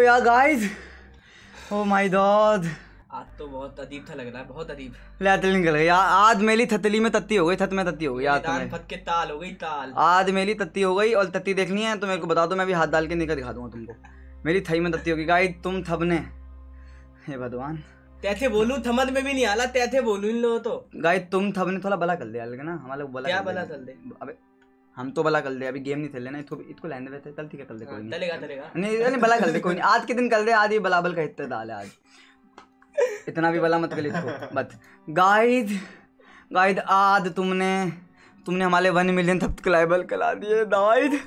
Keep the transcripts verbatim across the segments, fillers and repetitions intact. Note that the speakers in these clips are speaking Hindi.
यार गाइस, ओ माय गॉड, आज तो बहुत अजीब था लग रहा है, बहुत अजीब। लैतली निकल गई यार। आज मेरी थतली में तत्ती हो गई, थत में तत्ती हो गई यार। दान फत के ताल हो गई ताल। आज मेरी तत्ती हो गई और तत्ती देखनी है तो मेरे को बता दो, मैं भी हाथ डाल के निकल दिखा दूंगा तुमको। मेरी थई में तत्ती होगी गाइस, तुम थबने। हे भगवान, तैथे बोलूं थमद में भी नहीं आला, तैथे बोलूं इन लोगों तो। गाइस तुम थबने थोड़ा भला कर दे यार, ना हमारे भला क्या भला कर दे। अबे हम तो भला कर दे, अभी गेम नहीं खेल लेना। इसको इसको लाइन दे, चल ठीक है कर दे, कोई नहीं चलेगा चलेगा। नहीं नहीं भला कर दे, कोई नहीं। आज के दिन कर दे, आज ये बलाबल का हिस्सा डाल है। आज इतना भी भला मत कर इसको मत। गाइस गाइस आज तुमने तुमने हमारे वन मिलियन सब्सक्राइबर करा दिए गाइस।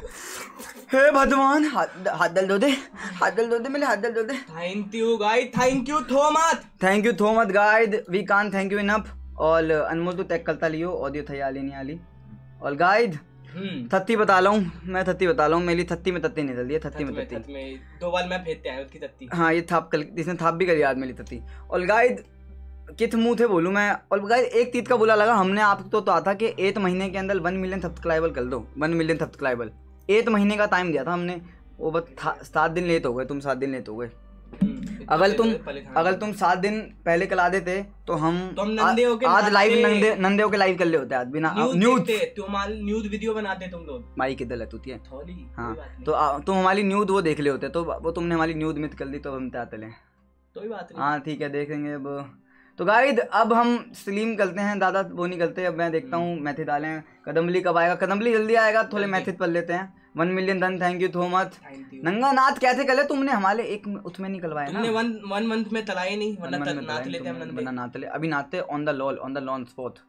हे भगवान, हाथ हाथ दल दो दे, हाथ दल दो दे, मेरे हाथ दल दो दे। Thank you guys, thank you so much, thank you so much guys, we can't thank you enough. और अनमोल तो टैग करता लियो, ऑडियो थई आली नहीं आली। और गाइस थत्ती बता रहा हूँ मैं, थत्ती बता रहा हूँ, मेरी थत्ती में तत्ती निकल रही है। थत्ती में तत्ती में दो बार मैं फेंकते आया उसकी तत्ती। हाँ ये थाप कल, इसने थाप भी करी आज मेरी तत्ती। और गाइस कित मुंह थे बोलूँ मैं। और गाइस एक चीज का बुरा लगा, हमने आपको तो आता कि एक महीने के अंदर वन मिलियन सब्सक्राइबर कर दो, वन मिलियन सब्सक्राइबर। एक महीने का टाइम दिया था हमने, वो बस सात दिन लेट हो गए। तुम सात दिन लेट हो गए। अगर तुम अगर तुम सात दिन पहले कला देते तो हम तो हम नंदे होके आज लाइव नंदे नंदे होके लाइव कर ले होते आज बिना न्यूज। तुम न्यूज वीडियो बनाते तुम लोग, माई किधर लतूती है। हाँ तो तुम हमारी न्यूज वो देख ले होते, तो वो तुमने हमारी न्यूज मिस कर दी, तो हम आते ले। कोई बात नहीं, हाँ ठीक है देखेंगे अब। तो गाइस अब हम स्लीम करते हैं, दादा वो नहीं करते। अब मैं देखता हूँ मैथी डालें। कदमली कब आएगा? कदमली जल्दी आएगा, थोड़े मैथी पढ़ लेते हैं। One million done, thank you so much. नंगा नाथ कैसे कर ले तुमने? हमारे एक उसमें निकलवाया ना, वन वन मंथ में तलाए नहीं, वरना नाथ लेते हम वरना नाथ ले। अभी नाते on the lol, on the lawn spot.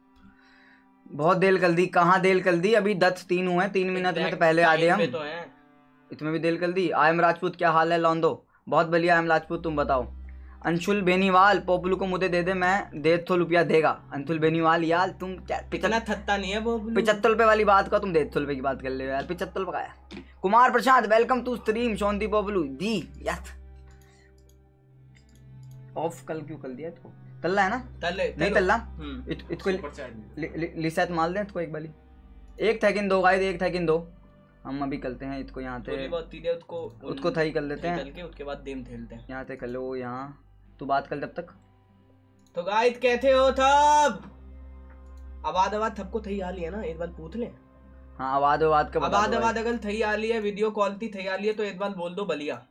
बहुत देर कर दी, कहाँ देर कर दी? अभी दस तीन हुए, तीन मिनट में तो पहले आ गए हम। इसमें भी देर कर दी। आई एम राजपूत, क्या हाल है लॉन्डो? बहुत बढ़िया आई एम राजपूत, तुम बताओ। अंशुल बेनीवाल, पोपलू को मुझे दे दे, मैं डेढ़ सौ रुपया देगा। अंशुल बेनीवाल यार तुम क्या इतना थत्ता नहीं है वो। पिछहत्तर रुपए वाली बात का तुम डेढ़ सौ रुपए की बात कर ले यार, पिछहत्तर रुपए का है। Kumar Prashant welcome to stream. Shanti पोपलू दी यस। ऑफ कल क्यों कर दिया इसको? तल्ला है ना? तल्ले नहीं तल्ला इसको लिसात माल दे इसको एक बारी। एक सेकंड दो गाइस, एक सेकंड दो। हम अभी करते हैं इसको यहाँ से, उसको उसको थई कर लेते हैं, उसके बाद देम खेलते हैं। यहाँ से कर लो, यहाँ तू बात कर जब तक। तो गाइस कैसे हो तब? आवाज आवाज सबको थई आ ली है ना, एक बार पूछ ले। हाँ आवाज आवाज का आवाज आवाज अगर थई आ ली है, वीडियो क्वालिटी थई आ ली है, तो एक बार बोल दो बलिया।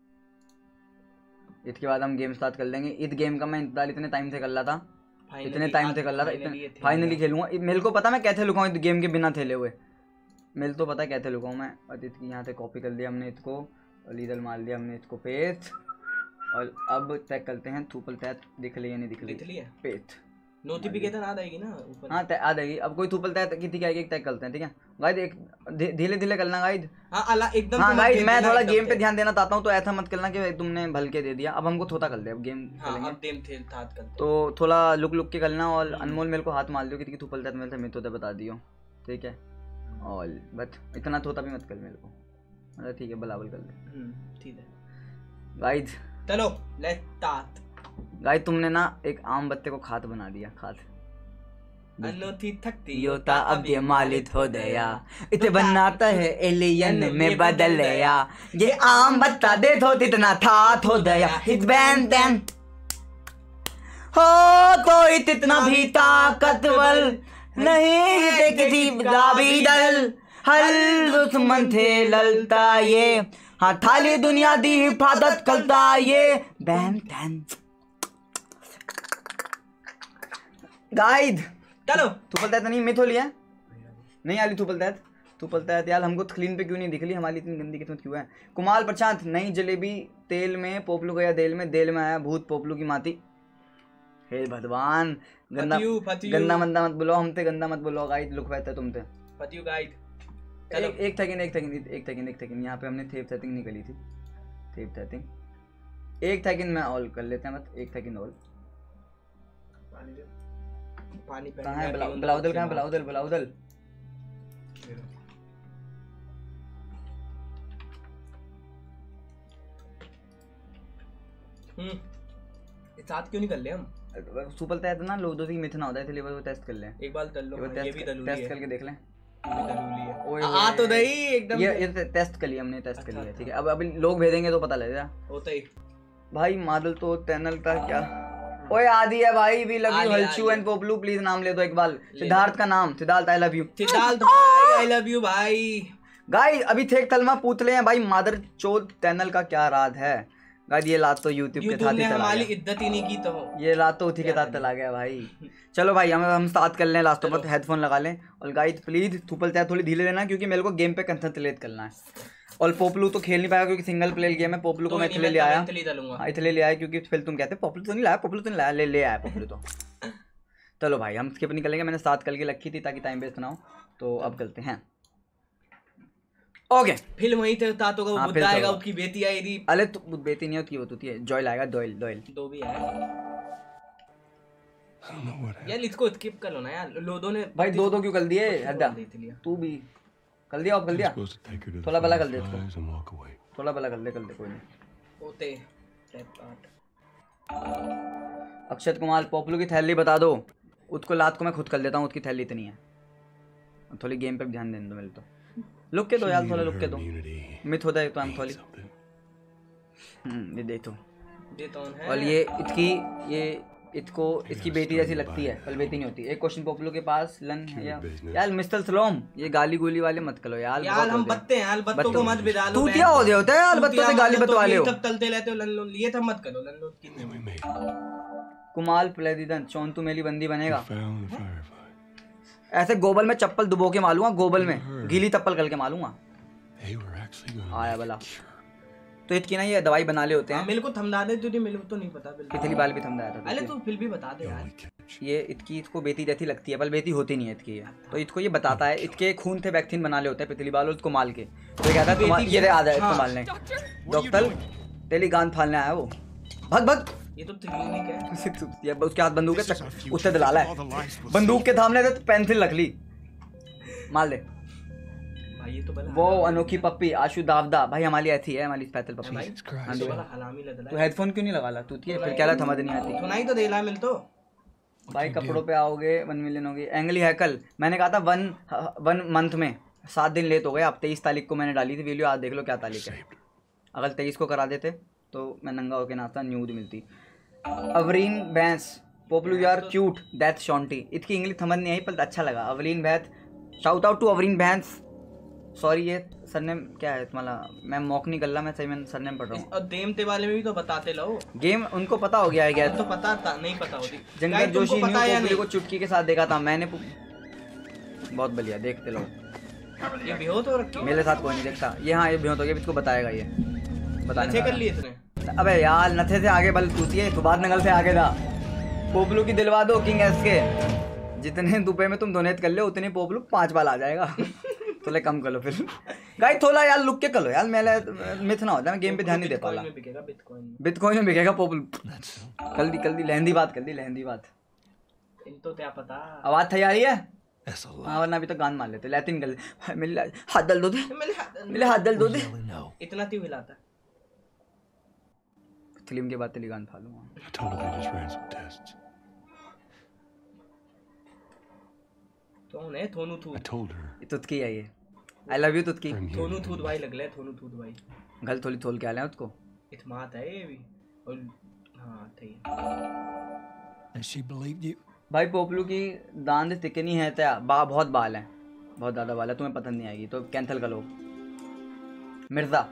इसके बाद हम गेम स्टार्ट कर लेंगे। इस गेम का मैं इंतजार इतने टाइम से कर रहा था, इतने टाइम से कर रहा था, फाइनली खेलूंगा। मेरे को पता मैं कैसे लुकाऊं इस गेम के बिना खेले हुए, मेरे तो पता है कैसे लुकाऊं मैं। और इसकी यहाँ से कॉपी कर लिया हमने इसको, और लीडर मार लिया हमने इसको पेस्ट। और अब चेक करते हैं थूपल तैत दिख ली या नहीं दिख ली। पेस्ट नोटिफिकेशन आ जाएगी ना ऊपर। हाँ आ जाएगी। अब कोई थूपल तैत कितनी क्या एक तय करते हैं, ठीक है गाइस? एक धीरे धीरे करना गाइस। हाँ अला एकदम। हाँ गाइस मैं थोड़ा गेम पे ध्यान देना चाहता हूँ, तो ऐसा मत करना कि तुमने भल के दे दिया। अब हमको थोड़ा कर दे, अब गेम खेलेंगे तो थोड़ा लुक लुक के करना। और अनमोल मेरे को हाथ मार दियो कितनी थूपल तैत मेरे से मैं तो बता दियो, ठीक है? ऑल बट इतना थोड़ा भी मत कर मेरे को, मतलब ठीक है बलाबल कर ले, ठीक है गाइस? चलो लेट्स स्टार्ट। गाइस तुमने ना एक आम बत्ते को खाद बना दिया, खाद। अनोखी थकती योता अब ये मालिक हो गया, इते बनाता है एलियन में बदल गया। ये आम बत्ता दे दो इतना था हो गया, हिट बैंड देन हो तो इतना भी ताकतवर नहीं थे किसी गाबी दल। हर दुश्मन थे ललता ये, हाँ थाली दुनिया दी हिफाजत करता ये बैंड देन। गाइड चलो थूपल तैत नहीं मिथ हो लिया नहीं आली थूपल तैत थूपल तैत यार। हमको स्क्रीन पे क्यों नहीं दिख रही? हमारी इतनी गंदी किस्मत क्यों है? कुमार प्रशांत नई जलेबी तेल में, पोपलू गया देल में, देल में आया भूत पोपलू की माती। हे भगवान, गंदा गंदा मंदा मत बोलो, हमसे गंदा मत बोलो गाइड। लुक वैसा तुमसे फतियू गाइड। एक एक सेकंड एक सेकंड एक सेकंड एक सेकंड यहाँ पे हमने थेप सेटिंग नहीं करी थी, थेप सेटिंग। एक सेकंड में ऑल कर लेते हैं, मत एक सेकंड ऑल। पानी कहाँ है ब्लाउदल? कहाँ ब्लाउदल? ब्लाउदल हम्म साथ क्यों नहीं कर ले हम? सुपल तैत ना लोदो की मिथ ना होता है, इसलिए वो टेस्ट कर ले एक बार। कर लो, ये भी दलूली है, टेस्ट करके देख लें। दलूली है। ओए आ तो नहीं एकदम। ये ये टेस्ट कर लिया हमने, टेस्ट कर लिया, ठीक है। अब अभी लोग भेजेंगे तो पता लगेगा। होता ही भाई मॉडल तो टनल का क्या। ओए आदि है भाई, वी लव यू हलचू एंड पोपलू, प्लीज नाम ले दो एक बार। सिद्धार्थ का नाम, Siddharth I love you. Siddharth भाई आई लव यू भाई। गाइस अभी थे तलमा पूतले हैं भाई, मादर चोद टनल का क्या राज है गाइस। ये रात तो यूट्यूब के साथ ही चला हमारी गया, इज्जत ही नहीं की तो ये रात तो उसी के साथ चला गया भाई। चलो भाई हम हम स्टार्ट कर लें, लास्ट पर हेडफोन लगा लें। और गाइस प्लीज थुपल चाहे थोड़ी धीरे लेना, क्योंकि मेरे को गेम पे कंसंट्रेट करना है। और पोपलू तो खेल नहीं पाएगा क्योंकि सिंगल प्लेयर गेम है। पोपलू को मैं इसलिए ले आया, हाँ इसलिए ले आया क्योंकि फिर तुम कहते पोपलू तो नहीं लाया, पोपलू तो नहीं लाया, ले ले आया पोपलू तो। चलो भाई हम स्किप निकलेंगे, मैंने स्टार्ट करके रखी थी ताकि टाइम वेस्ट ना हो। तो अब करते हैं। ओके फिल्म वही थे तातो का, वो हाँ, बुद्धा फिर आएगा, तो- उसकी बेटी आएगी। अरे तो बेटी नहीं होती, वो तो है जॉयल आएगा, डॉयल डॉयल दो भी है यार, इसको स्किप कर लो ना यार। लोदो ने भाई दो दो क्यों कर दिए हद्दा, तू भी कर दिया, ऑफ कर दिया। थोड़ा भला कर दे इसको, थोड़ा भला कर दे, कर दे कोई नहीं होते। अक्षत कुमार पोपलू की थैली बता दो, उसको लात को मैं खुद कर देता हूँ, उसकी थैली इतनी है। थोड़ी गेम पे भी ध्यान देने दो मेरे तो। लुक के दो यार, थोड़ा लुक के दो, मिथ होता है तो हम थोड़ी। हम्म ये देखो, और ये इसकी ये इसको इसकी बेटी जैसी लगती है, पर बेटी नहीं होती। एक क्वेश्चन पोपलू के पास लन है या यार मिस्टर सलोम, ये गाली गोली वाले मत करो यार। यार हम बत्ते हैं यार, बत्तों को मत बिदा लो। तू क्या हो गया होता है यार, बत्तों से गाली बतवा ले हो। तब तलते रहते हो लन लो, ये सब मत करो लन लो की। कुमाल प्लेदिदन चौन तू मेरी बंदी बनेगा। ऐसे गोबल में चप्पल डुबो के मारूंगा, गोबल में गीली चप्पल करके मारूंगा। आया भला तो इसकी ना ये दवाई बना ले होते हैं। मेरे को थमदा दे, तुझे मेरे को तो नहीं पता। पिछली बाल भी थमदाया था। अरे तू फिर भी बता दे यार। ये इसकी इसको बेटी जैसी लगती है, पर बेटी होती नहीं है इसकी ये। तो इसको ये बताता है, इसके खून थे वैक्सीन बना ले होते हैं पिछली बाल, उसको माल के। तो ये कहता है तुम्हारे ये आ जाए इसको मालने। डॉक्टर तेली गांड फालने आया वो, भग भग। ये तो क्लिनिक है। ये उसके हाथ बंदूक है, उससे दिलाला है, बंदूक के थामने से पेंसिल रख ली, मार ले भाई। ये तो बड़ा वो अनोखी पप्पी आशु दावदा भाई, हमारी ऐसी है, हमारी स्पेशल पप्पी। हाँ तो बड़ा हलामी लग रहा है। तो हेडफोन क्यों नहीं लगा ला तू? फिर क्या रहा समझ नहीं आती। सुनाई तो दे ला मिल तो भाई कपड़ों पे आओगे वन मिलियन होगी। एंगली हैकल मैंने कहा था वन वन मंथ में, सात दिन लेट हो गए। अब तेईस तारीख को मैंने डाली थी वीडियो, आज देख लो क्या तारीख है। अगर तेईस को करा देते तो मैं नंगा होके नाचता, न्यूड मिलती। अवरीन बैंस पोपलू यार क्यूट दैट शॉन्टी, इसकी इंग्लिश समझ नहीं आई पर अच्छा लगा। Avreen Bains, shout out to Avreen Bains. Sorry ये सरनेम क्या है तुम्हारा, मैं मॉक नहीं कर रहा, मैं सही में सरनेम पढ़ रहा हूँ। और देमते वाले में भी तो बताते लो। गेम उनको पता हो गया है क्या? तो पता था, नहीं पता होती। जंगल जोशी न्यू पोपलू को चुटकी के साथ देखा था मैंने, बहुत बढ़िया, देखते लो। ये बेहोश हो रखी मेरे साथ कोई नहीं देखता ये। हाँ ये बेहोश हो गया, इसको बताएगा ये, बताने कर लिए इसने। अबे यार नथे से आगे बल तूती है, सुबाद नगल से आगे था। पोपलू की दिलवा दो किंग एस के, जितने रुपए में तुम डोनेट कर ले उतने पोपलू पांच बार आ जाएगा। थोड़ा कम कर लो फिर गाइस, थोड़ा यार लुक के कर लो यार, मेरे मिथ ना होता, मैं गेम पे ध्यान नहीं दे पाला। बिटकॉइन में बिकेगा पोपलू। कल दी कल दी लहंदी बात कर दी, लहंदी बात। इनको क्या पता। आवाज थी आ रही है? हाँ वरना अभी तो गान मार लेते, लैटिन कर मेरे हाथ दल दो दे, मेरे हाथ दल दो दे। इतना क्यों हिलाता? फिल्म के बाद तेली गान फालूंगा। कौन है थोनू थूत? तुतकी है ये, आई लव यू तुतकी। थोनू थूत भाई लग ले, थोनू थूत भाई। गल थोड़ी थोल के आ ले उसको। इतमात है ये भी। और हाँ ठीक है। भाई पोपलू की दांत तिकनी है त्या बा बहुत बाल है, बहुत ज़्यादा बाल है, तुम्हें पसंद नहीं आएगी तो कैंसिल कर लो। मिर्जा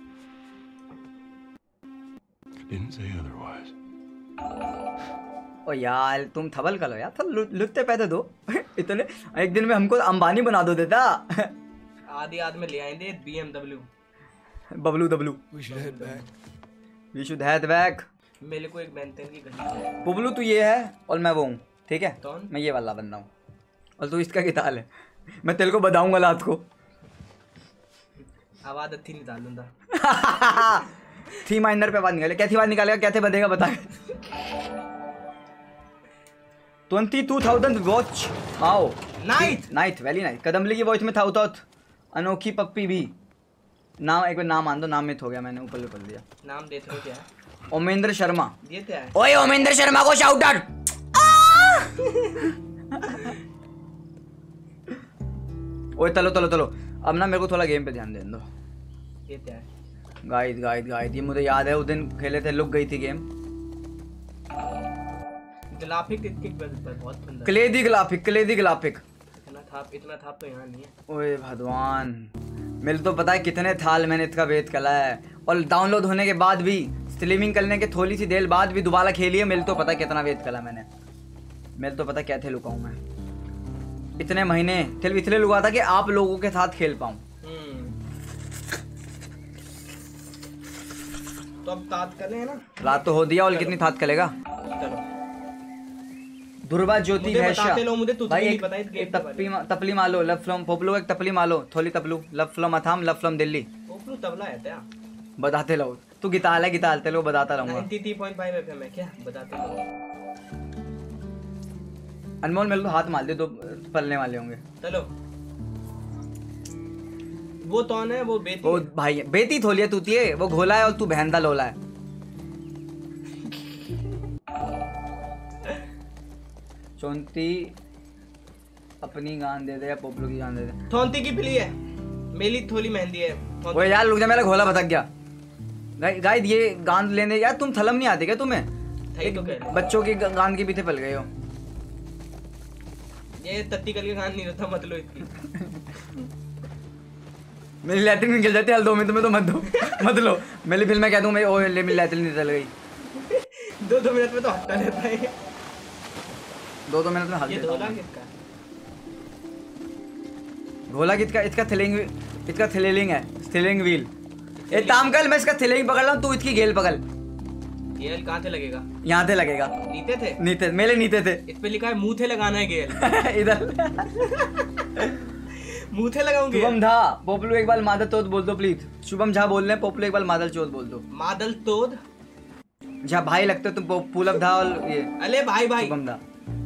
ओ यार तुम थबल कर लो यार, थोड़ा लुटते पैसे दो। इतने एक दिन में हमको अंबानी बना दो देता। आधी आध में ले आएंगे बीएमडब्ल्यू बबलू डब्लू। We should have back. मेरे को एक बेंटेन की घड़ी है। पोपलू तू ये है और मैं वो हूँ, ठीक है? कौन? मैं ये वाला बंदा हूँ और तू इसका क्या ताल है। मैं तेरे को बताऊंगा रात को। आवाज अच्छी निकाल दूंगा। थी माइनर पे आवाज निकाले, कैसी आवाज निकालेगा, कैसे बनेगा बता। ट्वेंटी टू थाउजेंड वॉच आओ नाइट नाइट वेरी नाइट। कदमली की वॉइस में था उतो अनोखी पप्पी भी। नाम एक बार नाम मान दो, नाम में हो गया मैंने ऊपर ऊपर दिया। नाम देते हो क्या? ओमेंद्र शर्मा। ये क्या है? ओए ओमेंद्र शर्मा को शाउट आउट। ओए चलो चलो चलो अब ना मेरे को थोड़ा गेम पे ध्यान देने दो। ये क्या है? गाइड गाइड गाइड ये मुझे याद है उस दिन खेले थे, लुक गई थी गेम। ग्राफिक इसके बहुत सुंदर। Crazy graphic, crazy graphic. इतना था, इतना था तो यहाँ नहीं है। ओए भगवान, मेरे तो पता है कितने थाल मैंने इसका वेट करा है, और डाउनलोड होने के बाद भी, स्ट्रीमिंग करने के थोड़ी सी देर बाद भी दोबारा खेली है। मेरे तो पता है कितना वेट करा मैंने। मेरे तो पता क्या थे लुका हूँ मैं इतने महीने, सिर्फ इसलिए लुका था कि आप लोगों के साथ खेल पाऊँ। तो अब तात कर लें ना, रात तो हो दिया, और कितनी थात करेगा। चलो दुर्वा ज्योति भैंसा मुझे तुझे भाई, नहीं एक, पता है एक तपली मा, तपली मालो लव फ्लॉम पोपलो, एक तपली मालो थोली तपलू love from Assam love from Delhi. पोपलू तबला है क्या? बताते रहो, तू गिटार है गिटारते रहो, बताता रहूंगा। तिरानवे पॉइंट पाँच एफएम है क्या? बताते रहो। अनमोल मेरे को हाथ मार दे, दो पलने वाले होंगे। चलो वो कौन है? वो बेटी वो भाई है। बेटी थोली है तूती है, वो घोला है और तू बहनदा लोला है। चौंती अपनी गान दे दे या पोपलो की गान दे दे। थोंती की पिली है, मेरी थोली मेहंदी है। वो यार रुक जा, मेरा घोला भटक गया। गाइड ये गान लेने यार, तुम थलम नहीं आती क्या तुम्हें? तो बच्चों की गान के पीछे पल गए हो। ये तत्ती कल के गान नहीं रहता, मतलब इसकी मेरी लैट्रिन निकल जाती है हल दो मिनट में, तो मत दो मत लो। मेरी फिल्म में कह दूं मैं, ओ मेरी लैट्रिन निकल गई। दो दो मिनट में तो हटता रहता है। दो दो मिनट में हल ये देता ढोला हूं। किसका? घोला किसका? इसका थिलिंग, इसका थिलिंग है, थिलिंग व्हील। एक काम कर, मैं इसका थिलिंग पकड़ रहा हूं, तू इसकी गेल पकड़। गेल कहाँ से लगेगा? यहाँ से लगेगा। नीचे थे? नीचे, मेरे नीचे थे। इस पे लिखा है मुंह थे लगाना है गेल। इधर मुंह थे लगाऊंगे। शुभम झा पोपलू एक बार मादल चौथ बोल दो प्लीज। शुभम झा बोल रहे हैं, पोपलू एक बार मादल चौथ बोल दो। मादल तोद झा भाई लगते हो तुम, पूलब झा और ये अले भाई भाई शुभम झा।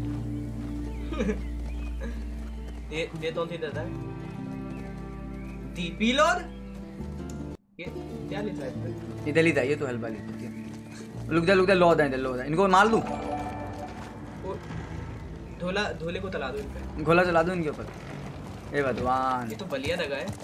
दे दे तो थी दादा दीपी लोड। ये क्या लिखा है इस पे? इधर ही था ये तो हलवा ली। लुक जा लुक जा, लो दे लो दे, इनको मार दूं। धोला धोले को तला दो इन पे। गोला चला दो इनके ऊपर। ए भगवान, ये तो बलिया लगा है।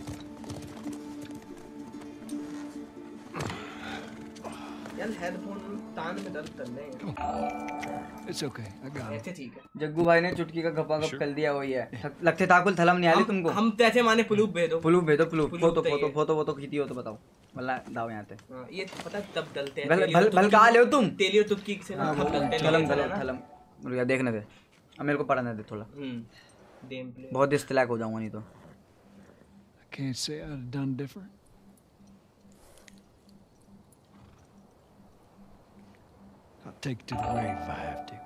यार हेडफोन तान में दर्द कर रहे हैं। It's okay. I got it. ऐसे ठीक है। जग्गू भाई ने चुटकी का गप्पा गप कर दिया, वही है। लगते ताकुल थलम नहीं आ रही तुमको। हम तैसे माने पुलूप भेदो। पुलूप भेदो, पुलूप पुलूप फोटो चाहिए। फोटो फोटो फोटो खींची हो तो बताओ, वल्ला दाव यहाँ पे। हाँ, ये पता है तब डलते हैं। भल तेली भल और भल तुतकी- कहा ले हो तुम? तेली और तुतकी से ना तब डलते हैं। थलम लोग थलम ना। थलम, रुक जा देखने दे, अब मेरे को पढ़ने दे थोड़ा। Hmm game play. बहुत डिस्ट्रैक्ट हो जाऊंगा नहीं तो। I can't say I'd have done different. I'll take it to the grave if I have to.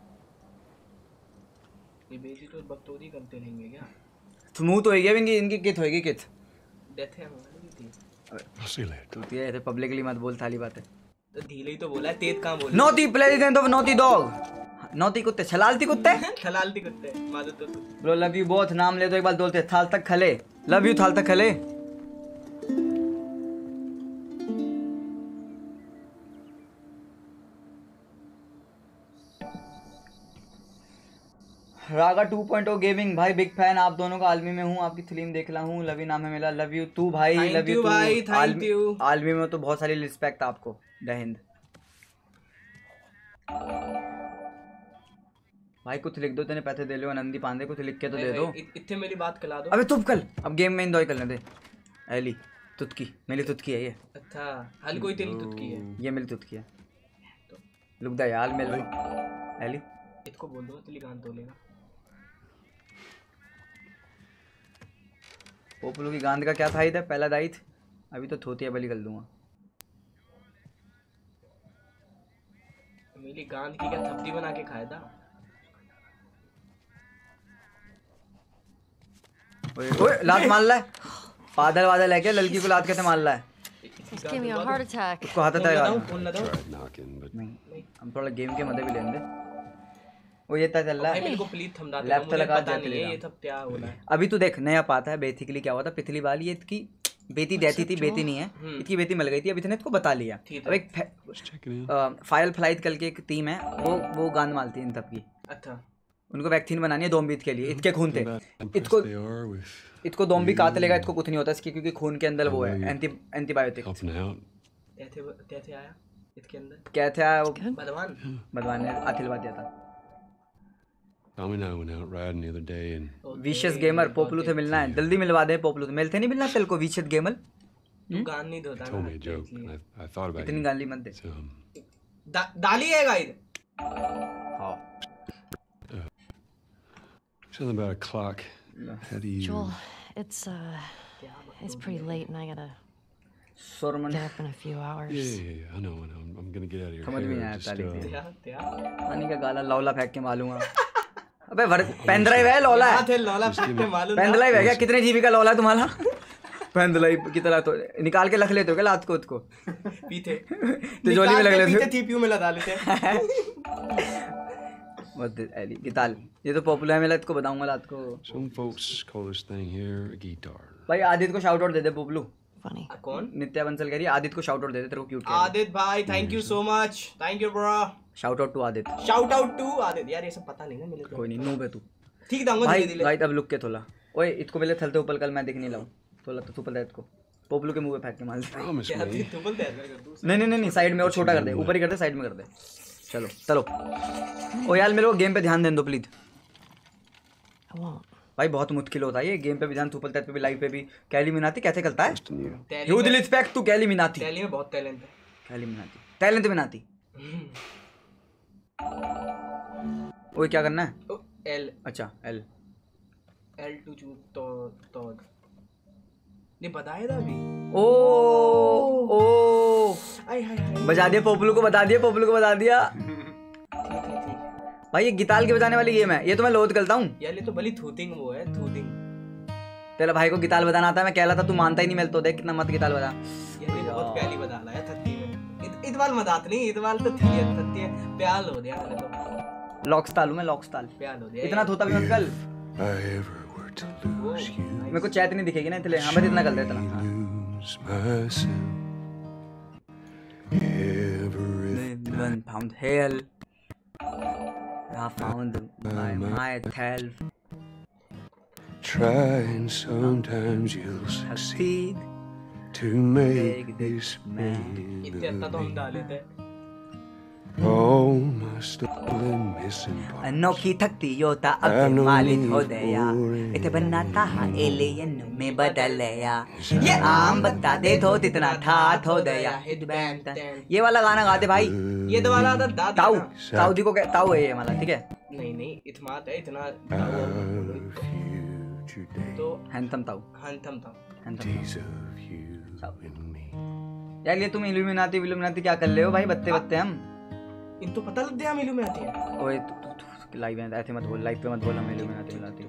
ये बेटी तो बकचोदी करते रहेंगे क्या? स्मूथ होएगी अब इनकी, इनकी कित होएगी कित। डेथ है हमारी थी। I'll see you later. तू ये ऐसे पब्लिकली मत बोल, थाली बात है। तो धीरे ही तो बोला है, तेज कहाँ बोला? Naughty president of naughty dog, naughty कुत्ते, छलालती कुत्ते। थलालती कुत्ते मादो तो ब्रो लव यू बोथ, नाम ले तो एक बार बोलते थाल तक खले। लव यू थाल तक खले। रागा टू पॉइंट ओ गेमिंग भाई बिग फैन, आप दोनों का आलमी में हूँ, आपकी फिल्म देख रहा हूँ, लवी नाम है मेरा। लव यू तू भाई, Thank लव यू you भाई, thank you। आलमी में तो बहुत सारी रिस्पेक्ट आपको। जय हिंद भाई, कुछ लिख दो, तेने पैसे दे लो नंदी पांडे, कुछ लिख के तो दे दो। इतने मेरी बात कला दो। अबे चुप कल, अब गेम में एंजॉय करने दे। एली तुतकी, मेरी तुतकी है ये। अच्छा हल कोई तेरी तुतकी है। ये मेरी तुतकी है। लुक दा यार मेरे एली, इसको बोल दो तेरी गान तो लेगा। पोपलू की गांध का क्या था इधर पहला दायित्व, अभी तो थोतिया बलि कर दूंगा। मेरी गांध की क्या थप्पी बना के खाया था। ओए ओए लात मार रहा है, पादल वादल है क्या? लड़की को लात कैसे मार रहा है? He's giving me a heart attack. उसको हाथ फोन अटैक आ लगाऊं? गया। फोन लगाऊं? Tried knocking, but नहीं हम थोड़ा गेम के मजे भी लेंगे। वो ये तय चल रहा भाई है। मेरे को प्लीज थमदा दे, Left मुझे लगा पता दिया नहीं है तेरे ये सब क्या हो रहा है। अभी तू देख नया पाता है। बेसिकली क्या हुआ था, पिछली बार ये इसकी बेटी देती थी, बेटी नहीं है, इसकी बेटी मिल गई थी, अभी इसने इसको बता लिया। ठीक अब है। एक let's check it in. Fire flight कल के एक टीम है, वो वो गान मारती है इन सब की। अच्छा उनको वैक्सीन बनानी है दोम्बीत के लिए, इसके खून थे। Impressed इसको they are with इसको दोम्बी काट लेगा, इसको कुछ नहीं होता इसकी, क्योंकि खून के अंदर वो है एंटी एंटीबायोटिक। helping out. कैसे कैसे आया इसके अंदर? क्या था वो बदवान। बदवान ने आतिलवा दिया था। Tommy and I went out riding the other day and Vishesh gamer पोपलू से मिलना है, जल्दी मिलवा दे पोपलू से। मिलते नहीं मिलना तेल को विशेष गेमर। तू गान नहीं धोता told ना me a joke. इसलिए। And I, I thought about इतनी you. गाली मत दे। So, um, दा, दाली है गाइड। हाँ something about a clock. How do you? Joel, it's uh, it's pretty late, and I gotta सुरमन get up in a few hours. Yeah, yeah, yeah. I know, I know. I'm, I'm gonna get out of your समझ में नहीं hair. आया Just, ताली uh, से। क्या क्या? पानी का गाला लौला फेंक के मालूंगा। अबे भर पेन ड्राइव है लौला क्या है, थे लौला फटके मालूम पेन था? ड्राइव है क्या? कितने जीबी का लौला है तुम्हारा? पेन ड्राइव की तरह तो निकाल के रख लेते हो क्या रात को उसको? पीते। तिजोरी में लग लेते पीते हो। थीपियों में लगा लेते। मत एली गिताल, ये तो पॉपुलर है, मैं इसको बताऊंगा रात को। some folks call this thing here a guitar. भाई आदित्य को शाउट आउट दे दे पोपलू। Funny. कौन? नित्या बंसल कह रही है आदित्य को शाउट आउट दे दे, तेरे को क्यूट कह आदित्य भाई thank you so much, thank you bro. Shout out to Aditya. Shout out to Aditya. यार ये सब पता नहीं ना मिले तो। कोई नहीं, नूब है तू। ठीक दाऊंगा भाई धीरे धीरे। भाई अब लुक के थोला। ओए इसको पहले थलते ऊपर कल मैं दिख नहीं लाऊं। थोला तो ऊपर दे इसको। पोपलू के मुंह पे फेंक के मार दे। Promise क्या me. तू बोलते हैं कर दूसरा। नहीं नहीं नहीं नहीं साइड में और छोटा कर दे, ऊपर ही कर दे, साइड में कर दे। चलो चलो। ओ यार मेरे को गेम पे ध्यान देने दो प्लीज। I won't. भाई बहुत मुश्किल होता है ये गेम पे भी ध्यान, सुपर तैत पे भी, लाइव पे भी। कैली मिनाती कैसे करता है? Trusting you. टैली ह्यूज में- respect to Carry Minati. Carry में बहुत टैलेंट है। Carry Minati talent Minati. ओए क्या करना है? ओ, एल अच्छा एल। एल टू चू तो तो नहीं बताया था अभी। ओ ओ आय हाय हाय। बजा दिया पोपलू को, बता दिया पोपलू को, बता दिया। ठीक है ठीक। भाई ये गिताल के बजाने वाली गेम है, ये तो मैं लोड करता हूँ। यार ये तो भली थूथिंग वो है, थूथिंग। तेरा भाई को गिताल बजाना आता है, मैं कहला था तू मानता ही नहीं, मिल तो देख कितना मत गिताल बजा। यार ये बहुत प्याली बता रहा है थत्ती में। इत इतवाल मदात नहीं, इतवाल तो थी है, थत्ती है। प्याल हो दिया मैंने तो। लॉक्स ताल हूँ मैं, लॉक्स ताल। प्याल हो दिया। इतना थोता भी मत कर, If I ever were to lose you, मेरे को चैत नहीं दिखेगी ना इसलिए। हाँ बस इतना कर दे इतना। हाँ। lose myself. Ever if One pound hell I found by myself try and sometimes you'll succeed succeed to make this man इतने अच्छा तो हम डाले थे। all my stolen missing parts. अनोखी थकती योता अब मालिक हो गया, इतने बनाता है एलियन में बदल गया। ये आम बता दे तो इतना ठाठ हो गया। ये वाला गाना गाते भाई। ये तो वाला था दाद ताऊ ना। ताऊ जी को कह- ताऊ है ये वाला, ठीक है। नहीं नहीं इतमात है इतना। Of future तो हैंडसम ताऊ, हंथम था। Handsome days of you and me. यार ये तुम इल्यूमिनाती विल्यूमिनाती क्या कर ले हो भाई, बत्ते बत्ते हम। इन तो पता लग गया हम इलू में आती है। ओए तू तू तू लाइव में ऐसे मत बोल, लाइव पे मत बोल हम इल्यूमिनाती मिलाती।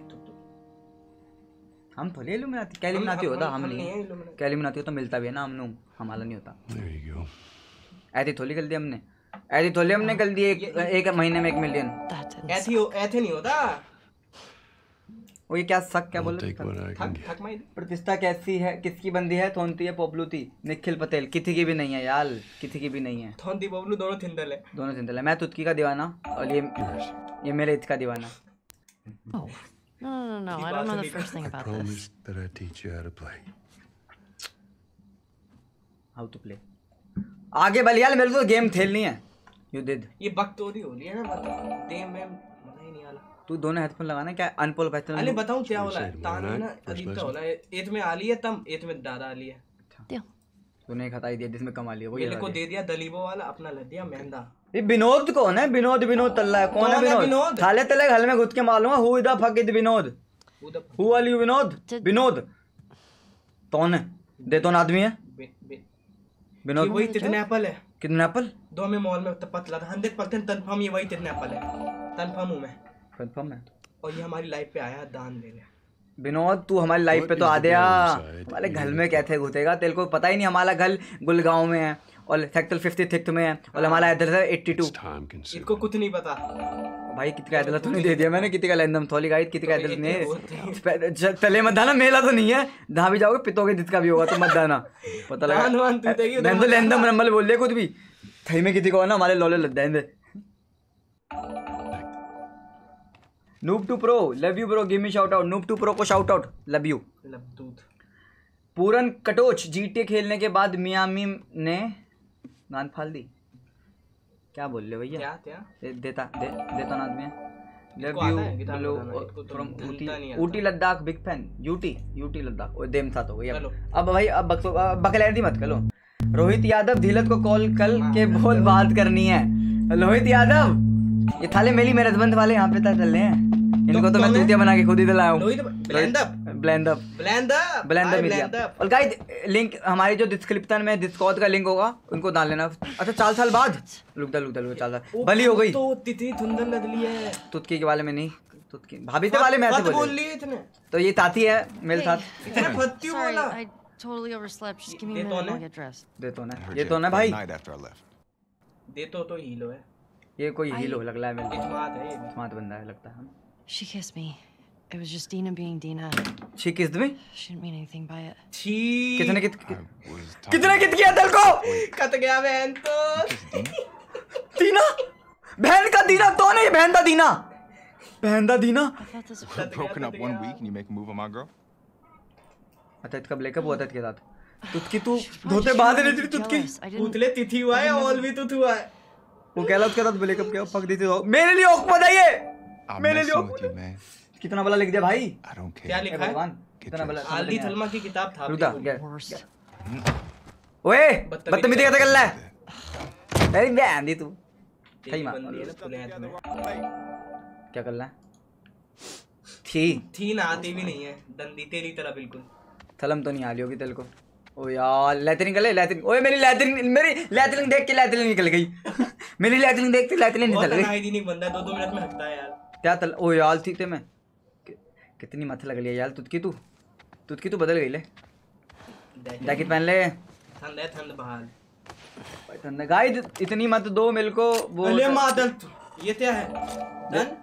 हम थोड़ी इल्यूमिनाती, क्या इल्यूमिनाती होता हम नहीं है नहीं। इल्यूमिनाती। क्या इल्यूमिनाती होता मिलता भी है ना, हम हमारा नहीं होता। There you go. ऐसी थोड़ी कर दी हमने, ऐसी थोड़ी हमने कर दी एक एक महीने में एक मिलियन। That didn't ऐसी हो ऐसे नहीं होता। वो ये क्या शक क्या I'll बोल take what I can थक get. थक माई। प्रतिष्ठा कैसी है, किसकी बंदी है? थोनती है पोपलूती। निखिल पटेल किसी की भी नहीं है यार, किसी की भी नहीं है। थोंदी बबलू दोनों थिंदल है। दोनों चिंतल है। मैं तुतकी का दीवाना और ये Yours. ये मेरे इसका दीवाना। Oh. No, no, no, no. I don't know the first thing I about this. promised that I'd teach you how to play. How to play. आगे बल यार, मेरे को तो गेम खेलनी है। You did. ये बकचोदी हो रही है ना, मतलब देम में मजा ही नहीं आला। तू दोनों हेडफोन लगाना क्या अनपोल पैटर्न? अरे बताऊं क्या होला है? Suicide तान है ना Monarch, अजीब first सा होला है। एथ में आली है तम, एथ में दादा आली है। Deal. तूने एक हटाई दिया जिसमें कमा लिया, वो मेरे को दे दिया दलीबो वाला, अपना लग दिया मेहंदा। ये विनोद कौन है? विनोद विनोद तल्ला है। कौन है कौन है विनोद? विनोद? थाले तले घर में घुस के मालूंगा। Who is the fuck is Vinod? उधर who are you Vinod? Vinod कौन है? दे तो आदमी है बे बे विनोद। वही तितने एप्पल है। कितना एप्पल? दो में मॉल में तो पतला था हंड्रेड परसेंट कंफर्म, ये वही तितने एप्पल है। कंफर्म हूं मैं। कंफर्म है। और ये हमारी लाइफ पे आया दान देने। विनोद तू हमारी लाइफ पे तो आ गया। हमारे घर में कैसे घुसेगा? तेरे को पता ही नहीं हमारा घर गुलगांव में है और सेक्टर फिफ्टी सिक्स में है और हमारा एड्रेस है eighty two. It's time consuming. इनको कुछ नहीं पता। भाई कितने का एड्रेस तूने दे दिया मैंने, कितने का लैंडम थोली गाइड, कितने का एड्रेस नहीं। तले मत दाना, मेला तो नहीं है। जहाँ भी जाओगे पितोगे जिसका भी होगा तो मत दाना। पता लगा दान वान तू देगी उधर मैं तो मत लैंडम नंबर बोल दिया कुछ भी। थई में किसी को ना हमारे लौले लग जाएंगे। Noob to pro love you bro give me shout out noob to pro को शाउट आउट लव यू लबदूत पूरन कटोच जीटीए खेलने के बाद मियामी ने गांद फाल दी क्या बोल रहे भैया क्या क्या दे, देता दे, देता ना आदमी लव इसको आता यू है गिटार हेलो बजाना, इसको तो फ्रॉम ढूंढता ऊटी नहीं आता। Ooty Ladakh big fan UT UT Ladakh वो देम था तो भैया चलो। अब भाई अब बकलैदी मत करो रोहित यादव धीलत को कॉल कल के बोल बात करनी है रोहित यादव ये थाले मेली मेरे हस्बैंड वाले यहाँ पे था चल रहे हैं इनको तो मैं कौन है? चूतिया बना के खुद ही दिलाया हूँ Lohit blend up blend up blend up blender blend media up और गाइस लिंक हमारी जो डिस्क्रिप्शन में डिस्कॉर्ड का लिंक होगा उनको डाल लेना अच्छा चार साल बाद रुक जा रुक जा रुक चार साल बली हो गई तो तिथि धुंधन लदली है तुतकी के वाले में नहीं तुतकी भाभी के वाले में ऐसे फत बोल बोले ली इतने तो ये ताती है मेरे साथ इतना फत्ती Sorry, बोला I totally overslept. Just give me a ये minute कौन and I'll है? get dressed. दे तो ना I heard ये you तो had ना a bad भाई night after I left. दे तो तो हीलो है ये कोई हीलो लग रहा है मेरे को इतमाद है ये भी स्मार्ट बंदा है लगता है She kissed me. It was just Dina being Dina. छी किस में She didn't mean anything by it. छी कितने कित I was talking कितने कित किया दिल को कट गया बहन तो दीना बहन का दीना तो नहीं बहन का दीना बहन का दीना I thought this was We're broken up one week and you make a move on my girl? अच्छा इसका ब्रेकअप हुआ था इसके साथ तुतकी तू Why'd धोते you बाद try to नहीं be तुतकी jealous? I didn't. पुतले तिथि हुआ है ऑल भी तुत हुआ है वो कह रहा उसके साथ ब्रेकअप किया पक दी थी मेरे लिए ओक बताइए I'm मेरे लिए messing ओक with you, man. कितना भला लिख दिया भाई I don't क्या care. हे लिखा है भगवान कितना भला आल्दी थलमा की किताब था रुदा क्या Worst. ओए बदतमीजी बदतमीजी कैसे कर रहा है अरे बहन दी तू सही मार बंदी है ना पुणे हाथ में क्या कर रहा है थी थी ना आती भी नहीं है दंदी तेरी तरह बिल्कुल थलम तो नहीं आ रही होगी तेल को ओ यार लैट्रिन निकले लैट्रिन ओए मेरी लैट्रिन मेरी लैट्रिन देख के लैट्रिन निकल गई मेरी लैट्रिन देख के लैट्रिन बहुत निकल गई अनहाइजीनिक बंदा है दो दो मिनट में हटता है यार क्या तल ओ यार थी ते मैं कि- कितनी मत लग रही है यार तुतकी तू तुतकी तू बदल गई ले जैकेट पहन ले ठंड है ठंड बहाल ठंडा गाइस इतनी मत दो मेरे को वो अले मादल ये क्या है दन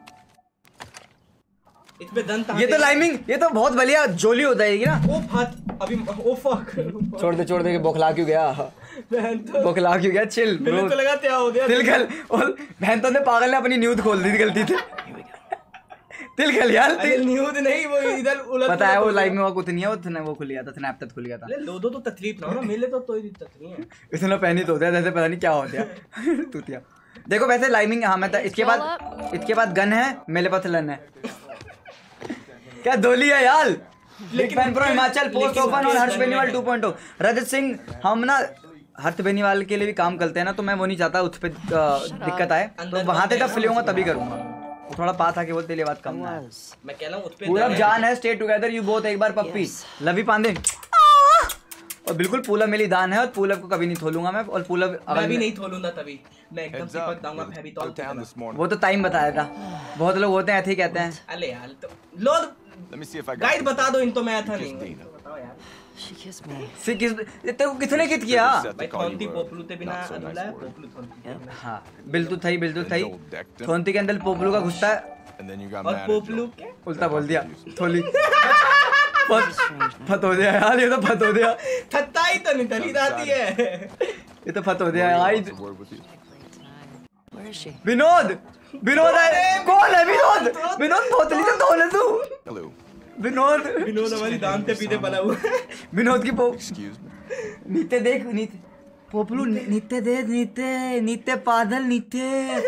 इस पे दन ये तो लाइमिंग ये तो बहुत बढ़िया जोली हो जाएगी ना ओ फट अभी ओ फक छोड़ दे छोड़ दे के बौखला क्यों गया बहन तो बौखला क्यों गया चिल मेरे को लगा क्या हो गया दिल खल और बहन तो ने पागल ने अपनी न्यूज़ खोल दी थी गलती से दिल खल यार अरे दिल न्यूज़ नहीं वो इधर उलट पता है वो लाइव में वो कुछ नहीं है वो थने वो खुल गया था स्नैपचैट खुल गया था अरे लो दो तो तकलीफ ना हो ना मिले तो कोई दिक्कत नहीं है इतना पहनी तो होता है जैसे पता नहीं क्या होता है तूतिया देखो वैसे लाइमिंग हाँ मैं इसके बाद इसके बाद गन है मेरे पास लन है क्या दोली है यार लेकिन fan pro Himachal post open और Harsh Beniwal two point O Rajat Singh हम ना हर्ष बेनीवाल के लिए भी काम करते हैं ना तो मैं वो नहीं चाहता उस पर दिक्कत आए तो वहां से जब फ्री होगा तभी करूंगा वो थोड़ा पास आके बोलते लिए बात कम ना है Was. मैं कह रहा हूं उस पे पूरब जान है स्टे टुगेदर यू बोथ एक बार पप्पी लवी पांडे और बिल्कुल पूलब मेरी दान है और पूलब को कभी नहीं थोलूंगा मैं और पूलब मैं भी नहीं थोलूंगा तभी मैं एकदम Heads चिपक up. दूंगा You Fevicol put down this morning. वो तो टाइम बताया था बहुत लोग होते हैं ऐसे ही कहते हैं अरे यार तो लो Let me see if I got guide this. बता दो इन तो मैं था Just नहीं Dina. बताओ यार She kissed me. फिर किस तेरे को किसने कित किया Set भाई to call थोंती you, uh, पोपलू ते बिना not so nice अनुला है word. पोपलू थोंती हाँ बिल्कुल सही बिल्कुल Then सही Joel decked him, थोंती के अंदर पोपलू का घुसता है and then you got और mad at पोपलू Joel. के उल्टा बोल दिया Useless. थोली फत फत हो गया यार ये तो फत हो गया थत्ता ही तो नहीं तली जाती है ये तो फत हो गया Maria यार wants a word with you. Where is she? Vinod Vinod है कौन है विनोद विनोद बोतली से धो ले तू Hello. विनोद विनोद हमारी दान पे पीते पला हुआ है विनोद की पो Excuse me. नित्य देख नित्य पोपलू नि- नित्य देख नित्य नित्य पादल नित्य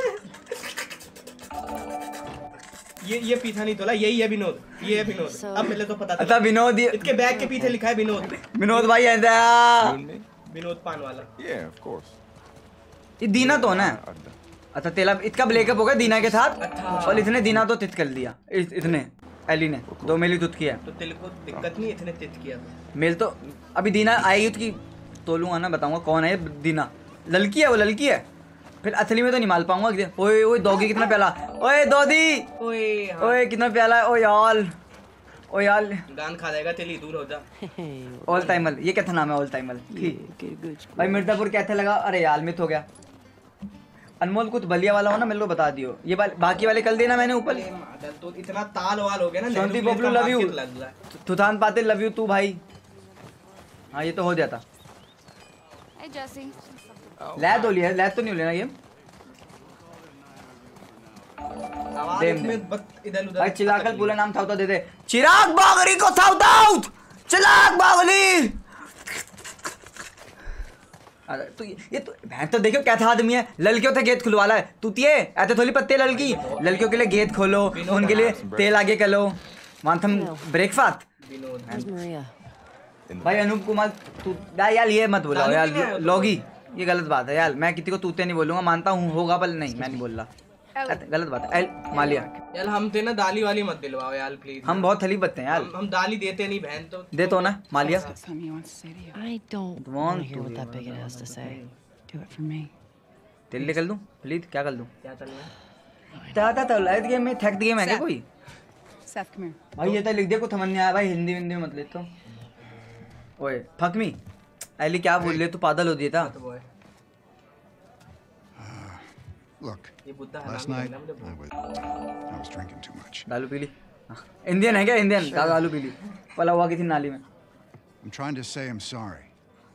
ये ये पीछा नहीं तोला यही है विनोद ये है विनोद So- अब मिले तो पता अच्छा चला विनोद ये इसके बैग के पीछे लिखा है विनोद विनोद भाई ऐसा You and me? विनोद पान वाला Yeah, of course. ये दीना तो ना I've done. अच्छा तेला इसका ब्रेकअप हो गया दीना के साथ अच्छा। और इसने दीना तो तित कर दिया इस, इसने एली ने दो मेली तुत किया तो तेरे को दिक्कत नहीं इतने तित किया तो मेल तो अभी दीना आएगी उसकी तोलूंगा ना बताऊंगा कौन है ये दीना लड़की है वो लड़की है फिर असली में तो नहीं माल पाऊंगा कि- ओए ओए डॉगी कितना प्याला ओए दौदी ओए हाँ ओए कितना प्याला है ओ यार ओ यार गान खा जाएगा तेली दूर हो जा ऑल टाइमल ये क्या था नाम है ऑल टाइमल ठीक भाई मिर्जापुर कैसे लगा अरे यार मिथ हो गया अनमोल कुछ बलिया वाला हो ना मेरे को बता दियो ये बा, बाकी वाले कल देना मैंने ऊपर अरे मादर, तो इतना ताल वाल हो गया ना शांति नेहरू बबलू प्लेस का लव यू market लग रहा है। तुथान पाते लव यू तू भाई हाँ ये तो हो जाता Hey Jesse. लैद हो लिया लैद तो नहीं हो लेना ये आवाज देम, इसमें देम। बत इधर उधर भाई चिराग का पूरा नाम था दे दे। चिराग बागरी को थाउट आउट। चिराग बागरी। अरे तो ये, ये तो भैंस तो देखो कैसा आदमी है। लड़कियों से गेट खुलवाला है तूतिए ऐसे थोड़ी पत्ते लड़की। लड़कियों के लिए गेट खोलो, उनके लिए तेल आगे करो। मानथम ब्रेकफास्ट। Where's Maria? भाई अनूप कुमार तू यार ये मत बुलाओ यार लोगी, ये गलत बात है यार। मैं किसी को तूते नहीं बोलूंगा, मानता हूँ होगा पर नहीं मैं नहीं बोल रहा, गलत बात है। एल मालिया यार हम थे ना दाली वाली मत दिलवाओ यार प्लीज। हम बहुत थली बत्ते हैं यार। हम, हम दाली देते नहीं बहन तो दे तो ना Mallya. Something he wants to say to you. I don't Want want to hear to what that hear bigot has to say. Do it for me. तेल निकल दूं प्लीज, क्या कर दूं? क्या चल रहा है? दादा तो लाइट गेम में थक गेम है क्या कोई? Seth, come here. भाई ये तो लिख दिया कुछ समझ नहीं आया भाई, हिंदी हिंदी में मत लिख तो। ओए फक मी एली क्या बोल रही है तू? पागल हो दिया था। तो वो है Look, ये बुद्धा है last night I was, I was drinking too much. दालू पीली इंडियन है क्या? इंडियन दालू पीली पला हुआ किसी नाली में। I'm trying to say I'm sorry.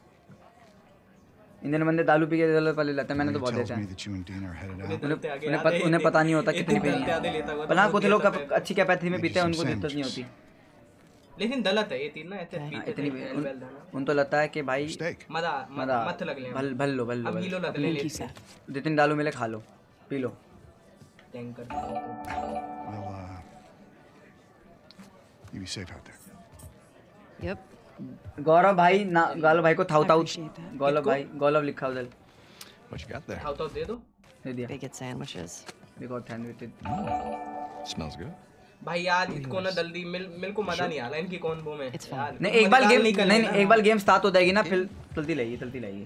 Indian बंदे दालू पी के दालू पले लेते हैं, मैंने तो He बहुत tells देखा me है। that you and Dean are headed out. उन्हें उन्हें पत, उन्हें पता नहीं होता कितनी पीनी है। पर हाँ कुछ लोग अच्छी कैपेसिटी में पीते हैं, उनको दिक्कत नहीं होती। लेकिन गलत है ये तीन ना ऐसे हाँ, पीते इतनी थे उन, वेल दाना उन तो लगता है कि भाई Steak. मदा मदा मत लग ले भल भल लो भल लो अब भल किलो लो। लग ले Thank you, ले Seth. जितनी दालू मिले खा लो पी लो। Tanker Well, uh, you be safe out there. Yep. Gaurav भाई ना गौरव भाई को थाउ थाउ appreciate that. गौरव भाई गौरव लिखा उधर What you got there? खाओ तो दे दो दे दिया। Bigot sandwiches. देखो सैंडविच Smells good. भाई यार इसको ना जल्दी मिल मिल को मजा नहीं आ रहा इनकी कौन वो में It's fine. यार, नहीं तुम एक बार मजेदार गेम नहीं कर नहीं लेना। नहीं एक बार गेम स्टार्ट हो जाएगी ना फिर चलती रहेगी चलती रहेगी।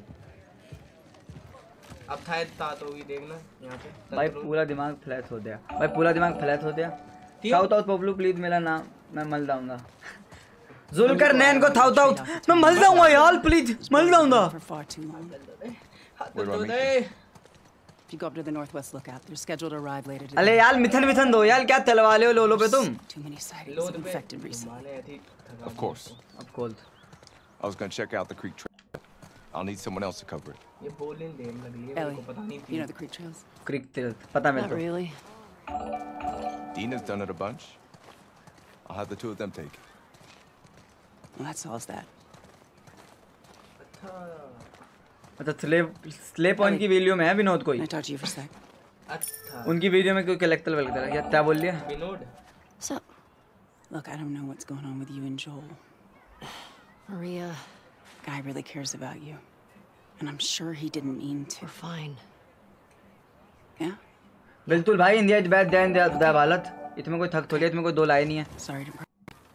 अब था स्टार्ट होगी देखना यहाँ पे भाई पूरा दिमाग फ्लैश हो गया भाई, पूरा दिमाग फ्लैश हो गया। शाउट आउट पब्लू प्लीज मेरा नाम मैं मल जाऊंगा। जुलकर नैन को थाउट आउट मैं मल जाऊंगा यार प्लीज मल जाऊंगा। For far too long. हाथ दो दे If you go up to the northwest lookout, they're scheduled to arrive later today. अरे यार मिथन मिथन दो यार, क्या चलवा ले हो लोलो पे तुम? Too many sightings load of पे infected recently. माने ऐसी थका Of course. Of course. I was gonna check out the creek trail. I'll need someone else to cover it. ये बोलने देम लग रही है मेरे Ellie, को पता नहीं you थी know the creek trails? क्रिक तेल पता मेरे Not को। really. Dean has done it a bunch. I'll have the two of them take it. Well, that solves that. अच्छा अच्छा स्लेव स्लेव पॉइंट की वीडियो में है विनोद कोई, Can I talk to you for a sec? अच्छा उनकी वीडियो में कोई कलेक्टर वगैरह क्या क्या बोल लिया? Vinod So, Look, I don't know what's going on with you and Joel. Maria, Guy really cares about you. And I'm sure he didn't mean to. we're fine. Yeah? बिल्कुल भाई India is bad then the हालत, इसमें कोई थक थोड़ी है, इसमें कोई दो लाए नहीं है। Sorry to.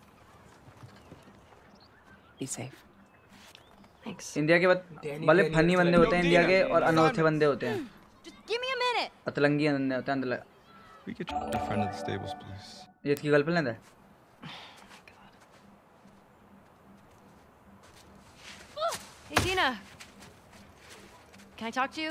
Be safe. Thanks. India के बाद भले फनी बंदे होते हैं इंडिया के और अनोखे बंदे होते हैं, Just give me a minute. अतलंगी बंदे होते हैं अंदर। We get you in front of the stables, please. ये इसकी गर्लफ्रेंड है। Hey, Dina. Can I talk to you?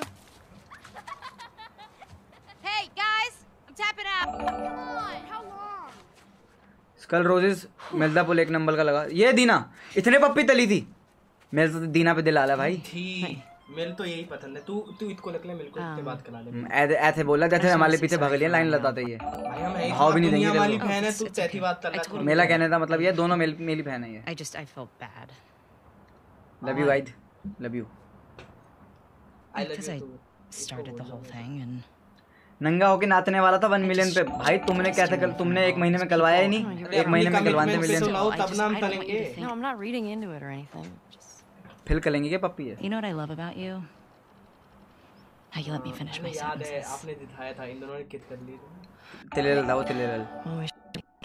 Hey, guys, I'm tapping out. Come on, how long? Skull roses मिलता पुल एक नंबर का लगा। ये दीना इतने पप्पी तली थी, मेरे तो दीना पे दिल आला भाई। थी मेरे तो यही पसंद है। तू तू इसको लग ले मेरे को इससे बात करा ले ऐसे ऐसे बोला जैसे हमारे पीछे भगलियां लाइन लगाते ये। भाई हम है भाव भी नहीं दुनिया देंगे वाली तेरे बहन है, तू कैसी बात कर रहा है? मेरा कहने का मतलब ये दोनों मेल मेरी बहन है ये। I just, I felt bad. Love you guide, love you. I love Because I you started the whole thing and... नंगा होके नाचने वाला था वन मिलियन पे भाई, तुमने कैसे कर, तुमने एक महीने में करवाया ही नहीं, एक महीने में करवाते मिलियन। सुनाओ I तब just, नाम I don't want you तलेंगे। to think... No, I'm not reading into it or anything. Just... फिर करेंगे क्या पप्पी है? You know what I love about you? How you let me finish my याद है sentences. आपने दिखाया था इन दोनों ने किस कर ली थी। तिलेल था वो तिलेल। Oh, I sh-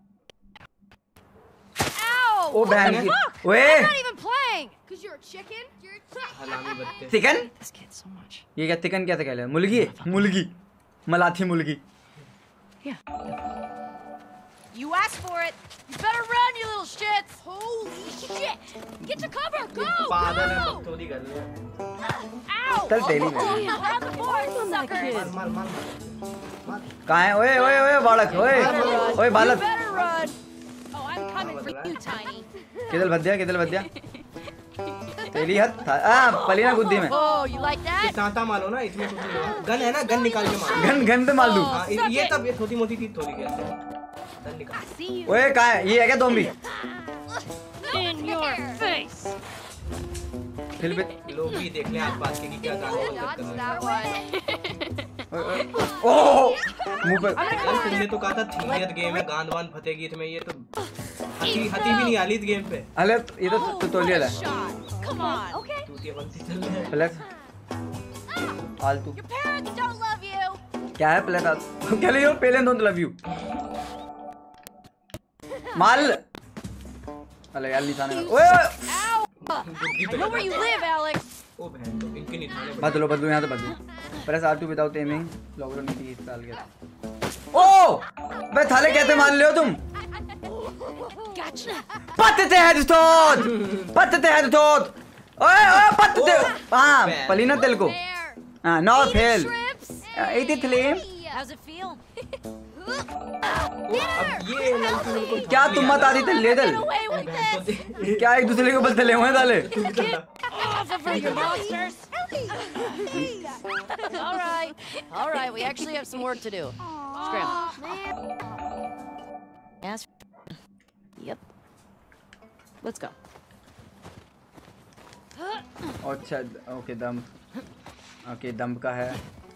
Ow! ओ बहन की ओए I'm not even playing. Cause you're a chicken. You're a chicken. हलामी बत्ते chicken, this kid so much. ये क्या चिकन कैसे कह ले? मुर्गी मुर्गी मलाथी मुर्गी। Yeah. You asked for it. You better run, you little shits. Holy shit! Get to cover. Go, पागल है go. बकचोदी कर रही है। Ow! चल तेरी में। Around the board, suckers. मार मार मार कहाँ है? ओए ओए ओए बालक, ओए ओए You बालक, better run. Oh, I'm coming for you, Tiny. किधर भद्या किधर भद्या? तेरी हद था आ, पलीना गुद्दी में Oh, you like ये that? तांता मारो ना, इसमें कुछ नहीं होगा। गन है ना, गन निकाल के मारो। घन घन पे मार दूं हाँ, ये ये तब ये छोटी मोटी चीज थोड़ी खेलते हैं। गन निकाल। See you. ओए कहाँ है ये है क्या ज़ॉम्बी In your face! फिर पे लोग भी देख लें आसपास के कि क्या गाना Oh, बंद dodge कर रहे that one. ओह मुंह पे हैं। तुमने तो कहा था थ्रिलियर गेम है, गांद वांद फटेगी इसमें, ये तो हंसी हंसी भी नहीं आली इस गेम पे। अरे ये तो ट्यूटोरियल है Shot. Come on. Okay. टूटिया बनती चल रहे हैं। प्लस फालतू Your parents don't love you. क्या है प्लस क्या ले यो पहले डोंट लव यू माल अरे यार निशाने में- ओए Ow. गुड्डी I पे know where you live, Alex. ओ बहन तो इनके निशाने बड़े। बदलो बदलो यहाँ तो बदलो press R two without aiming lockdown में तीस साल गया ओ बे थाले कैसे मान ले हो तुम Gotcha. पत्ते हेडशॉट पत्ते हेडशॉट ओए ओए पत्ते हां पलीना तेल को There. हां नो फेल Trips. तितली How's it feel? ओ, अब ये लड़की मेरे को क्या तुम मत आती थे ले दल Get away with तो this. दे- क्या एक दूसरे के ऊपर चले हुए हैं ताले Off of her, you monsters. All right. All right. We actually have some work to do. Scram. Yes. Yep. Let's go. अच्छा ओके दम ओके दम का है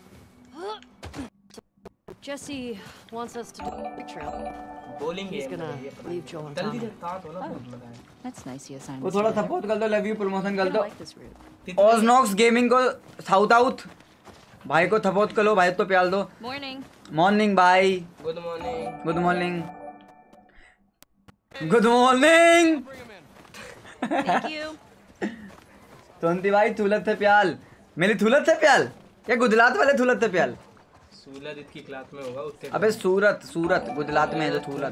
Jesse wants us to do a trail. bowling He's game gonna है ये पता leave नहीं। Joel and जल्दी Tommy. से साथ हो ना तो मजा आए। That's nice you assigned वो us थोड़ा together. सपोर्ट कर दो लव यू प्रमोशन कर I दो like this route. ओजनॉक्स गेमिंग को साउथ आउट भाई को सपोर्ट करो भाई तो प्यार दो Morning. मॉर्निंग भाई good morning. Good morning good morning Thank you. तोंती भाई थुलत थे प्याल मेरी थुलत थे प्याल क्या गुजरात वाले थुलत थे प्याल सूरज इसकी क्लास में होगा उससे। अबे सूरत सूरत गुजरात में है जो थुलत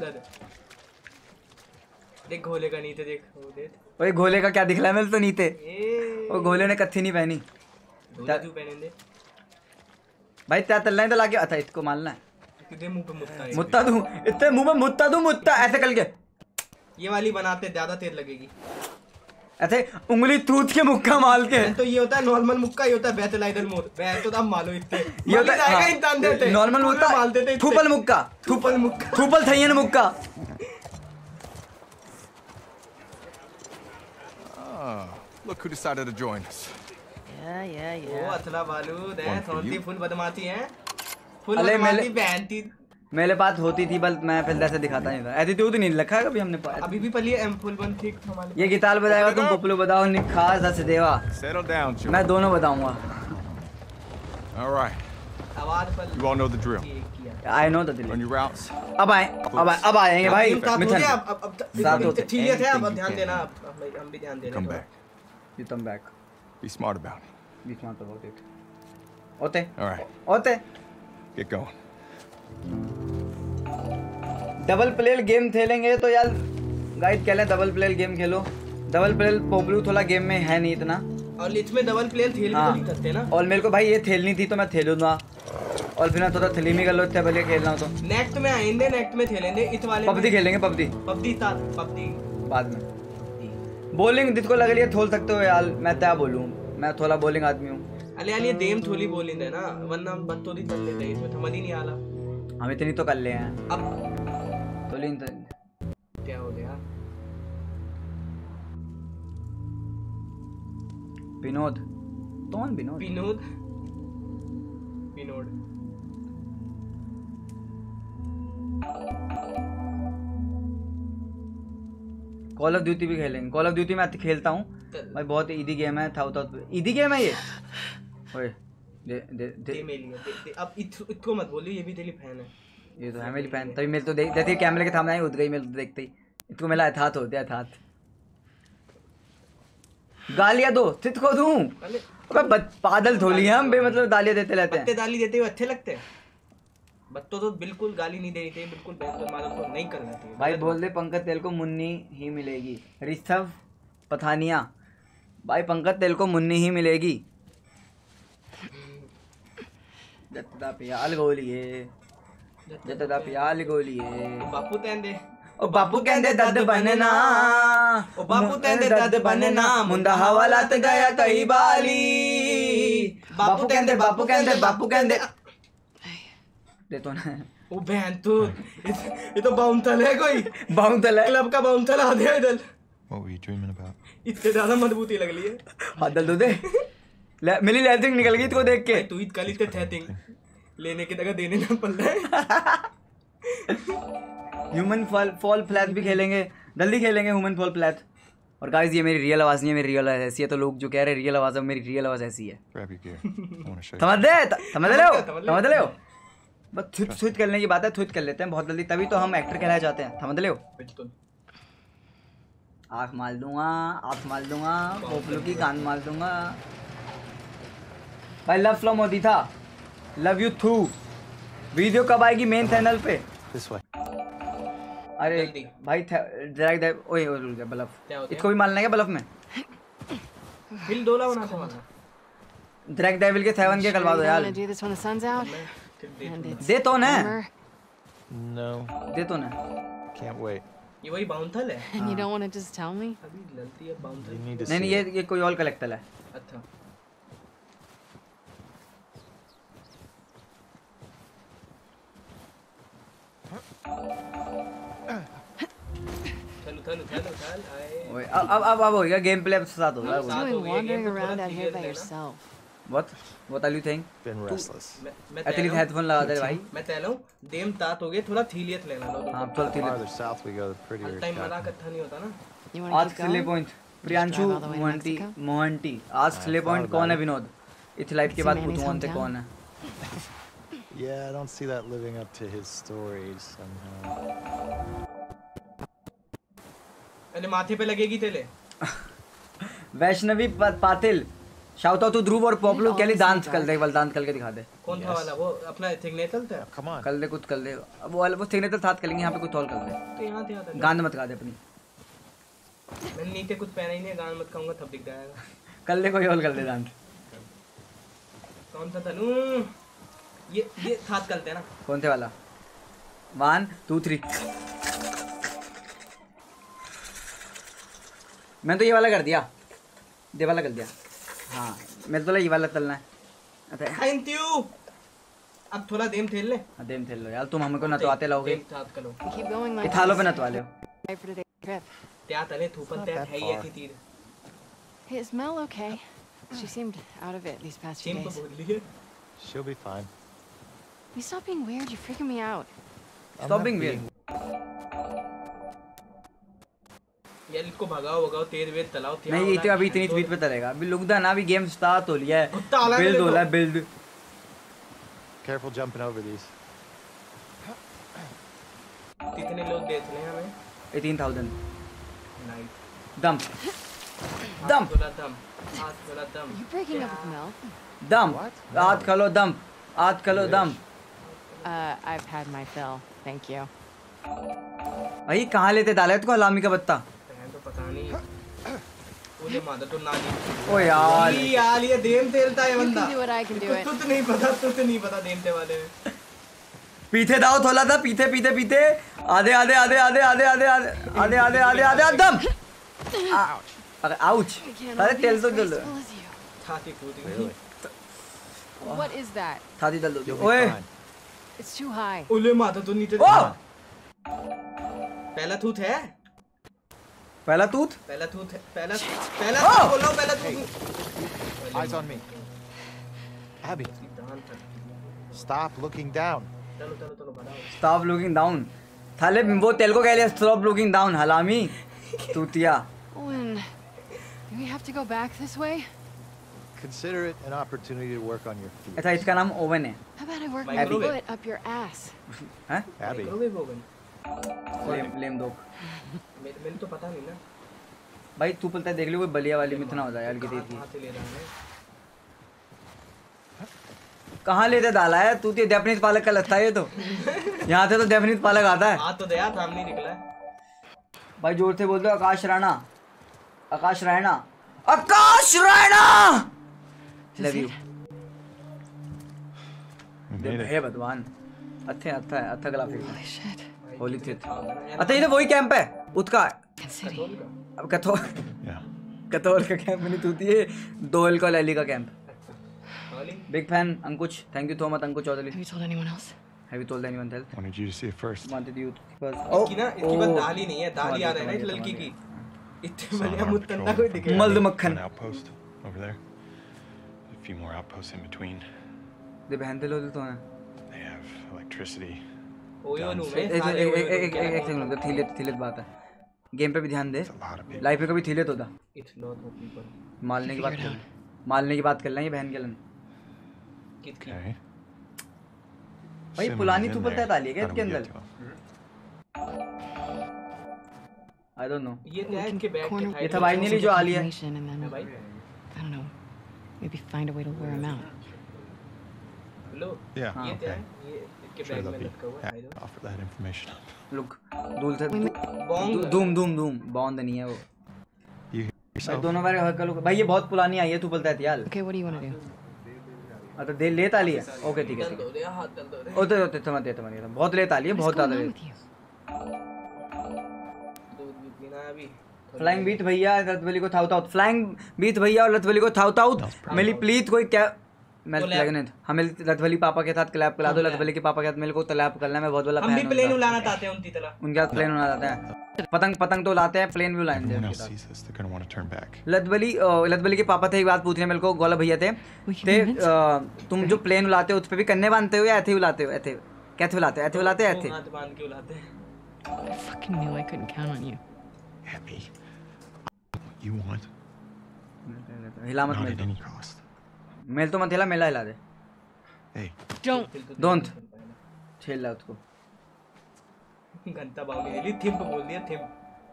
देख घोले का नीचे देख वो देख। ओए घोले का क्या दिख रहा है मेरे तो नीचे ए वो घोले ने कत्थी नहीं पहनी धोला तू पहने दे। भाई क्या तल्ला है तो लाके अच्छा इसको मारना है तुझे मुंह पे मुत्ता है। मुत्ता दूं इतने मुंह में मुत्ता दूं मुत्ता ऐसे करके ये वाली बनाते ज्यादा तेज लगेगी। ऐसे उंगली टूट के मुक्का मार के तो ये होता है नॉर्मल मुक्का, ये होता है बेतलाइडल मोड। बे तो आप मालो इतने ये होता जाएगा है इंसान देते नॉर्मल मुक्का माल देते थूपल मुक्का थूपल मुक्का। थूपल थैयन मुक्का Ah, look who decided to join us. Yeah, yeah, वो yeah. अथला बालूद है, One for सोनती you. फुल बदमाशी है। फुल अले बदमाशी मेले- बहनती। मेरे पास होती थी बस मैं फिर ऐसे दिखाता नहीं था एटीट्यूड नहीं रखा है कभी हमने पाया अभी भी पली एम फुल बन ठीक था हमारे। ये गिटार बजाएगा तुम पपलू बताओ निखास हंस देवा Settle down, Joe. मैं दोनों बताऊंगा All right. आवाज पर You all know the drill. ये किया। आई नो द On दिल your routes. अब आए अब आए अब आएंगे भाई टीम साथ हो मिथुन गया, अब अब अब साथ होते। सीरियस है, अब Anything you ध्यान can. देना, अब हम हम भी ध्यान दे रहे Come हैं। back. You come back Be smart about it. बीच में तो बहुत होते All right. होते Get going. Double player game खेलेंगे तो यार गाइड कह लें डबल प्लेयर गेम खेलो डबल प्लेयर पॉपुलर थोड़ा गेम में है नहीं इतना और इसमें डबल प्लेयर खेल भी तो हाँ नहीं सकते ना। और मेरे को भाई ये खेलनी थी तो मैं खेलूंगा और फिर मैं थोड़ा थलीमी कर लो इतने बढ़िया खेलना हो तो नेक्स्ट में आएंगे, नेक्स्ट में खेलेंगे इस वाले पबजी खेलेंगे पबजी पबजी साथ पबजी। बाद में बॉलिंग जिसको लग रही है खोल सकते हो यार मैं क्या बोलूँ मैं थोड़ा बॉलिंग आदमी हूँ अले यार ये देम थोड़ी बोली है ना, वरना हम बत्तोदी कर लेते हैं, इसमें समझ ही नहीं आला। हम इतनी तो कर ले हैं अब तो लेकिन तो क्या हो गया? विनोद कौन Vinod Vinod Vinod call of duty भी खेलेंगे कॉल ऑफ ड्यूटी मैं खेलता हूँ भाई बहुत इजी गेम है था इजी गेम है ये ओए दे दे दे दे मेली है, दे, दे, अब इत, इसको मत बोलिए, ये भी तेरी फैन है। ये तो है मेरी फैन तभी मेरे तो देख जैसे कैमरे के सामने आई उठ गई मेरे तो देखते ही इसको मेरा अर्थात हो गया अर्थात गालियां दो चित को दूं अरे अबे बद- पागल थोड़ी हैं हम बे मतलब गालियां देते रहते पत्ते हैं दाली देते हुए अच्छे लगते हैं। बत्तों तो बिल्कुल गाली नहीं देनी चाहिए, बिल्कुल बेहतर मालूम को नहीं करना चाहिए। भाई बोल दे पंकज तेल को मुन्नी ही मिलेगी ऋषभ पठानिया भाई पंकज तेल को मुन्नी ही मिलेगी जतदा प्याल गोलिए जतदा प्याल गोलिए तो बापू तैन दे ओ बापू कहंदे दद बनना ओ बापू कहंदे दद बनना मुंडा हवालात गया तई बाली बापू कहंदे बापू कहंदे बापू कहंदे दे तो ना ओ बहन तू ये तो बाउंसर है कोई बाउंसर है क्लब का बाउंसर आ गया इधर What were you dreaming about? इतने ज्यादा मजबूती लग रही है हाथ दल दो दे ले मेरी लेथिंग निकल गई इसको देख के तू इत कल इतने थैथिंग लेने की जगह देने ना पड़ रहा है ह्यूमन फॉल फॉल फ्लैट भी खेलेंगे जल्दी खेलेंगे ह्यूमन फॉल फ्लैट और गाइस ये मेरी रियल आवाज नहीं है मेरी रियल आवाज ऐसी है तो लोग जो कह रहे हैं रियल आवाज है मेरी रियल आवाज ऐसी है Grab your gear. I want to show you. समझ दे समझ ले हो समझ ले हो बस थुत थुत करने की बात है थुत कर लेते हैं बहुत जल्दी तभी तो हम एक्टर कहलाए जाते हैं समझ ले हो आँख मार दूंगा आँख मार दूंगा पोपलू की कान मार दूंगा भाई लव फ्लॉम होती था लव यू थू वीडियो कब आएगी मेन चैनल पे This way. अरे जल्दी। भाई ड्रैग दैट ओए रुक जा बलफ क्या होता है? इसको भी मारना है क्या बलफ में हिल डोला बनाता हूं ड्रैग डेविल के सेवन के करवा दो You यार wanna do this when the sun's out? And it's दे तो ना warmer, No, दे तो ना can't wait. ये वही बाउंसर है and you don't want to just tell me? अभी गलती है You बाउंसर need to नहीं नहीं see ये it. ये कोई और कलेक्टर है अच्छा चलो चलो चलो चल आए ओए अब अब अब अब होगा गेम प्ले साथ होगा साथ हो Doing गई wandering game तो around थोड़ा out here by clear लेना। yourself. What what are you think Been restless. मैं मैं एटलीस्ट तैयार हूँ। हेडफोन लगा दे भाई मैं तैयार हूँ देम तात हो गए थोड़ा थीलियत लेना लो हां चल ठीक है Farther south we go, the prettier हर it टाइम मना got. कत्था नहीं होता ना You want to आज keep slay going? Point Priyanshu drive all the way to Mohanty Mexico? Mohanty आज स्ले पॉइंट कौन है विनोद इस लाइफ के बाद See Manny's पूछूं अंत hometown? कौन है Yeah, I don't see that living up to his stories somehow. अरे माथे पे लगेगी तेले वैष्णवी पा- Patil shout out to Dhruv और पॉपुलर All के लिए this डांस is कर dark. दे वाला डांस करके दिखा दे कौन था वाला वो अपना सिग्नेचर था Come on. कर दे कुछ कर दे अब वो वाला वो सिग्नेचर साथ कर लेंगे यहाँ पे कुछ और कर दे तो यहाँ थे यहाँ था गांड मत गा दे अपनी मैंने नीचे कुछ पहना ही नहीं है गान मत कहूँगा तब दिख जाएगा कर ले कोई और कर दे डांस कौन सा तनु ये ये साथ करते हैं ना कौन से वाला वन टू थ्री मैं तो ये वाला कर दिया ये वाला कर दिया हाँ मैं तो ये वाला चलना है अच्छा थैंक यू अब थोड़ा देम खेल ले हाँ, देम खेल लो यार तुम हमको नटवाते लाओगे देम साथ करो We keep going ये like थालों पे this. Natwa low Right for today's trip. त्या तले थूपन Not त्या that है ही far. ऐसी तीर Hey, is Mel okay? She seemed out of it these past few चिम तो days. बोल लिए She'll be fine. You stop being weird. You're freaking me out. I'm stop not being being- यार इसको भगाओ भगाओ तेज वेज चलाओ क्या नहीं हो ये रहा तो है? अभी इतनी स्पीड पे चलेगा अभी लुक दा ना अभी गेम स्टार्ट हो लिया है कुत्ता अलग बिल्ड ले हो लो। रहा है build Careful jumping over these. कितने लोग देख रहे हैं हमें एटीन थाउजेंड नाइस दम दम थोड़ा दम हाथ थोड़ा दम Are you breaking up with Mel? दम आज खलो दम आज खलो दम Uh, I've had my fill. Thank you. भाई कहाँ लेते डाला है हलामी का बत्ता बहन तो पता नहीं बोले माता तो नानी ओ यार ये यार ये देम तेलता है You बंदा can do it. I can do it. तुझे नहीं पता तुझे नहीं पता देमते वाले में पीछे दाओ थोड़ा था पीछे पीछे पीछे आधे आधे आधे आधे आधे आधे आधे आधे आधे आधे आधे आधे दम अरे आउच I can't अरे all be तेल as तो जल graceful as you. छाती फूट गई Really? What is that? छाती जल दो You'll be ओए fine. It's too high. उले माता तो नीचे ओ पहला थूथ है पहला तूत पहला थूथ है पहला पहला ओ! थूथ बोलो पहला थूथ Eyes on me. Abby, दान था stop looking down. चलो चलो चलो बढ़ाओ स्टॉप लुकिंग डाउन थाले वो तेल को कह लिया स्टॉप लुकिंग डाउन हलामी तूतिया Owen, do we have to go back this way? Consider it an opportunity to work on your feet. अच्छा इसका नाम ओवन है How about I work my Microwave. foot up your ass? हैं Abby, microwave oven lame lame दो मेरे मैंने तो पता नहीं ना भाई तू पलता है देख लो कोई बलिया वाली में इतना हो जाए यार की कहाँ थी कहाँ से ले रहा है कहाँ लेते डाला है तू तो जैपनीज पालक का लगता है ये तो यहाँ से तो जैपनीज पालक आता है हाथ तो दया था हम नहीं निकला है भाई जोर से बोल दो Akash Rana Akash Rana Akash Rana love you we made it. हे भगवान अच्छे अच्छा है अच्छा graphics Holy shit. Holy shit. अच्छा ये वही कैंप है उसका। अब कथो Yeah. कथोल का कैंप नहीं तूती है, दोल का लैली का camp. Big fan Ankush, thank you so much Ankush Chaudhary. Have you told anyone else? Have you told anyone else? Wanted you to see it first. Wanted you first. इसकी ना इसकी बात दाल ही नहीं है, दाल याद है ना इस लड़की की। इतने Saw बड़े an मुत्तंदा patrol कोई दिखे। मल्द an मक्खन। outpost over there. A few more outposts in between. दे बहन दे लो तो है। They have electricity. ओयो नु एक में एक साले एक ओयो एक नु एक एक सेकंड रुक, थीले थीले बात है। गेम पे भी ध्यान दे। It's a lot of people. Life पे कभी थीले तो था। It's not of people. मारने की बात कर, मारने की बात कर लें ये बहन के लन। कितनी? Okay. भाई Simmons पुरानी in तू बोलता है there. ताली है क्या How do इसके we get अंदर? to him? I don't know. ये क्या है इनके बैग corner- के ये साइड था में भाई जो- नीली जो आली है। Information and then, भाई I don't know, maybe find a way to wear him out. Low Yeah. ये क्या Okay. है? ये इनके Sure, बैग they'll में be लटका हुआ है। happy to offer that information up. Look दूल से बॉन्ग धूम धूम धूम बॉन्ड नहीं है वो। You hear भाई yourself? दोनों बार हक करो भाई, ये बहुत पुरानी आई है तू बोलता है यार। Okay, what do you want to do? अच्छा दे ले ताली है। ओके ठीक है दल ठीक दो रे हाथ दल दो रे। है। ओते ओते समझ गया समझ गया। बहुत ले ताली है, बहुत What's ज्यादा going ले। on with you? दूध भी पीना है अभी। फ्लाइंग बीट भैया रतवली को थाउट आउट। फ्लाइंग बीट भैया और रतवली को थाउट आउट। मेरी प्लीज कोई क्या मैं लगने हमें रतवली पापा के साथ क्लैप करा दो। रतवली के पापा के साथ मेरे को क्लैप करना है, मैं बहुत बड़ा हम भी फैन प्लेन हूं उड़ाना चाहते हैं उनकी तरह। उनके साथ प्लेन उड़ा जाते हैं। पतंग पतंग तो उड़ाते हैं, प्लेन भी उड़ाएंगे Everyone उनके else साथ। sees this. They're gonna want to turn back. लतवली लतवली के पापा थे, एक बात पूछने मेरे को गोला भैया थे ते अ, तुम जो प्लेन उड़ाते हो उस पे भी कन्ने बांधते हो या ऐसे ही उड़ाते हो? ऐसे कैसे उड़ाते हो? ऐसे उड़ाते हैं दो ऐसे? हाथ बांध के उड़ाते हैं। I fucking knew I couldn't count on you. Happy. What you want, हिला मत not मेल at any cost. मेल तो मत हिला, मेला हिला दे। Hey, Don't. डोंट छेल ला उसको। घंटा बाव ने थिम्प बोल दिया थिम्प।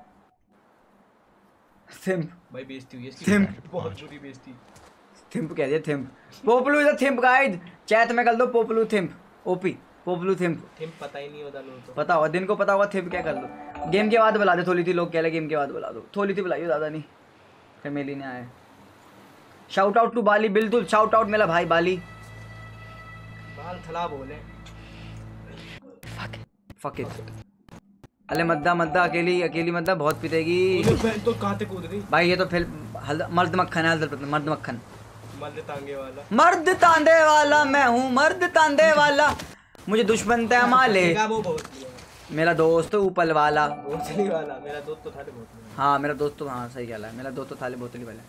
थिम्प भाई बेइज्जती हुई है इसकी। थिम्प बहुत बुरी बेइज्जती। थिम्प कह दिया थिम्प। पोपलू is a simp guide. Chat में कर दो पोपलू थिम्प। ओपी पोपलू थिम्प। थिम्प पता ही नहीं होता लोगों को। पता होगा, दिन को पता होगा थिम्प क्या कर दो। गेम के बाद बुला दे थोड़ी थी, लोग कह रहे गेम के बाद बुला दो। थोड़ी थी बुलाइए, ज़्यादा नहीं। फिर मेली ने आए। शाउट आउट टू बाली, बिल्कुल शाउट आउट मेरा भाई बाली। बाल थला बोले। Fuck it. अरे मद्दा मद्दा अकेली अकेली मद्दा बहुत पिटेगी बहन तो कहां से कूद गई? भाई। ये तो फिर हल- मर्द मक्खन है, हल्दर मर्द मक्खन। मर्द तांगे वाला। मर्द तांदे वाला मैं हूँ, मर्द तांदे वाला। मुझे दुश्मन तय माले, देखा वो बहुत लिया। मेरा दोस्त ऊपल वाला। बोतली वाला मेरा दोस्त तो था रे बोतली। हाँ मेरा दोस्त तो, हाँ सही कहला है, मेरा दोस्त तो थाले बोतली वाला।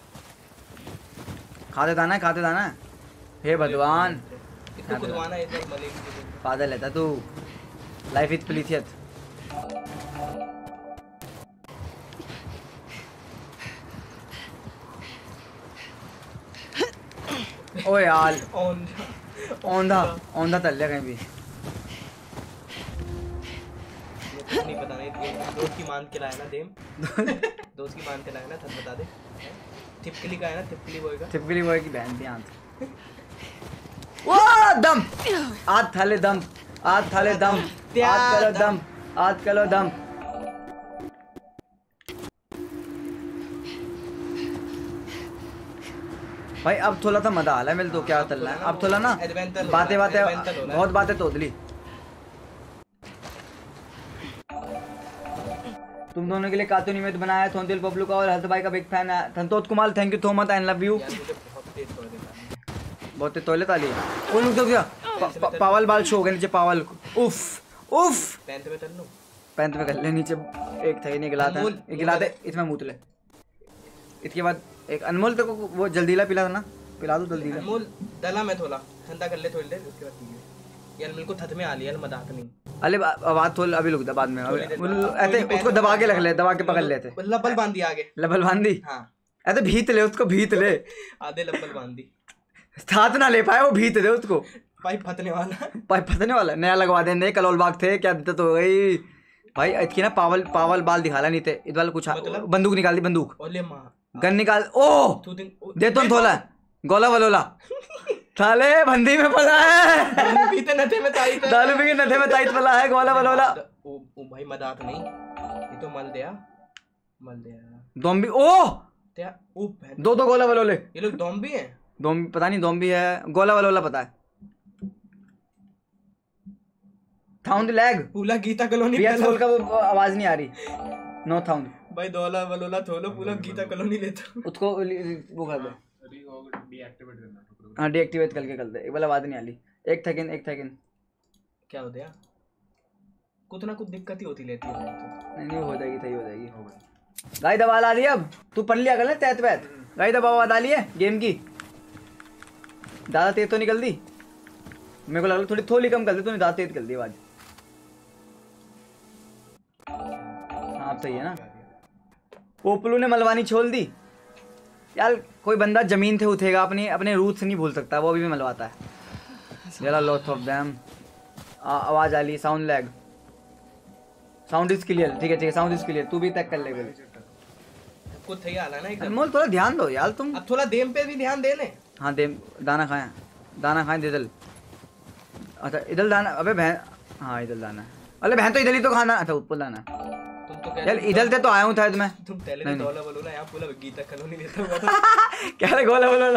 खाते दाना है, खाते दाना है। हे भगवान इसको खुदवाना है इधर मलेगी। पागल है तू। Life is प्लीथियत। ओ यार ऑन औंधा औंधा तल लिया कहीं भी। मुझे नहीं पता नहीं देम दोस्त की मान के लाया ना देम दोस्त की मान के लाया ना तब बता दे। थिपकली का है ना, थिपकली बॉय का। थिपकली बॉय की बहन थी आंत। वो दम आज थाले दम, आज थाले दम, आज करो दम, आज करो दम। भाई अब थोड़ा सा मजा आ रहा है मेरे तो। क्या चल रहा है अब थोड़ा ना, Adventure हो बातें रहा है, बातें adventure हो रहा है। बहुत बातें तोदली। तुम दोनों के लिए कार्टून इमेज बनाया है थोंदिल पब्लू का और हर्ष भाई का बिग फैन है Santosh Kumar. Thank you so much, I love you. यार मुझे बहुत तेज तोड़ देता है। बहुत टॉयलेट वाली है। वो लोग तो क्या पा- पा- पावल बाल शो हो गए नीचे पावल। उफ उफ टेंथ में चल लो। पैंत में कर ले नीचे। एक था नहीं गिलाता है, अनमोल, एक गिलाते इसमें मूत ले। इसके बाद एक अनमोल तो को वो जल्दीला पिला था ना, पिला दो जल्दीला। अनमोल दला में थोड़ा ठंडा कर ले थोड़ी देर, उसके बाद पीए। यार मेरे को थत में आ लिया मदात नहीं। अरे आवाज थोड़ी अभी रुक जा, बाद में थोड़ी देर वो बाद। ऐसे कोई भी उसको पैंट दबा के में रख ले, दबा के पकड़ लेते। लब्बल बांध दिया आगे। लबल बांधी हाँ ऐसे भीत ले उसको, भीत ले। आधे लब्बल बांध दी। हाथ ना ले पाए वो, भीत दे उसको। पाइप फटने वाला। पाइप फंसने वाला नया लगवा दे। नए कलोल बाग थे क्या दिक्कत हो गई भाई। इसकी ना पावल पावल बाल दिखाला नहीं थे इस वाला कुछ। मतलब? बंदूक निकाल दी, बंदूक ओले मां गन निकाल। ओ तू दिन दे तो थोला गोला वलोला थाले बंदी में पड़ा है। पीते नथे में ताई था। दारू पी के नथे में ताइट पड़ा है गोला वलोला। ओ ओ भाई मदात नहीं, ये तो मल दिया मल दिया दोम्बी ओ क्या। ओ बहन दो दो गोला वलोले। ये लोग डॉम्बी हैं। दोम्बी पता नहीं, दोम्बी है गोला वलोला पता है। साउंड लैग पूरा Geeta colony P S four का वो आवाज नहीं आ रही नो साउंड भाई दोला वलोला थोलो पूरा गीता कॉलोनी लेता उसको वो कर दो डीएक्टिवेट करना हाँ डीएक्टिवेट करके कर दे एक बार आवाज नहीं आ रही एक सेकंड एक सेकंड क्या हो गया कुछ ना कुछ दिक्कत ही होती रहती है नहीं नहीं हो जाएगी सही हो जाएगी गाई दबा ला दी अब तू पढ़ लिया कर ले तहत वैत गाई दबा आवाज आ रही है गेम की ज़्यादा तेज तो निकल दी मेरे को लगा थोड़ी थोड़ी कम कर दी तूने ज़्यादा तेज कर दी आवाज हाँ सही है ना पोपलू ने मलवानी छोड़ दी यार कोई बंदा जमीन से उठेगा अपनी अपने रूट से नहीं भूल सकता वो अभी भी मलवाता है यार लॉट्स ऑफ देम आवाज आ रही sound lag sound is clear ठीक है ठीक है साउंड इज क्लियर तू भी तक कर ले बोले कुछ थई आला ना एकदम अनमोल थोड़ा ध्यान दो यार तुम अब थोड़ा देम पे भी ध्यान दे ले हाँ दे दाना खाएं दाना खाएं इधर अच्छा इधर दाना अबे बहन हाँ इधर दाना है अरे बहन तो इधर ही तो खाना अच्छा ऊपर दाना तुम तो यार इधर से तो आया हूँ शायद मैं तुम पहले भी दोला वलोला यहाँ पूरा गीता कॉलोनी लेता हुआ था क्या रे गोला बोला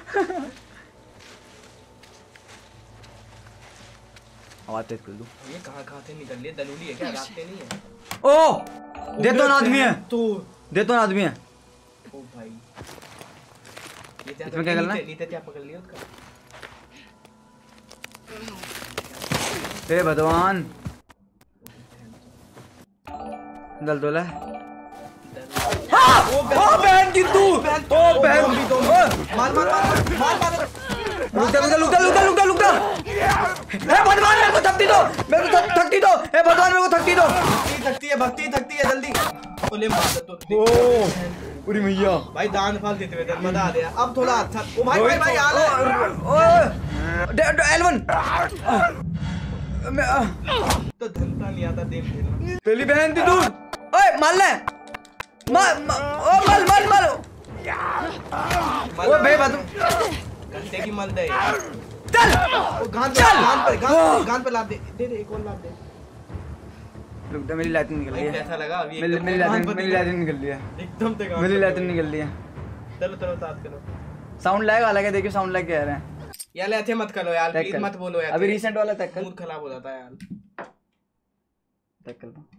आवाज तेज कर दूं ये कहाँ कहाँ से निकल लिए दलूली है क्या रास्ते नहीं है ओ दे तो आदमी है तो दे तो आदमी है ओ भाई ये क्या इसमें क्या करना है? नीचे क्या पकड़ लिया उसका हे भगवान दल दोला ओ बहन की तू ओ बहन की तू मार मार मार मार मार रुक जा रुक जा रुक जा रुक जा रुक जा हे भगवान मेरे को थकती दो मेरे को थकती दो हे भगवान मेरे को थकती दो भक्ति थकती है भक्ति थकती है जल्दी ओ ले मार तो ओ पूरी मैया भाई दान फल देते हुए मजा आ गया अब थोड़ा अच्छा ओ भाई भाई भाई आ रहा ओ एलवन तो धंधा नहीं आता देख खेलना पहली बहन थी तू ओए मार ले मार ओ मार मार मार ओ बे बात घंटे की मल दे चल ओ गान पे गान पे गान गान पे ला दे दे दे एक और ला दे रुक जा मेरी लाइट निकल भाई रही है कैसा लगा अभी मेरी मेरी लाइट मेरी लाइट निकल रही है एकदम से गान मेरी लाइट निकल रही है चलो चलो साथ करो साउंड लैग अलग है देखियो साउंड लैग कह रहे हैं यार ऐसे मत करो यार Check प्लीज कर। मत बोलो यार अभी रिसेंट वाला चेक कर मूड खराब हो जाता है यार चेक कर दो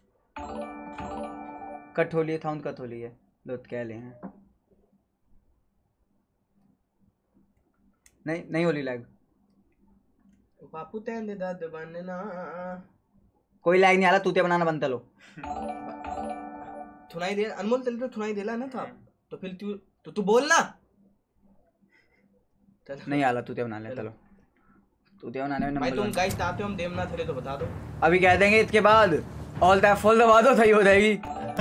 कट हो लिए साउंड कट हो लिए लोट कह ले हैं नहीं नहीं होली लैग बापू तेंदे दाद बनना कोई लैग नहीं आ रहा तूते बनाना बनता लो सुनाई दे अनमोल तेरे तो सुनाई देला ना था तो फिर तू तो तू बोल ना नहीं आ रहा तूते बना ले चलो तूते बनाने में भाई नंबर तुम गाइस चाहते हो हम देवना थे तो बता दो अभी कह देंगे इसके बाद ऑल दैट फुल दबा दो सही हो जाएगी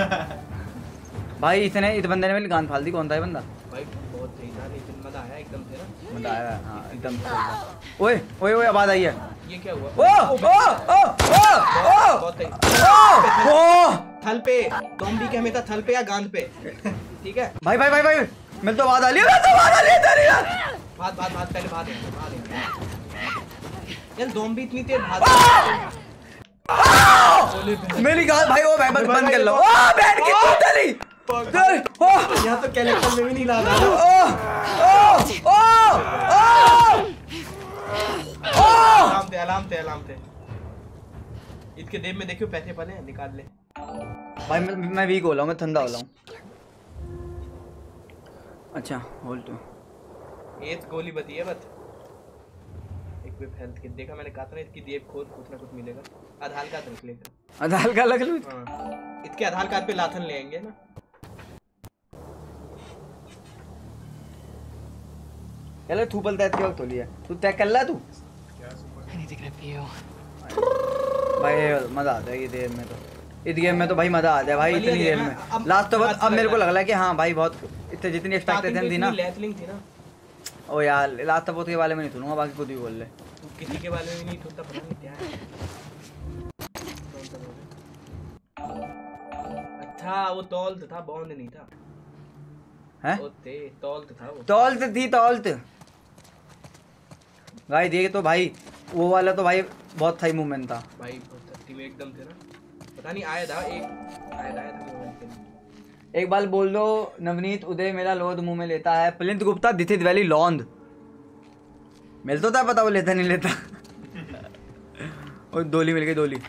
भाई इसने इस बंदे ने मेरी गान फाल दी कौन था ये बंदा भाई बहुत सही था लेकिन मजा आया एकदम से ना मजा आया हां एकदम से ओए ओए ओए आवाज आई है ये क्या हुआ ओ ओ ओ ओ बहुत सही ओ थल पे डोंबी के हमेशा थल पे या गांड पे ठीक है भाई भाई भाई भाई मैं तो आवाज आ रही है मैं तो आवाज आ रही है तेरी यार भाग भाग भाग पहले भाग भाग यार डोंबी इतनी तेज भाग मेरी गाल भाई ओ भाई बंद बंद कर लो ओ बैठ के तू चली चल ओ यहाँ तो कैरेक्टर में भी नहीं ला रहा ओ ओ ओ ओ अलार्म थे अलार्म थे अलार्म थे इसके देव में देखियो पैसे पड़े हैं निकाल ले भाई मैं मैं वीक हो रहा हूं मैं ठंडा हो रहा हूं अच्छा होल्ड टू एक गोली बची है बस एक पे हेल्थ किट देखा मैंने कहा था ना इसकी देव खोद कुछ ना कुछ मिलेगा आधार कार्ड रख लेगा आधार कार्ड लग लूं हाँ इसके आधार कार्ड पे लाथन ले आएंगे ना चलो तू बोलता है क्या वक्त हो लिया तू तय कर ला तू I need to get a view. भाई मजा आता है ये देर में तो इस गेम में तो भाई मजा आ जाए भाई बढ़िया इतनी देर गेम है। में अब लास्ट तो बस अच्छा अब मेरे को लग लग रहा है कि हाँ भाई बहुत इतने जितनी एक्सपेक्टेशन थी ना लेथलिंग थी ना ओ यार लास्ट तो के बारे में नहीं सुनूंगा बाकी खुद ही बोल ले तू किसी के बारे में भी नहीं सुनता पता नहीं क्या है अच्छा वो तौलत था बॉन्ड नहीं था हैं वो थे तौलत था वो तौलत थी तौलत भाई देख तो भाई वो वाला तो भाई बहुत सही मूवमेंट था भाई बहुत सख्ती में एकदम थे ना पता नहीं आया था एक आया था आया था moment के लिए। एक बार बोल दो नवनीत उदय मेरा लोद मुंह में लेता है plinth Gupta this is valley लॉन्द मिल तो था पता वो लेता नहीं लेता और दोली मिल गई दोली।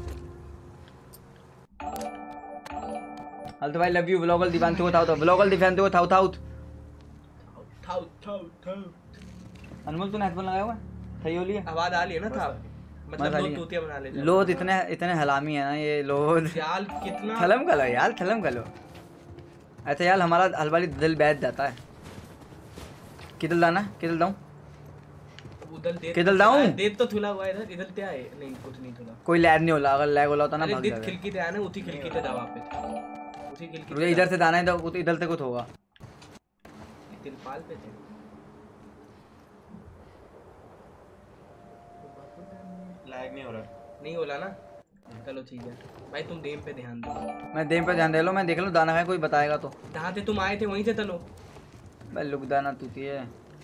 हल तो भाई लव यू व्लॉगल दिवान तो थाउ तो व्लॉगल दिवान तो थाउ थाउ थाउ थाउ थाउ। अनमोल तूने हेडफोन लगाया हुआ है? सही हो लिया? आवाज आ रही है ना था मतलब मजा लोग लिया। तूतिया बना लेते हैं। लोद इतने इतने हलामी है ना ये लोद। यार कितना थलम कर लो यार, थलम कर लो। अच्छा यार हमारा हलवाली दिल बैठ जाता है। किधर लाना? किधर दाऊं? उधर दे किधर दाऊं? दे तो थुला हुआ है इधर इधर क्या है? नहीं कुछ नहीं थुला। कोई लैग नहीं होला, अगर लैग होला होता ना अरे भाग देख जाता। खिड़की पे आना उसी खिड़की पे दबा पे उसी खिड़की रुक जा, इधर से दाना है तो इधर से कुछ होगा। तिरपाल पे थे। लैग नहीं हो रहा। नहीं होला ना? चलो ठीक है भाई तुम डेम पे ध्यान दो। मैं देम पे ध्यान दे लो, मैं देख लूं दाना है कोई बताएगा तो। जहाँ से तुम आए थे वहीं से चलो। भाई लुक दाना तू है।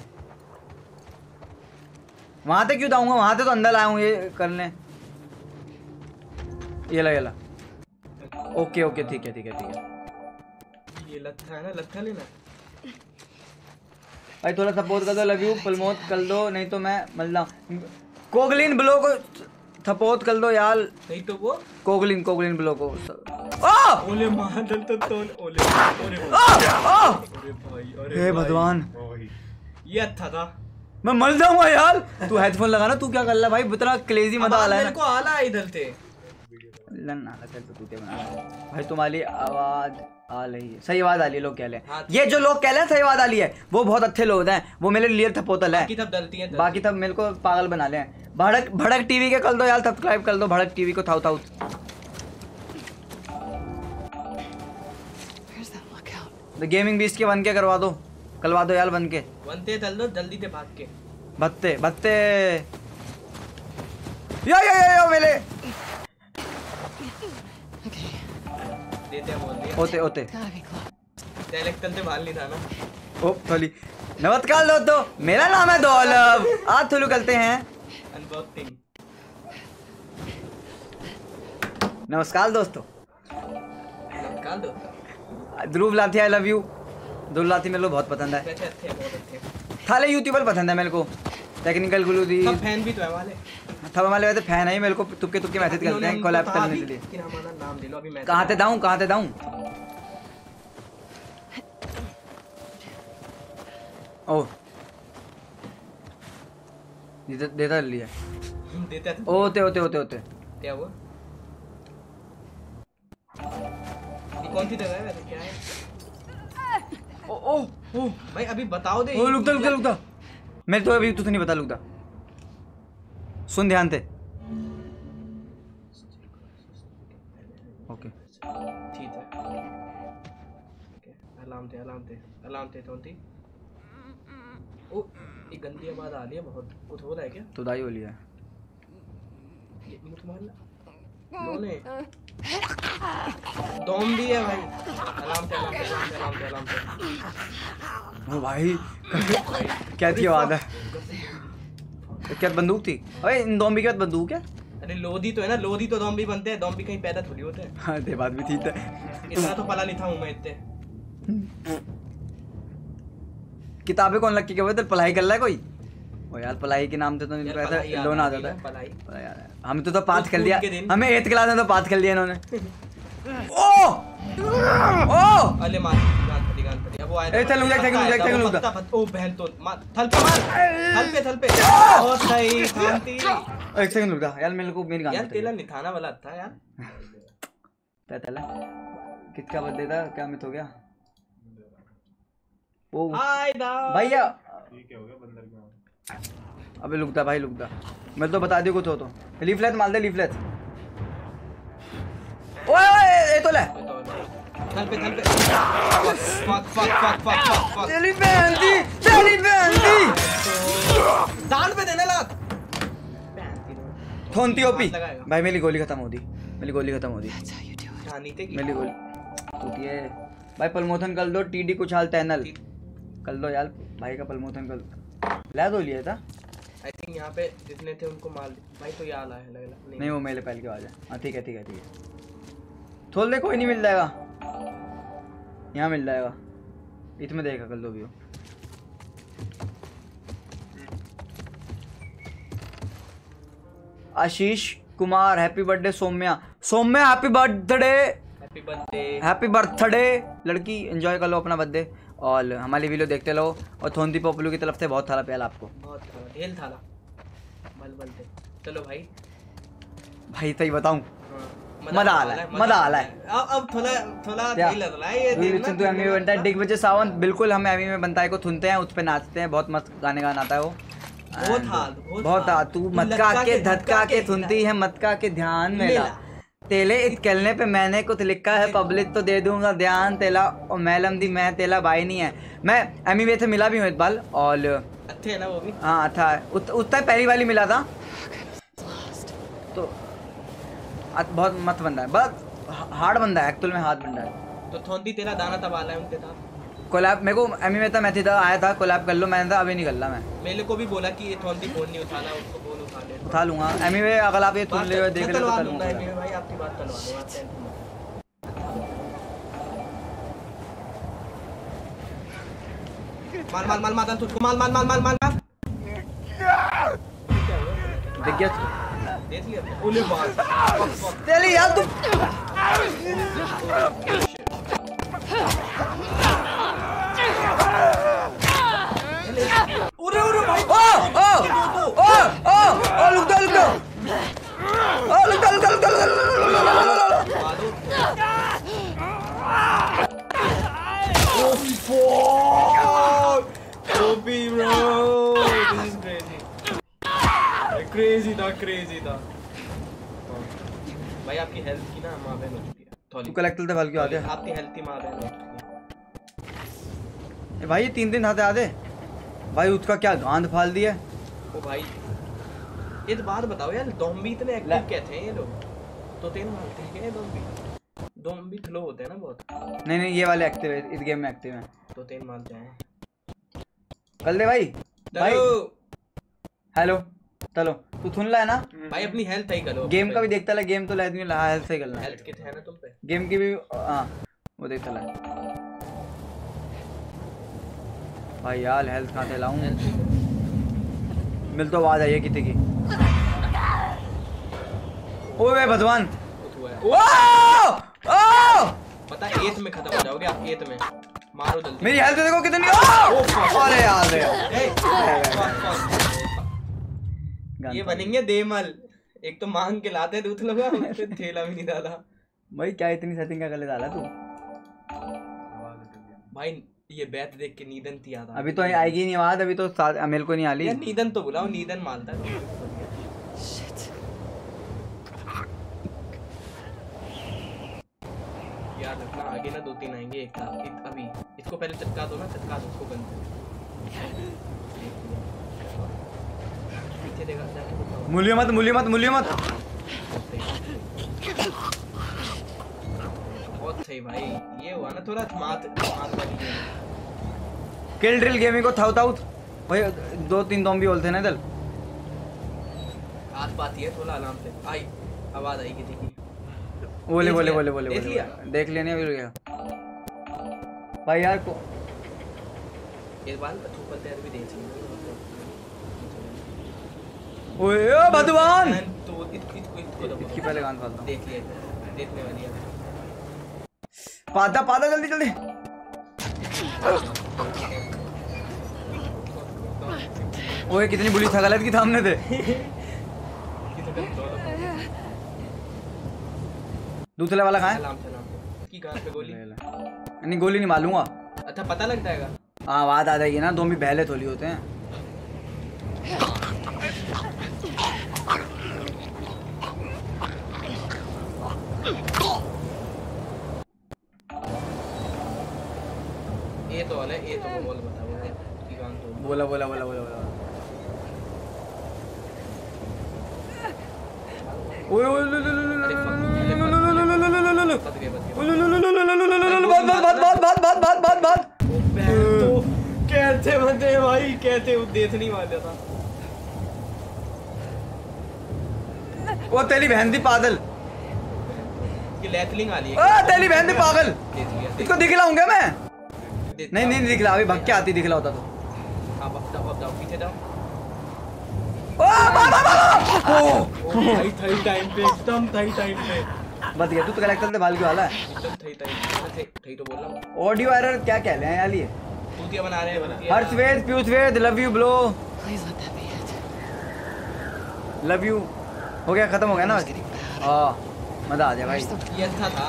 वहां से क्यों जाऊंगा? वहां से तो अंदर आया हूँ ये करने। ये ला ये ला। ओके ओके ठीक है ठीक है ठीक है। ये लत्था है ना, लत्था लेना। भाई थोड़ा सपोर्ट कर दो, लव यू प्रमोट कर दो, नहीं तो मैं मतलब कोगलिन ब्लो को सपोर्ट कर दो यार। नहीं तो वो कोगलिन कोगलिन ब्लो को। आ! ओले मार दल तो तो ओले ओले आ! आ! अरे भाई अरे हे भगवान ये अच्छा था। मैं मर जाऊंगा यार। तू हेडफोन लगाना, तू क्या कर रहा है भाई? इतना क्लेजी मजा आ रहा है मेरे को आला इधर से लन आ रहा तो तूते बना भाई। तुम्हारी आवाज आ रही है, सही आवाज आ रही है। लोग कह रहे हैं ये जो लोग कह रहे हैं सही आवाज आ रही है, वो बहुत अच्छे लोग हैं, वो मेरे लिए थपोतल है। बाकी सब डलती हैं बाकी सब मेरे को पागल बना ले। भड़क भड़क टीवी के कर दो यार, सब्सक्राइब कर दो भड़क टीवी को। थाउ थाउ द गेमिंग बीस्ट के वन के करवा दो, करवा दो यार वन के। बनते चल दो जल्दी से भाग के। भत्ते भत्ते यो यो यो यो मेरे देते हैं बोल दिया होते होते डायरेक्टर से बाल नहीं था ना। ओ थोली नमस्कार दोस्तों, मेरा नाम है दौलभ। आज थोलू करते हैं अनबॉक्सिंग। नमस्कार दोस्तों। निकाल दो ध्रुव लाठी आई लव यू। ध्रुव लाठी मेरे को बहुत पसंद है। वैसे अच्छे हैं बहुत अच्छे। थाले यूट्यूबर पसंद है मेरे को। टेक्निकल गुलू दी सब फैन भी तो है वाले। सब हमारे वैसे फैन है, मेरे को तुक्के तुक्के मैसेज करते हैं कोलैब करने के लिए। कि हमारा नाम ले लो अभी। मैं कहाँ से दाऊं कहाँ से दाऊं? ओह देता देता लिया। देते हैं होते होते होते होते क्या हुआ? ये कौन सी जगह है वैसे? क्या है? ओ ओ ओ भाई अभी बताओ दे। ओ लुकता लुकता लुकता मैं तो अभी तुझे नहीं पता लुकता। सुन ध्यान से। ओके ठीक है ओके। अलार्म थे अलार्म थे अलार्म थे तो थी। ओ ये गंदी आवाज आ रही है बहुत। कुछ हो रहा है क्या? तो दाई हो लिया। ये मुझ मारना दोने दम भी है भाई। अलार्म थे अलार्म थे अलार्म थे अलार्म थे। ओ भाई क्या थी आवाज है? क्या बंदूक थी? अरे इन दॉम्बी के बाद बंदूक है? अरे लोधी तो है ना, लोधी तो दॉम्बी बनते हैं। दॉम्बी कहीं पैदा थोड़ी होते हैं। हाँ ये बात भी थी। इतना तो पला नहीं था हूँ मैं इतने। किताबें कौन लग के क्या बोलते? पढ़ाई कर रहा है कोई? ओ यार पढ़ाई के नाम से तो नहीं पढ़ाई ऐसा याद लोन आ आ गई जाता ना, है। पढ़ाई। अरे यार हमें तो तो पास कर स्कूल लिया, के दिन। हमें एट क्लास में तो पास कर लिया इन्होंने। ओ ओ अरे मार गान फटी गान फटी। अब वो आया ए, चल, लूँ जा, चल, लूँ जा, चल, लूँ जा। पत्ता पत्ता। ओ बहन तो मार थल पे मार थल पे थल पे। बहुत सही शांति। एक सेकंड रुक जा यार, मेरे को मेरी गान यार बता तेला निथाना वाला था यार। क्या चला? किसका बर्थडे था? क्या मिस हो गया? ओ हाय दा भैया ठीक है हो गया बंदर के। अबे लुक जा भाई लुक जा, मैं तो बता दियो कुछ हो तो। लीफलेट मार दे लीफलेट। ओए ओए ये तो ले थल पे थल पे। Fuck fuck fuck fuck fuck. तेरी बहन दी तेरी बहन दी दांत पे देने लग। थोंती ओपी भाई। मेरी गोली खत्म हो दी, मेरी गोली खत्म हो दी। हाँ नीचे की मेरी गोली टूटी है भाई। प्रमोशन कर दो टीडी कुछ हाल तैनल कर दो यार भाई का प्रमोशन कर दो। ला दो लिया था आई थिंक यहाँ पे जितने थे उनको मार भाई। तो ये आला है लग रहा नहीं, वो मेरे पहले के आवाज है। हाँ ठीक है ठीक है ठीक है। थोल दे कोई नहीं मिल जाएगा, यहाँ मिल जाएगा। इसमें देखा कर लो भी हो। Ashish Kumar happy birthday Saumya Saumya happy birthday happy birthday happy birthday लड़की एंजॉय कर लो अपना बर्थडे और हमारी वीडियो देखते रहो और थोंदी पॉपुलू की तरफ से बहुत थाला प्याल आपको बहुत थाला ढेल थाला बल बल दे चलो भाई भाई सही बताऊं हाँ, मजा आ रहा है मजा आ रहा है अब अब थोड़ा थोड़ा क्या? नहीं लग रहा है ये देखना तू एमी में बनता है दिग्विजय सावंत बिल्कुल हम एमी में बनता है को थुनते हैं उस पे नाचते हैं बहुत मस्त गाने गाना है वो बहुत हाल बहुत हाल तू मटका के धटका के सुनती है मटका के ध्यान में ला तेले इत कहने पे मैंने कुछ लिखा है पब्लिक तो दे दूंगा ध्यान तेला और मैलम दी मैं तेला भाई नहीं है मैं एमी वे से मिला भी हूँ इकबाल और अच्छे है ना वो भी हाँ था उत, उतना पहली वाली मिला था तो बहुत मस्त बंदा है बहुत हार्ड बंदा है एक्चुअल में हाथ बंदा है तो थोंदी तेरा दाना तब आला है उनके था कोलैब मेरे को एमी में था मैं थी था आया था कोलैब कर लो मैंने था अभी नहीं कर ला मैं मेरे को भी बोला कि ये थोंदी फोन नहीं उठाना उसको फोन उठा ले उठा लूंगा एमी में अगर आप ये सुन ले देख ले तो कर लूंगा मेरे भाई आपकी बात करवा दो आप टेंशन मत मार मार मार मार तुझको मार मार मार मार मार मार देख गया देख लिया ओले बात चली यार तू उरे उरे भाई ओ ओ ओ ओ ओ लुक दो लुक दो ओ लुक दो लुक दो लुक दो OP bro this is crazy crazy था क्रेजी था भाई आपकी हेल्थ की ना मां बहन हो चुकी है तू कलेक्टर दे बल्कि आते आपकी हेल्थ की मां बहन हो चुकी है भाई ये तीन दिन आते आते भाई उसका क्या गांध फाल दिया ओ भाई ये तो बात बताओ यार ज़ॉम्बी इतने एक्टिव कैसे हैं ये लोग तो तीन मारते हैं ज़ॉम्बी ज़ॉम्बी स्लो होते हैं ना बहुत नहीं नहीं ये वाले एक्टिव है इस गेम में एक्टिव है तो तीन मार जाए कर दे भाई भाई चलो हेलो चलो तू सुन ला है ना भाई अपनी हेल्थ सही करो गेम का भी देखता ला गेम तो लाइट में ला हेल्थ सही करना है हेल्थ किट है ना तुम पे गेम की भी हाँ वो देखता ला भाई यार हेल्थ कहाँ से लाऊं मिल तो आवाज आई है कितने की ओए भगवान ओ ओ पता है एथ में खत्म हो जाओगे आप एथ में मारो जल्दी मेरी हेल्थ देखो कितनी ओ अरे यार ये बनेंगे देमल एक तो मांग के लाते दूध लगा फिर थैला भी नहीं डाला भाई क्या इतनी सेटिंग का गले डाला तू भाई ये बैट देख के नीदन थी याद अभी तो आएगी नहीं आवाज अभी तो अमेल को नहीं आ रही यार नीदन तो बुलाओ नीदन मानता है याद रखना आगे ना दो तीन आएंगे एक साथ इत, अभी इसको पहले चटका दो ना चटका दो उसको बंद पीछे देखा जाके मूल्य मत मूल्य मत मूल्य मत बहुत सही भाई ये हुआ ना थोड़ा मात मात वाली किल ड्रिल गेमिंग को थाउट आउट भाई दो तीन दम भी बोलते हैं ना इधर आस पास ही है थोड़ा आराम से आई आवाज आई किसी की बोले बोले बोले बोले देख लिया देख लेने भी गया भाई यार को एक बार ऊपर तैयार भी देख लिया ओए ओ भगवान तो इसको इसको इसको इसकी पहले गान फालता देख लिया देखने वाली है पादा पादा जल्दी जल्दी ओए कितनी बुरी थकालत की सामने थे दूसरे वाला कहाँ है सलाम सलाम की गान पे गोली नहीं गोली नहीं मारूंगा अच्छा पता लग जाएगा हाँ आवाज आ जाएगी ना दो भी बहले थोड़ी होते हैं ये तो वाला ये तो बोल बता वो की गान तो बोला बोला बोला बोला बोला ओए ओए लो लो लो लो अरे fuck, लो लो लो लो लो लो लो लो लो बच गए बच लो लो लो लो लो लो लो लो लो बात बात बात बात बात बात बात बात बात गए तो कैसे बंदे भाई कैसे वो देख नहीं वाले था वो तेरी बहन थी पागल कि लेटलिंग आ रही ओ है तेरी बहन थी पागल देख लिया इसको दिखलाऊंगा मैं देख- नहीं नहीं दिखला अभी भग के आती दिखला होता तो हाँ अब जाओ अब जाओ पीछे जाओ ओ बा बा बा भाई सही टाइम पे, एकदम सही टाइम पे बच गया तू तो कलेक्टर से भाल के वाला है। एकदम सही टाइम पे सही तो बोल रहा हूँ। ऑडियो एरर क्या कह रहे हैं यार ये? भूतिया बना रहे हैं भूतिया। Harshved Piyushved love you bro, Please let that be it. Love you. हो गया खत्म हो गया ना बस। हाँ मजा आ जाए भाई। ये अच्छा था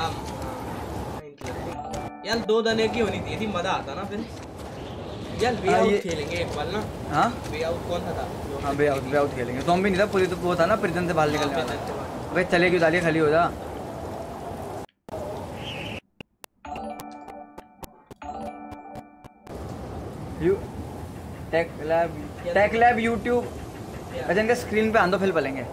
यार, दो दने की होनी थी, थी मजा आता ना फिर यार। वे आउट खेलेंगे एक बार ना। हाँ वे आउट कौन सा था? हाँ वे आउट वे आउट खेलेंगे। ज़ॉम्बी नहीं था पूरी, तो वो था ना प्रिजन से बाहर निकलने वाला। भाई चले क्यों डालिए, खाली हो जा। You tech lab tech lab YouTube अजन के स्क्रीन पे आंदो फिल पलेंगे।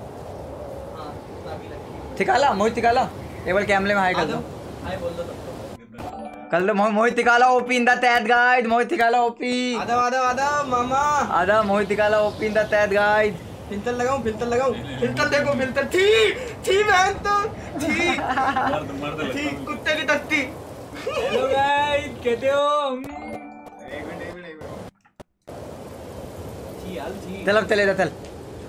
ठिकाला मोहित ठिकाला एक बार कैमरे में हाई कर दो। हाय बोल दो कल दो मोहित ठिकाला ओपी इन द तैद गाइड। मोहित ठिकाला ओपी आधा आधा आधा मामा आधा मोहित ठिकाला ओपी इन द तैद गाइड। फिल्टर लगाऊं फिल्टर लगाऊं फिल्टर देखो फिल्टर थी थी बहन तो थी मर्द मर्द थी कुत्ते की तस्ती। हेलो गाइस कैसे हो? एक मिनट एक मिनट एक मिनट थी यार थी। चल अब चले जा चल।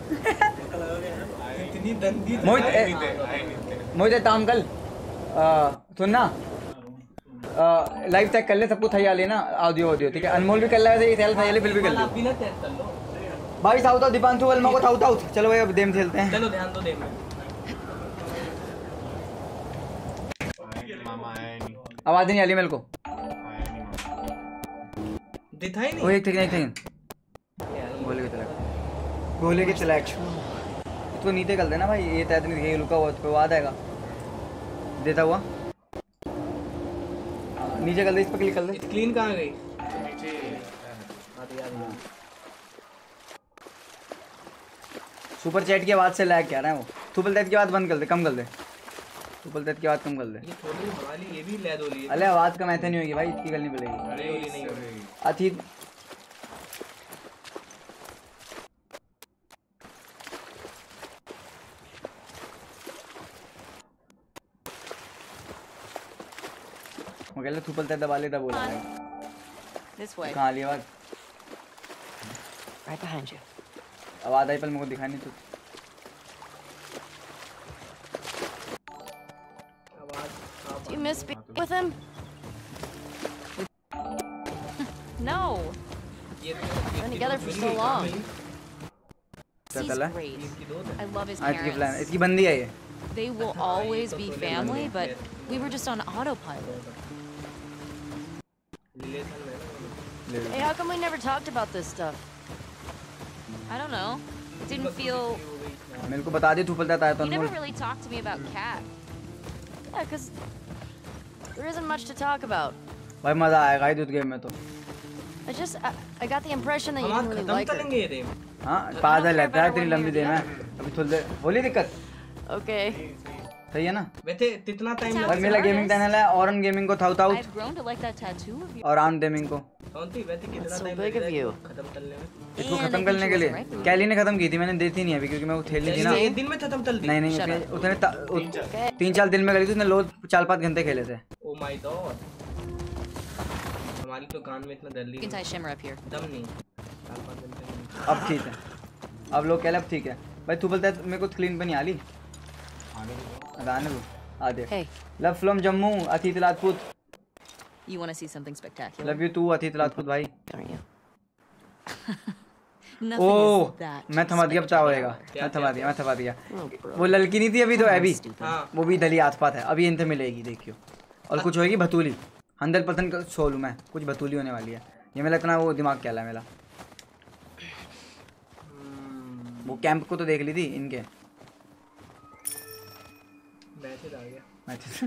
इतनी दंदी मोहित आए ए- नहीं थे आए नहीं थे। मोहित एक काम कल सुनना लाइव चेक कर ले, सब कुछ तैयार लेना ऑडियो ऑडियो ठीक है। अनमोल भी कर ले, वैसे ये तैयार ले, बिल भी कर आप ले भी ना तैयार कर लो। भाई। साउथ दीपांशु वर्मा को थाउट आउट। चलो भाई अब गेम खेलते हैं। चलो ध्यान दो दे में मामा आया नहीं आवाज नहीं आ रही मेरे को। आया नहीं मामा। दिखा ही वो नहीं एक ठीक नहीं ठीक गोले के चला गोले के चला तो नीचे कर देना भाई। ये तैद नहीं रुका हुआ तो आ जाएगा देता हुआ। नीचे कर दे, इस पर क्लिक कर दे। क्लीन कहाँ गई? नीचे सुपर चैट की आवाज से लैग क्या रहा है वो। सुपर चैट की आवाज बंद कर दे, कम कर दे। सुपर चैट की आवाज कम कर दे। ये छोटी हमारी ये भी ले दो लिए। अरे आवाज कम ऐसे नहीं होगी भाई, इतनी करनी पड़ेगी। अरे ये नहीं हो रही। अथी मैं सुपर चैट दबा लेता बोला भाई। This way. कहाँ ली आवाज? Right behind you. आवाज आई पर मेरे को दिखा नहीं। तो Do you miss speaking with him? No. ये Been together for so long. क्या He's चल रहा है? great. I love his आज की प्लान parents. इसकी बंदी है ये। They will always be family, but we were just on autopilot. Hey, how come we never talked about this stuff? I don't know. It didn't feel... मेरे को बता दे तू पलता आया तो You never Anmol. really talked to me about Kat. Yeah, because there isn't much to talk about. भाई मजा आएगा इस गेम में तो। I just, I, I got the impression that you हम didn't really खत्म like her. करेंगे ये गेम। हाँ पागल रहता है, इतनी लंबी देर में अभी थोड़ी देर बोली दिक्कत Okay. सही है ना। वैसे कितना टाइम Sounds और मेरा गेमिंग चैनल है और गेमिंग को shout out I've grown to like that tattoo of yours. और आन गेमिंग को कौन थी वैसे कितना So time big of you. खत्म करने में? इसको And I खत्म think करने she के was लिए right with you. कैली ने खत्म की थी, मैंने देखी नहीं अभी क्योंकि मैं वो खेलनी थी ना। एक दिन में खत्म कर दी। नहीं नहीं Shut उसने up. उसने ता- उ- तीन चार दिन में करी थी उसने। लोग चार पाँच घंटे खेले थे। Oh my God. हमारी तो कान में इतना दर्द You can tie Shimmer up here. दम नहीं। चार पाँच घंटे नहीं। अब ठीक है, अब लोग कह रहे अब ठीक है भाई। तू बोलता है मेरे को क्लीन पे नहीं आ ली आने दो। आ देख Hey, love from Jammu Atit Rajput. you want to see something spectacular? Love you too Atit Rajput भाई। Don't you? Nothing O is that मैं थमा दिया, अब क्या होएगा। मैं थमा दिया मैं थमा दिया वो लड़की नहीं थी अभी तो अभी हाँ। वो भी दली आसपास है, अभी इनसे मिलेगी देखियो। और कुछ होएगी भतूली, हंड्रेड परसेंट सोलू मैं कुछ भतूली होने वाली है। ये मेरा इतना वो दिमाग क्या है मेरा। वो कैंप को तो देख ली थी इनके। मैसेज आ गया। मैं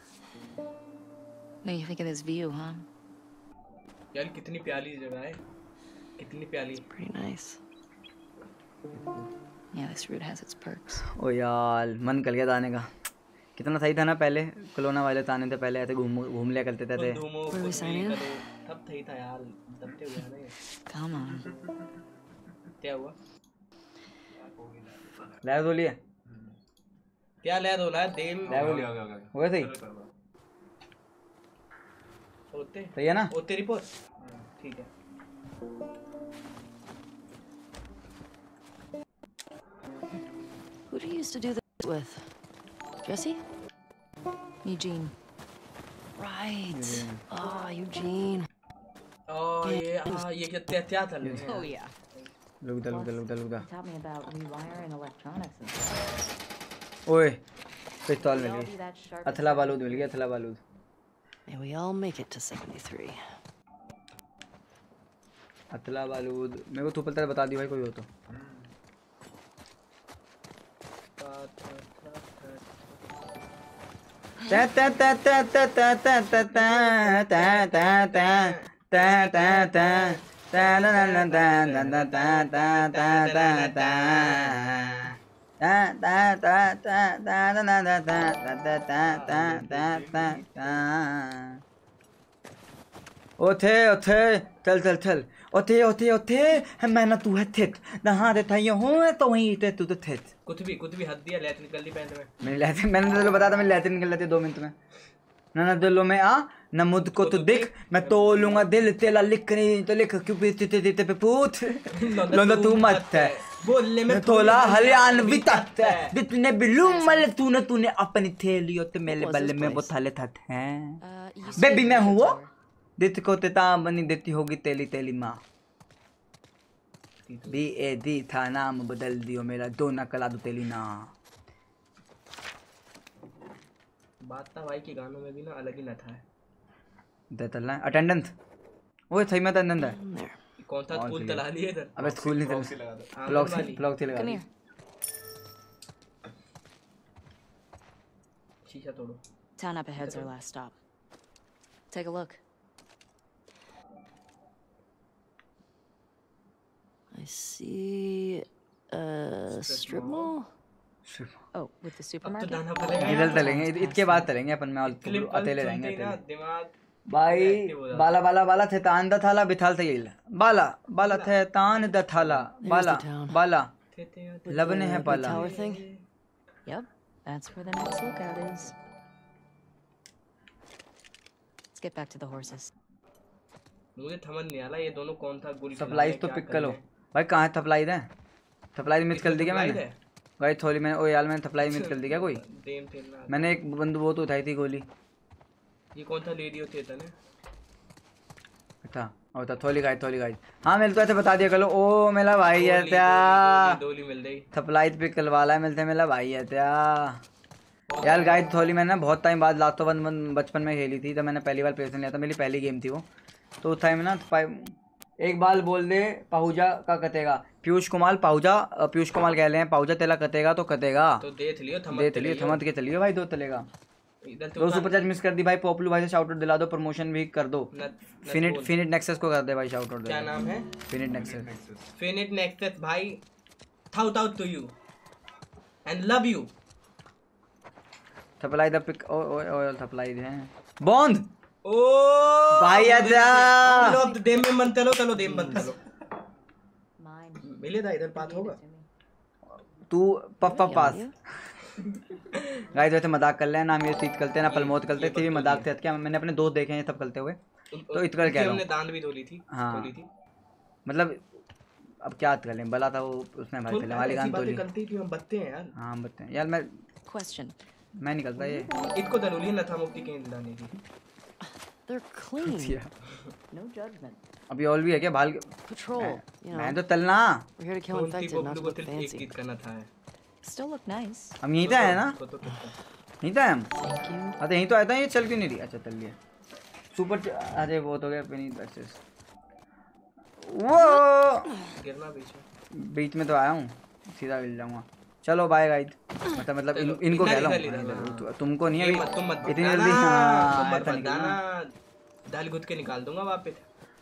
No, you think of this view, huh? यार कितनी प्यारी जगह है, कितनी प्यारी। Pretty nice. Yeah, this route has its perks. ओ यार मन कर गया जाने का। कितना सही था ना पहले, कोरोना वाले तो आने से पहले ऐसे घूम घूम लिया करते थे। धूमो Where we sign in? तब सही था यार, तब ते हुआ नहीं। Come on. क्या हुआ? ले दो लिए क्या ले दो ना देम ले दो लिए हो गया सही होते सही है ना। ओ तेरी पोस ठीक है। used to do this with? Jesse? Eugene. Right. Ah, Eugene. Oh, ये हाँ ये क्या क्या क्या था लोग? Oh yeah. लुक दा लुक दा लुक दा लुक दा Taught me about rewiring electronics and stuff. ओए पिस्तौल मिल They all गई do that sharp अथला बालूद मिल गया अथला Balud May we all make it to seventy-three. अथला Balud मेरे को तू पता बता दी भाई कोई हो तो ता ता ता ता ता ता ता ता ता ता ता ता ता ता ता ता ना ना ना ता ता ता ता ता ता ता ता ता ता ता ता ना ना ता ता ता ता ता ता ता ओथे ओथे चल चल चल ओथे ओथे ओथे मैं ना तू है थित नहा देता ये हूँ तो वहीं ते तू तो थित कुछ भी कुछ भी हद दिया लैट निकल दी पैंट में मेरी लैट मैंने तो बताया था मेरी लैट निकल जाती दो मिनट में ना ना दिलों में आ न मुझ को तो दिख मैं तोलूंगा दिल तेला लिख नहीं तो लिख क्यों पीते ते पे पूछ लोंदा तू मत है बोलने में थोला हरियाणवी तख्त है जितने बिल्लू मल तूने तूने अपनी थैली और मेरे बल्ले में वो थाले था हैं बेबी मैं हूँ वो दित को तेता बनी देती होगी तेली तेली माँ बी ए डी था नाम बदल दियो मेरा दो ना कला दो तेली ना बात था भाई के गानों में भी ना अलग ही न था देतला अटेंडेंस ओए सही में अटेंडेंस है कौन था स्कूल तला लिए इधर अबे स्कूल नहीं था ब्लॉक से ब्लॉक से लगा शीशा तोड़ो Town up ahead's our last stop. Take a look. I see a strip mall. Oh, with the अब तो supermarket? दाना पड़ेगा इधर चलेंगे इसके बाद चलेंगे अपन में क्लिप अकेले रहेंगे सुनते ही ना अकेले दिमाग भाई active हो जाता बाला बाला बाला थे तान दा थाला बिथाल थे येल बाला बाला थे तान दा थाला बाला the town. बाला थे थे थे लबने हैं The पाला tower thing. Yep, that's where the next lookout is. Let's get back to the horses. मुझे समझ नहीं आ रहा ये दोनों कौन था गुल सप्लाईज तो पिक कर लो भाई कहाँ है सप्लाईज है सप्लाईज मिस कर दी क्या मैंने भाई थोड़ी मैंने ओ यार मैंने सप्लाई मिस कर दी क्या कोई देम तेलना मैंने एक बंदू वो तो उठाई थी गोली ये कौन था लेडी होती है ना अच्छा और था थोली गाइड थोली गाइड हाँ मिल तो ऐसे बता दिया करो ओ मेरा भाई है क्या डोली मिल गई सप्लाई पिक करवाला है मिलते मेरा भाई है क्या यार गाइड थोली मैंने बहुत टाइम बाद लास्ट वन बचपन में खेली थी तो मैंने पहली बार प्लेसन लिया था मेरी पहली गेम थी वो तो उस टाइम ना एक बाल बोल दे पाहुजा का कतेगा पीयूष कुमार पाहुजा पीयूष कुमार कह रहे हैं पाहुजा तेला कतेगा तो कतेगा तो देख लियो थमत देख लियो थमत के चलियो भाई दो तलेगा दो सुपर चैट मिस कर दी भाई पॉपुलर भाई से शाउट आउट दिला दो प्रमोशन भी कर दो फिनिट फिनिट नेक्सस को कर दे भाई शाउट आउट क्या नाम है फिनिट नेक्सस फिनिट नेक्सस भाई shout out to you and love you supply the pick ओ ओ सप्लाई है बॉन्ड ओ भाई आजा लो अब देम में मन चलो चलो देम मन चलो Mine. मिले था इधर बात होगा तू पप्पा पास गाइस वैसे मजाक कर ले ना हम ये चीज करते ना प्रमोट करते थे मजाक थे क्या मैंने अपने दोस्त देखे हैं सब करते हुए तो इतना क्या हमने दांत भी धोली थी हाँ धोली थी मतलब अब क्या कर लें भला था वो उसने भाई पहले वाली गान धोली गलती थी हम बत्ते हैं यार हाँ हम बत्ते हैं यार मैं Question. मैं नहीं करता ये इसको दलोली न था मुक्ति के दिलाने की They're clean. No judgment. अभी ऑल भी है क्या भाल Patrol. You know, मैं तो तलना we're here to kill कौन सी infected, not बबलू to को look सिर्फ एक fancy. चीज करना था है Still look nice. हम यहीं तो है ना तो तो तो यहीं तो है हम Thank you. हाँ तो यहीं तो आया था ये चल क्यों नहीं रही अच्छा चल लिया सुपर अरे वो तो गया फिनिट नेक्सस वो गिरना बीच में बीच में तो आया हूँ सीधा मिल जाऊंगा चलो बाय गाइड मतलब मतलब इन, इनको कह रहा हूँ तुमको नहीं ये है मत तुम मत इतनी बताना, जल्दी हाँ तुम मत ऐसा निकलना बताना दाल गुद के निकाल दूंगा वापस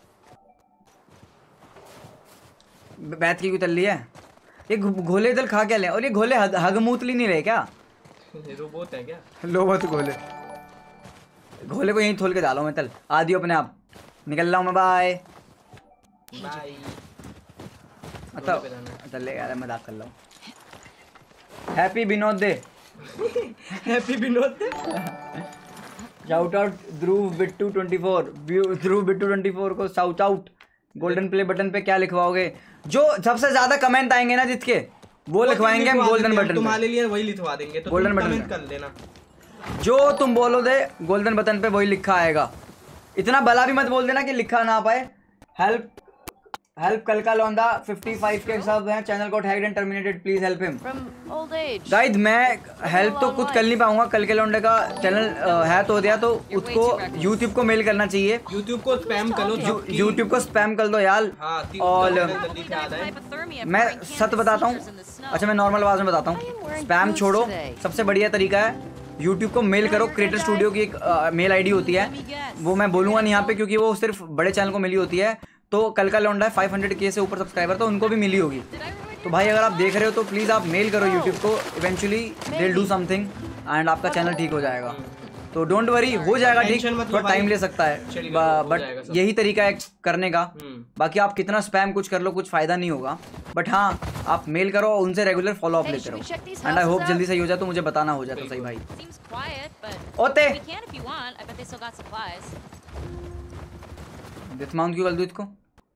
बैठ की उतर ली है ये घो- घोले इधर खा क्या ले और ये घोले हग, हग मूतली नहीं रहे क्या रोबोट है क्या लो बस घोले घोले को यहीं थोल के डालो मैं चल आ दियो अपने आप निकल रहा हूँ मैं बाय बाय अच्छा चल ले यार मजाक कर रहा हूँ हैप्पी विनोद दे happy Vinod shout out Dhruv Bittu twenty four Dhruv Bittu twenty four को shout out golden play button पे क्या लिखवाओगे जो सबसे ज्यादा कमेंट आएंगे ना जिसके वो लिखवाएंगे हम गोल्डन बटन तुम्हारे लिए वही लिखवा देंगे, तो गोल्डन तुम बटन कमेंट कर देना जो तुम बोलो दे, गोल्डन बटन पे वही लिखा आएगा। इतना भला भी मत बोल देना कि लिखा ना पाए। हेल्प हेल्प कल का लौंडा पचपन के सब हैं, चैनल को hacked and terminated, please help him. From old age. Guys मैं हेल्प तो कुछ कर नहीं पाऊंगा, कल के लौंडे का चैनल हैक हो गया तो उसको यूट्यूब को मेल करना चाहिए, यूट्यूब को स्पैम कर लो, यूट्यूब को स्पैम कर दो यार। हाँ, ती- और जल्दी से आ जाए। मैं सच बताता हूँ, अच्छा मैं नॉर्मल आवाज में बताता हूँ, स्पैम छोड़ो, सबसे बढ़िया तरीका है यूट्यूब को मेल करो। क्रिएटर स्टूडियो की एक आ, मेल आईडी होती है, वो मैं बोलूँगा नहीं यहाँ पे क्योंकि वो सिर्फ बड़े चैनल को मिली होती है। तो कल का लौंडा है पाँच सौ के से ऊपर सब्सक्राइबर, तो उनको भी मिली होगी। तो भाई अगर आप देख रहे हो तो प्लीज़ आप मेल करो यूट्यूब को, eventually they will do something and आपका चैनल ठीक हो जाएगा। तो डोंट वरी, हो जाएगा ठीक, थोड़ा टाइम ले सकता है बट यही तरीका है करने का। बाकी आप कितना स्पैम कुछ कर लो कुछ फायदा नहीं होगा, बट हाँ आप मेल करो, उनसे रेगुलर फॉलो अप लेते रहो एंड आई होप जल्दी सही हो जाए, तो मुझे बताना हो जाए तो सही भाई। Seems quiet, but ओते we can if you want. I bet they still got supplies. Dismount क्यों कर दूं इसको?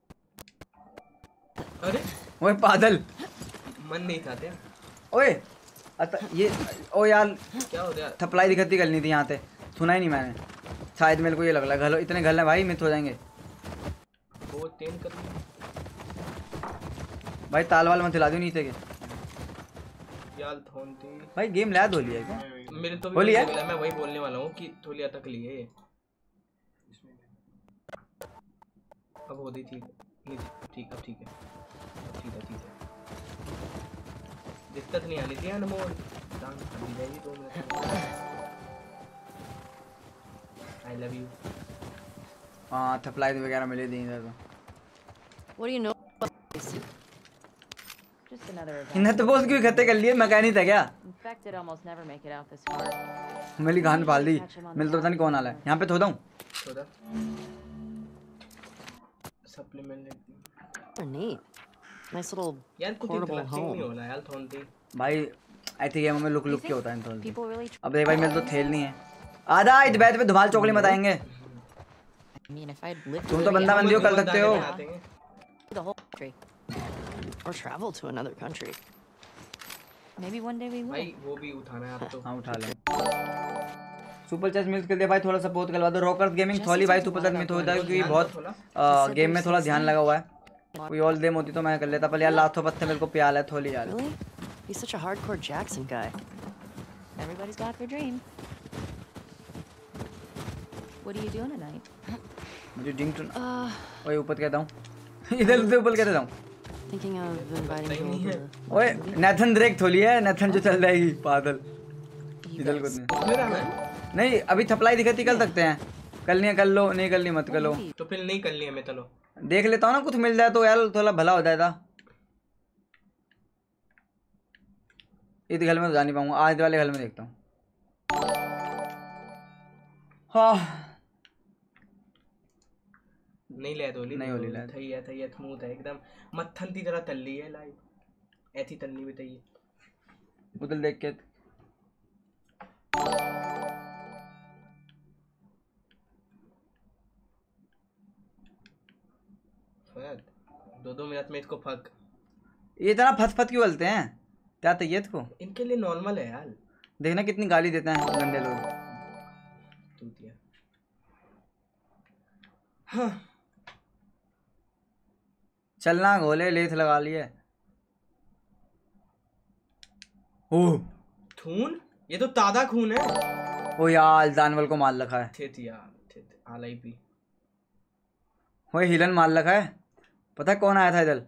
अरे ओए पागल, मन नहीं था क्या? ओए अत ये ओ यार क्या हो गया? थपलाई दिखती करनी थी यहाँ पे, सुना ही नहीं मैंने, शायद मेरे को ये लग रहा है। घलो इतने घल है भाई, मित हो जाएंगे वो तेल कर लिया भाई। ताल वाल मत हिला दियो नीचे के यार, थोंती भाई। गेम लैद हो लिया है क्या? मेरे तो भी होली है? मिला, मैं वही बोलने वाला हूँ कि थोलिया तक लिए अब हो दी। ठीक है ठीक, अब ठीक है, अब ठीक है ठीक है, दिक्कत नहीं आनी थी अनमोल, टांग खड़ी जाएगी दो मिनट। I love you. हाँ थपलाई वगैरह मिले दी इधर तो। What do you know about this? Just another event. इन्हें तो बहुत क्यों इकट्ठे कर लिए, मैं कह नहीं था क्या? Infected almost never make it out this far. मेरी गान पाल दी, मिल तो पता नहीं कौन आला है। यहाँ पे थोड़ा हूँ थोड़ा supplement Oh, neat. Nice little यार, कुछ portable इंटरेस्टिंग नहीं home. हो रहा यार थोंती। भाई। आई थिंक गेम में लुक लुक के होता है थोड़ा। People really try. अब देख भाई मेरे तो खेल नहीं है, आधा इस बैठ पे धुमाल चौकली मत आएंगे। I mean, if I'd lived तुम with तो it, बंदा बंदी हो, कर सकते हो। the whole country. Or travel to another country. Maybe one day we will. भाई वो भी उठाना है आप तो। हाँ उठा ले। सुपर चैट मिल कर दे भाई, थोड़ा सपोर्ट करवा दो। रॉकर्स गेमिंग थोली भाई सुपर चैट मिल हो जाए क्योंकि बहुत गेम में थोड़ा ध्यान लगा हुआ है। कोई और गेम होती तो मैं कर लेता, पर यार लाथों पत्ते मेरे को प्याल है थोली यार। Really? He's such a hardcore Jackson guy. Everybody's got their dream. What are you doing tonight? मुझे ड्रिंक टू Uh, ओए ऊपर कहता हूँ इधर से ऊपर कहता हूँ। thinking of inviting you over. ओए नेथन ड्रेक थोली है, नेथन जो चल जाएगी पागल। इधर कुछ नहीं मेरा है नहीं, अभी थपलाई दिखती कर सकते हैं, कल नहीं कर लो, नहीं कर ली मत कर लो। तो फिर नहीं कर लिया मैं, चलो देख लेता हूँ ना, कुछ मिल जाए तो यार थोड़ा भला हो जाएगा। इस घर में तो जा नहीं पाऊंगा, आज वाले घर में देखता हूँ। हाँ नहीं ले दोली, नहीं होली ले। थई है थई है स्मूथ है एकदम, मत्थन ती जरा तल्ली है लाइव, ऐसी तलनी भी चाहिए। उधर देख के दो दो मिनट में इसको फक। ये इतना फत फत क्यों बोलते हैं, क्या तैयत को? इनके लिए नॉर्मल है यार, देखना कितनी गाली देते हैं गंदे लोग। तूतिया। हाँ चलना गोले लेथ लगा लिए। ओह खून, ये तो ताजा खून है। ओ यार दानवल को मार रखा है। थे थे यार थे थे आल आई पी। वो हिलन मार रखा है, पता है कौन आया था इधर?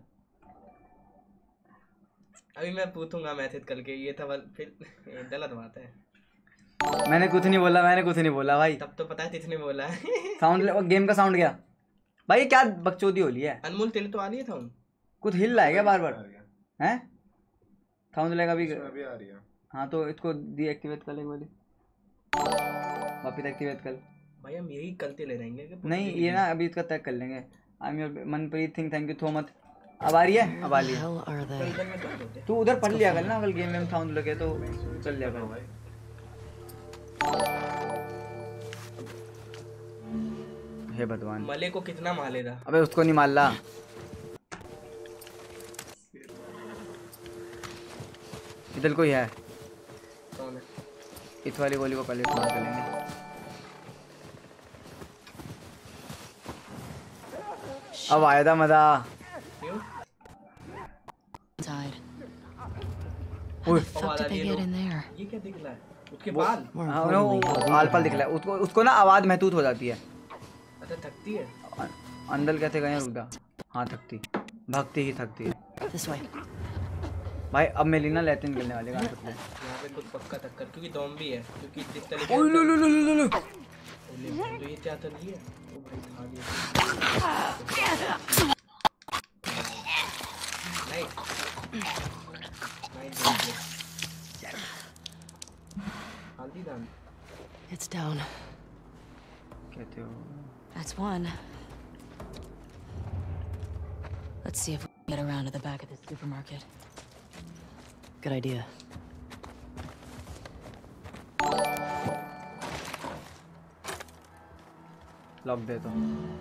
अभी मैं पूछूंगा मैसेज करके, ये था फिर गलत बात है। मैंने कुछ नहीं बोला, मैंने कुछ नहीं बोला भाई। तब तो पता है किसने बोला है। साउंड गेम का साउंड गया भाई, क्या बकचोदी हो रही है। अनमोल तेरे तो आ रही है था, कुछ हिल रहा है क्या बार बार? हैं साउंड लेगा भी अभी आ रही है। हाँ तो इसको डीएक्टिवेट कर ले वाली, वापस एक्टिवेट कर। भाई हम यही करते ले रहेंगे क्या? नहीं ये ना अभी इसका तय कर लेंगे। I am your Manpreet Singh, thank you so much. अब आ रही है, अब आ रही है। Hell are they? कल में क्या होते हैं? तू उधर पढ़ लिया कर ना, अगर गेम में साउंड लगे तो चल लिया कर। हे भगवान, मले को कितना मालेगा? अबे उसको नहीं मार ला। इधर कोई है। कौन है? इस वाली गोली को पहले इस्तेमाल कर लेंगे। अब आया था मजा। क्यों? Inside. ओए, How the fuck did they get in there? ये क्या दिख रहा है? उसके बाल? More हाँ, importantly, वो आल पाल दिख रहा है। उसको उसको ना आवाज महसूस हो जाती है। अच्छा थकती है? अ- अंदर कैसे गए रुक जा। हाँ थकती, भक्ति ही थकती है। this way. भाई अब मेरी ना लैट्रिन निकलने वाली है। यहाँ पे कुछ पक्का टक्कर क्योंकि ज़ॉम्बी है क्योंकि जिस तरीके ओए लो लो लो लो लो। ओले, तो ये क्या तो नहीं है? ओ भाई खा लिया। नहीं नहीं हाथी दान। It's down. कहते हो That's one. Let's see if we can get around to the back of this supermarket. Good idea. Lock दे दो।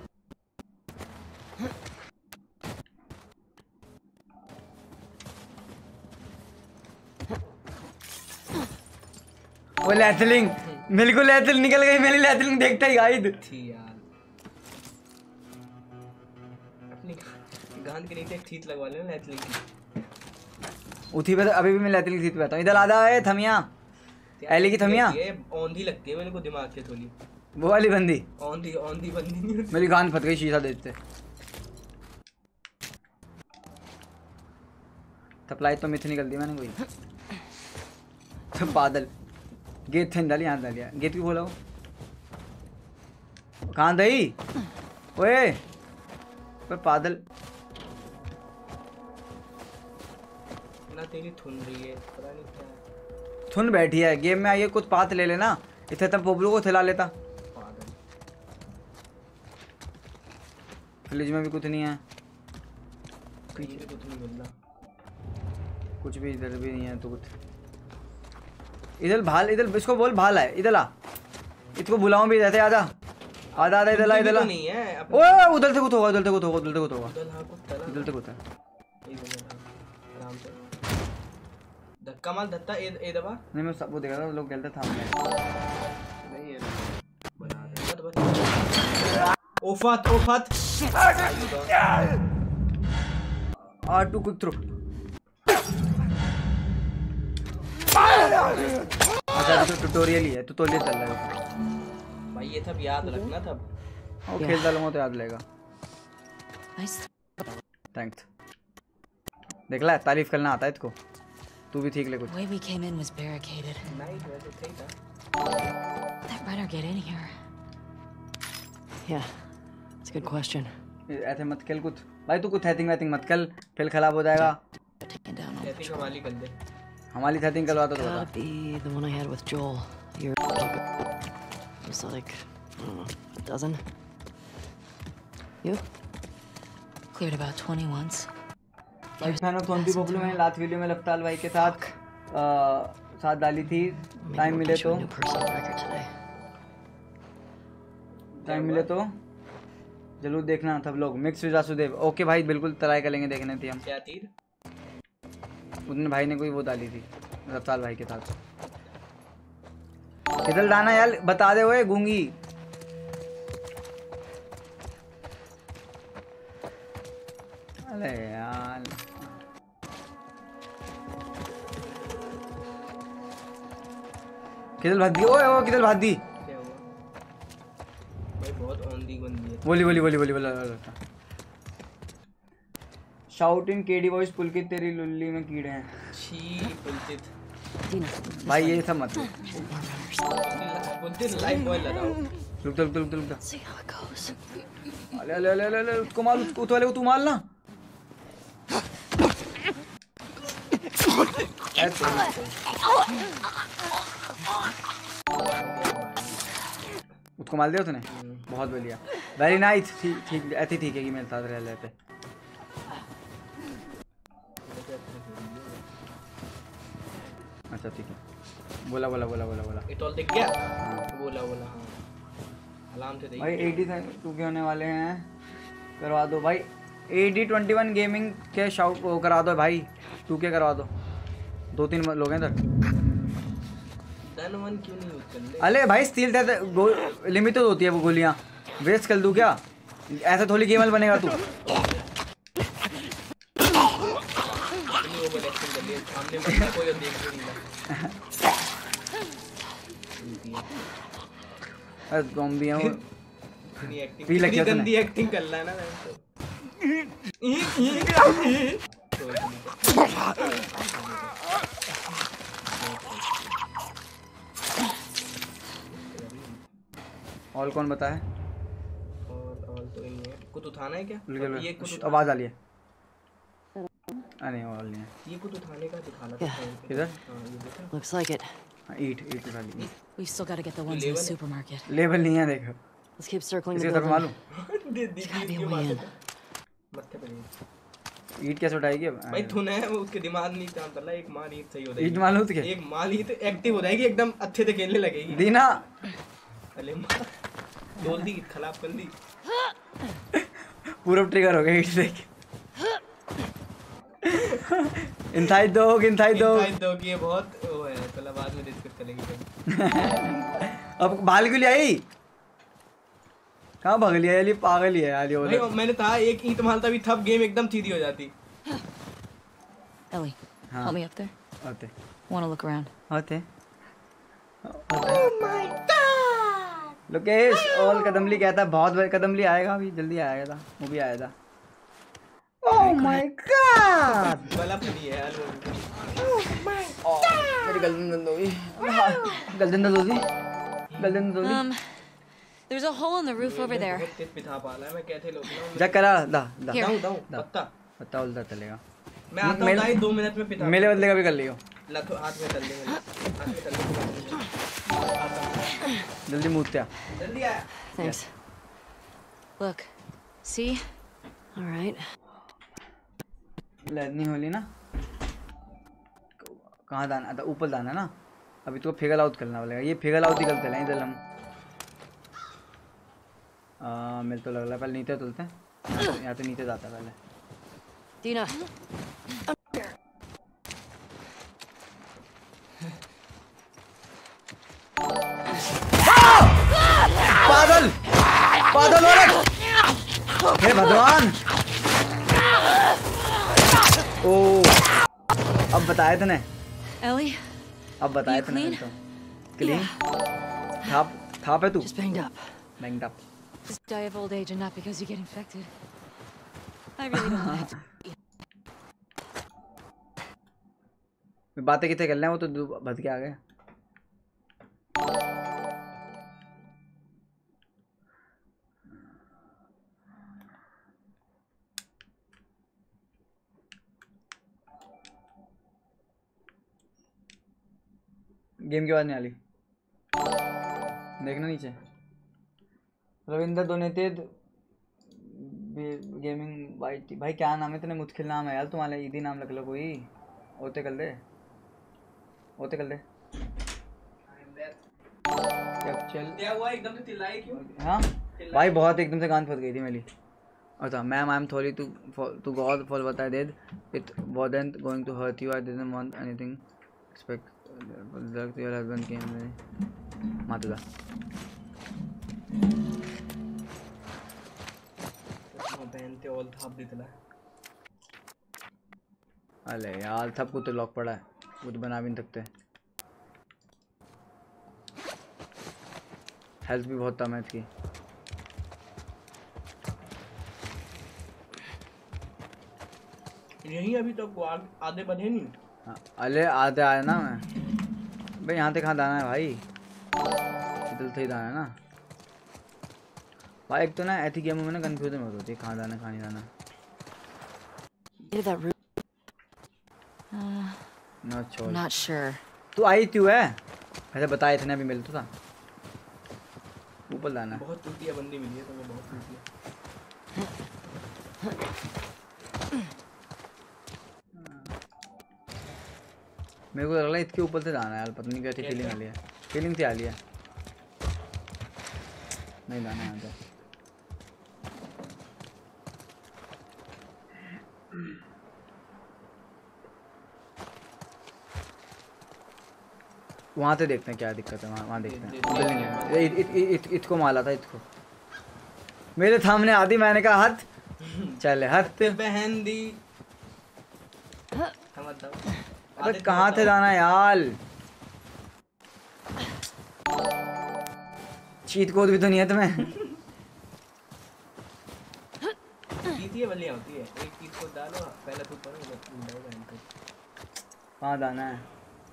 वो लैथलिंग मेरे को लैथलिंग निकल गई। मेरी लैथलिंग देखता ही गाइड थी यार। अपनी गांड के नीचे एक थीत लगवा लेना लैथलिंग की। उठी पे तो अभी भी मैं लैथलिंग सीट पे बैठा हूँ। इधर आधा है थमिया। एली की थमिया। ये औंधी लगती है मेरे को दिमाग से थोड़ी। वो वाली बंदी औंधी औंधी बंदी नहीं होती। मेरी कान फट गई शीशा देखते। सप्लाई तो मिथ निकल दी मैंने कोई। तो बादल गेट थे डाली यहाँ डालिया। गेट क्यों खोला हो? कहाँ दही? ओए पर बादल ना तेरी थुन रही है पता नहीं क्या है। थुन बैठी है। गेम में आइए कुछ पात ले लेना। इतने तब पोपलू को खिला लेता। पागल। फ्रिज में भी कुछ नहीं है। कहीं पे कुछ नहीं मिल रहा। कुछ भी इधर भी नहीं है तो कुछ। इधर भाल इधर इसको बोल भाल है। इधर आ। इसको बुलाऊं भी जैसे आजा आधा आधा इधर आ इधर आ। तो नहीं है अपने- ओए उधर से कुछ होगा उधर से कुछ होगा उधर से कुछ होगा उधर हाँ कुछ तरह इधर से कुछ है। एक मिनट आराम से धक्का मार धत्ता ए ए दबा नहीं मैं सब वो देख रहा था लोग खेलते था। नहीं है बना दे मत मत ओफत ओफत आर टू क्विक थ्रो। अच्छा तो ट्यूटोरियल ही है। ट्यूटोरियल चल रहा है भाई। ये सब याद रखना तब। वो खेलता रहूंगा तो याद रहेगा। Nice. थैंक्स। देख ला तारीफ करना आता है इसको। तू भी ठीक ले कुछ। The way we came in was barricaded. नहीं वैसे सही था। That runner get in here? Yeah, it's a good question. ऐसे मत खेल कुछ भाई। तू कुछ हैथिंग वैथिंग मत खेल फिर खराब हो जाएगा। Taken down all कहती कमाली कर दे। हमारी हैथिंग करवा तो Gotta बता। be the one I had with Joel. You're just like, I don't know, a dozen? You? Cleared about twenty once. भाई मैंने ट्वेंटी पॉपुलर मैंने लास्ट वीडियो में लफ्ताल भाई के साथ आ, साथ डाली थी। Maybe टाइम we'll मिले get you तो a new personal record today. Time मिले तो जरूर देखना सब लोग। Mix with Vasudev. ओके भाई बिल्कुल ट्राई करेंगे देखने थी हम। क्या तीर? उन भाई ने कोई वो डाली थी रफ्तार भाई के साथ। किधर डाना यार बता दे। ओए गूंगी अरे यार किधर भाग दी? ओए ओ किधर भाग दी? क्या हुआ? भाई बहुत औंधी बंदी है। बोली बोली बोली बोली बोली shout in KD voice Pulkit तेरी लुल्ली में कीड़े हैं। छी बुलचित भाई ये सब मत बुलचित लाइफ बॉय लगाओ। रुक जा रुक जा रुक जा रुक जा। See how it goes. अले अले अले अले अले उसको मार उसको उस वाले को तू मार ना। ऐसे उसको मार दिया उसने। बहुत बढ़िया वेरी नाइस। ठीक ठीक ऐसी ठीक है कि मेरे साथ रह लेते। अच्छा ठीक है बोला बोला बोला बोला बोला ये टॉल दिख गया। बोला बोला हाँ अलार्म से भाई देखिए। एटी टू के होने वाले हैं करवा दो भाई। एटी ट्वेंटी वन गेमिंग के शाउट को करा दो भाई। टू के करवा दो। दो तीन लोग हैं इधर। गन वन क्यों नहीं यूज कर ले? अरे भाई स्टील लिमिटेड होती है वो गोलियां, वेस्ट कर दूं क्या? ऐसा थोड़ी गेमल बनेगा तू। सामने बंदा कोई और देख नहीं रहा। अरे ज़ॉम्बी हैं वो। इतनी एक्टिंग, पी लगी इतनी उसने। गंदी एक्टिंग कर रहा है ना तो। ऑल कौन बताए? और और तो नहीं है। कुछ उठाना है क्या? बिल्कुल ये कुछ बिल्कुल। आवाज आ रही है। अरे ऑल नहीं है। ये कुछ उठाने का दिखाना था। इधर हां ये देखा। Looks like it. हाँ, ईट ईट उठा ली। We've still got to get the ones in the supermarket. Level नहीं है देखो। Let's keep circling the इसे सब building. मालूम। दे दी gotta be a क्यों way मारते in. थे? मत्थे पे नहीं। ईट कैसे उठाएगी? भाई तूने वो उसके दिमाग नहीं काम कर रहा। एक मार ईट सही हो जाएगी। ईट मालूम तुझे? एक मार ईट एक्टिव हो जाएगी, एकदम अच्छे से खेलने लगेगी। दीना अरे मार डोल दी, खराब कर दी। पूरा ट्रिगर हो गया ईट देख। Inside dog inside dog. Inside dog ये बहुत वो है, चलो बाद में डिस्कस करेंगे। अब भाग क्यों ले आई? कहाँ भाग लिया? ये पागल ही है यार ये। भाई मैंने कहा एक ईंट मारता भी तब गेम एकदम सीधी हो जाती। Ellie, हाँ। help me up there. आते Want to look around? आते Oh my God! Lokesh all कदमली कहता है बहुत बड़े कदमली आएगा अभी जल्दी आएगा था वो भी आया था। Oh my God! बला फनी है यार वो। मेरी गर्दन दर्द हो गई। गर्दन दर्द हो गई। गर्दन दर्द हो गई। Um, there's a hole in the roof over there. बहुत तेज पिथा पाला है। मैं कैसे लोग ना जा करा दा दा Here. दाऊं दाऊं दा। पत्ता। पत्ता उल्टा चलेगा। मैं आता हूं भाई दो मिनट में पिथा। मेरे बदले का भी कर लियो। लथो हाथ में तल देंगे। हाथ में तल देंगे। जल्दी मूवते आ। जल्दी आ। Thanks. Look. See? All right. नहीं होली ना? कहाँ दाना था? ऊपर दाना ना? अभी तो फिगर आउट करना पड़ेगा। ये फिगर आउट ही करते हैं इधर हम। आ, मेरे तो लग रहा है पहले नीचे तुलते हैं। यहाँ तो नीचे जाता है पहले। Dina. पागल पागल औरत। हे भगवान। ओ अब बताया तूने। Ellie, अब बताया You तूने clean? तो क्लीन थाप थाप है तू just banged up. Banged up. Just die of old age and not because you get infected. I really don't want to. बातें कितने कर रहे हैं वो तो दो- भद के आ गए। गेम की बात नहीं आली देखना नीचे। रविंद्र डोनेटेड गेमिंग भाई भाई क्या नाम है इतने मुश्किल नाम है यार तुम्हारा। इधी नाम रख लो कोई। ओते कर दे ओते कर दे। चल क्या हुआ एकदम से चिल्लाई क्यों? हाँ भाई बहुत एकदम से कान फंस गई थी मेरी। अच्छा ma'am I am sorry to to God for what I did it wasn't going to hurt you I didn't want anything expect that your husband came मातुदा। पहनते ऑल थाप दिखला। अरे यार सब कुछ तो लॉक पड़ा है वो तो बना भी नहीं सकते। हेल्थ भी बहुत कम है इसकी। यही अभी तक वो आग- आधे बढ़े नहीं। हाँ, अरे आधे आया ना मैं भाई। यहाँ से कहाँ दाना है भाई? इधर से ही दाना है ना भाई। एक तो ना ऐसी गेमों में ना कंफ्यूजन बहुत होती है कहाँ दाना कहाँ नहीं दाना। Did that root? Uh, not sure. not sure. तू आई क्यों है? ऐसे बताए थे ना अभी मिलता था। ऊपर दाना है। बहुत टूटिया बंदी मिली है तुम्हें, बहुत टूटिया। मेरे को लग रहा है इसके ऊपर से दाना है यार। पता नहीं कैसी फीलिंग आ रही है। फीलिंग से आ रही है। नहीं दाना यहाँ पे। वहाँ से देखते हैं क्या दिक्कत है, वहाँ वहाँ देखते हैं। उधर नहीं है, इत, इत, इत, इसको मारा था, इसको मेरे सामने आती, मैंने कहा हथ चले हथ बहन दी। समझ दो अबे कहाँ थे जाना यार, चीट कोड भी तो नहीं है तुम्हें। चीट ये वाली होती है, एक चीट को डालो पहले तो करो उधर। कहाँ जाना है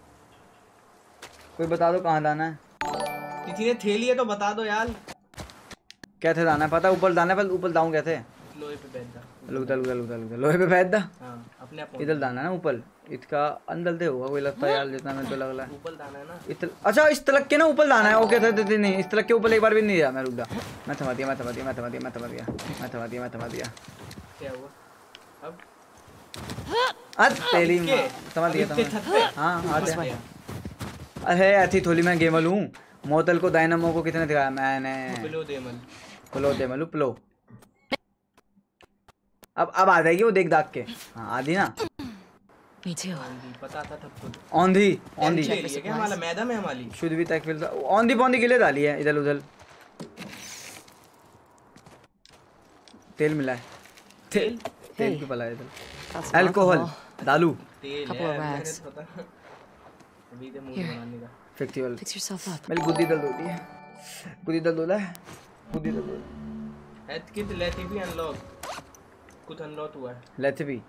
कोई बता दो, कहाँ जाना है? किसी ने थैली है तो बता दो यार। कैसे जाना है पता, ऊपर जाना है, पर ऊपर जाऊँ कैसे? लोहे पे बैठ जा, लुकदा लुकदा लुकदा लुकदा लोहे पे बैठ दा। हां अपने आप इधर जाना है ना ऊपर, इसका अंदर दे होगा कोई लगता है यार, जितना मेरे को लग रहा है ऊपर जाना है ना। इतल अच्छा इस तलक के ना ऊपर जाना है। ओके थे थे नहीं, इस तलक के ऊपर एक बार भी नहीं गया मैं, रुक जा। मैं थमा दिया मैं थमा दिया मैं थमा दिया मैं थमा दिया मैं थमा दिया मैं थमा दिया क्या हुआ अब? आज तेरी मां थमा दिया था। हां आ गया। अरे ऐसी थोड़ी मैं गेमल हूं। मोतल को डायनामो को कितने दिखाया मैंने? प्लो देमल प्लो देमल प्लो। अब अब आ जाएगी वो देख दाग के। हाँ आधी ना। Me too. पता था तब खुद। औंधी औंधी क्या हमारा मैडम है हमारी। शुद्ध भी तक फिर औंधी पौंधी गिले डाली है इधर उधर। तेल मिला है। तेल तेल क्यों पला है इधर? अल्कोहल दालू तेल है मैंने तो पता। अभी तो मूड बनाने का। Festival Fix yourself up. मेरी गुद्दी दर्द होती है। गुद्दी दर्द होता है। गुद्दी दर्द होता है। एथ किट लेती भी अनलॉक कुछ अनलॉक हुआ है। लेते भी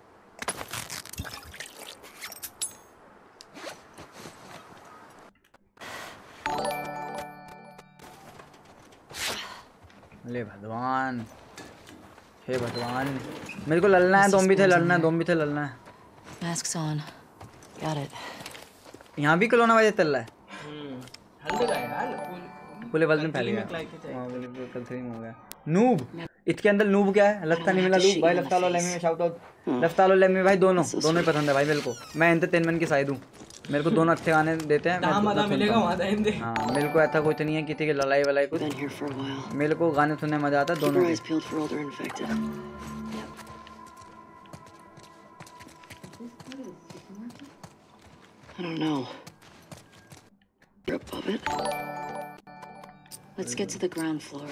ले भगवान, हे भगवान, मेरे को लड़ना है। दो भी थे लड़ना है, दो भी थे लड़ना है। Masks on. Got it. यहाँ भी कोरोना वायरस चल रहा है। हम्म हल्दी का यार पूरे वर्ल्ड में फैल गया। हाँ पूरे कंट्री में हो गया। नूब इसके अंदर नूब क्या है? लगता नहीं मिला नूब भाई। लफ्तालो लेमी में शाउट आउट। लफ्तालो लेमी भाई दोनों दोनों ही पसंद है भाई मेरे को। मैं एंटरटेनमेंट की साइड हूँ, मेरे को दोनों अच्छे गाने देते हैं। हाँ मजा मिलेगा वहाँ जाएंगे। हाँ मेरे को ऐसा कुछ नहीं है किसी की लड़ाई वलाई कुछ। मेरे को गाने सुनने मजा आता है दोनों के। I don't know. You're above it. Let's get to the ground floor.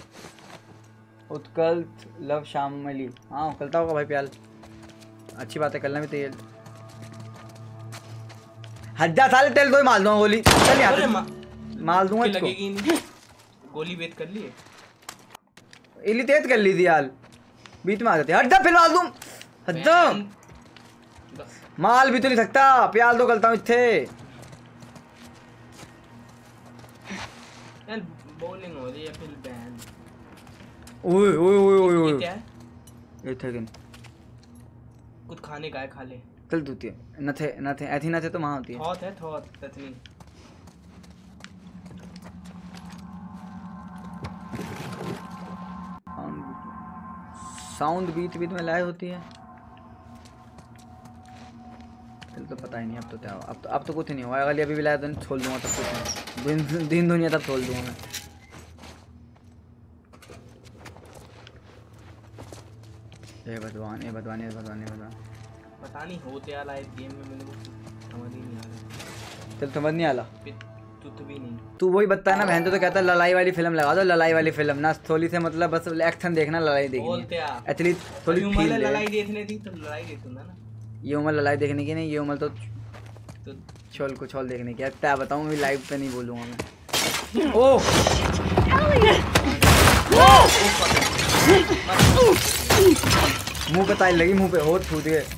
Utkal love Shamli. हाँ उकलता होगा भाई प्याल। अच्छी बात है, करना भी चाहिए। हड्डा साले तेल दो ही मार दूंगा गोली। चल यार मार दूंगा इसको। लगेगी नहीं। गोली वेट कर लिए। इली तेज कर ली थी यार, बीच में आ जाती। हड्डा फिर मार दूं। हड्डा माल भी तो नहीं सकता। प्याल तो गलता हूँ इत्थे। यार बॉलिंग हो रही है फिर बैन। ओए ओए ओए ओए ओए क्या है? ये थे किन कुछ खाने का है, खा ले। चल दूती है न थे न थे ऐथी न थे तो वहाँ होती है। थॉट है थॉट ततनी। साउंड बीच बीच में लाए होती है। तो पता ही नहीं अब तो क्या हो। अब तो अब तो कुछ नहीं हुआ। अगर अभी भी लाया तो छोड़ दूंगा तब कुछ नहीं। दिन दिन दुनिया तब छोड़ दूंगा मैं। ये भगवान ये भगवान ये भगवान ये भगवान। पता नहीं होते यार इस गेम में मेरे को समझ ही नहीं आ रहा। चल समझ नहीं आला तू भी नहीं। तू वही बता ना बहन। तो कहता लड़ाई वाली फिल्म लगा दो, लड़ाई वाली फिल्म ना थोड़ी से मतलब बस एक्शन देखना, लड़ाई देखनी है। एथलीट थोड़ी फील लड़ाई देखने दी तो लड़ाई देखूंगा ना। ये उम्र लड़ाई देखने की नहीं, ये उम्र तो छोल को छोल देखने की। क्या बताऊँ मैं लाइव पे नहीं बोलूँगा मैं। ओ मुंह पे ताई लगी, मुंह पे होठ फूट गए।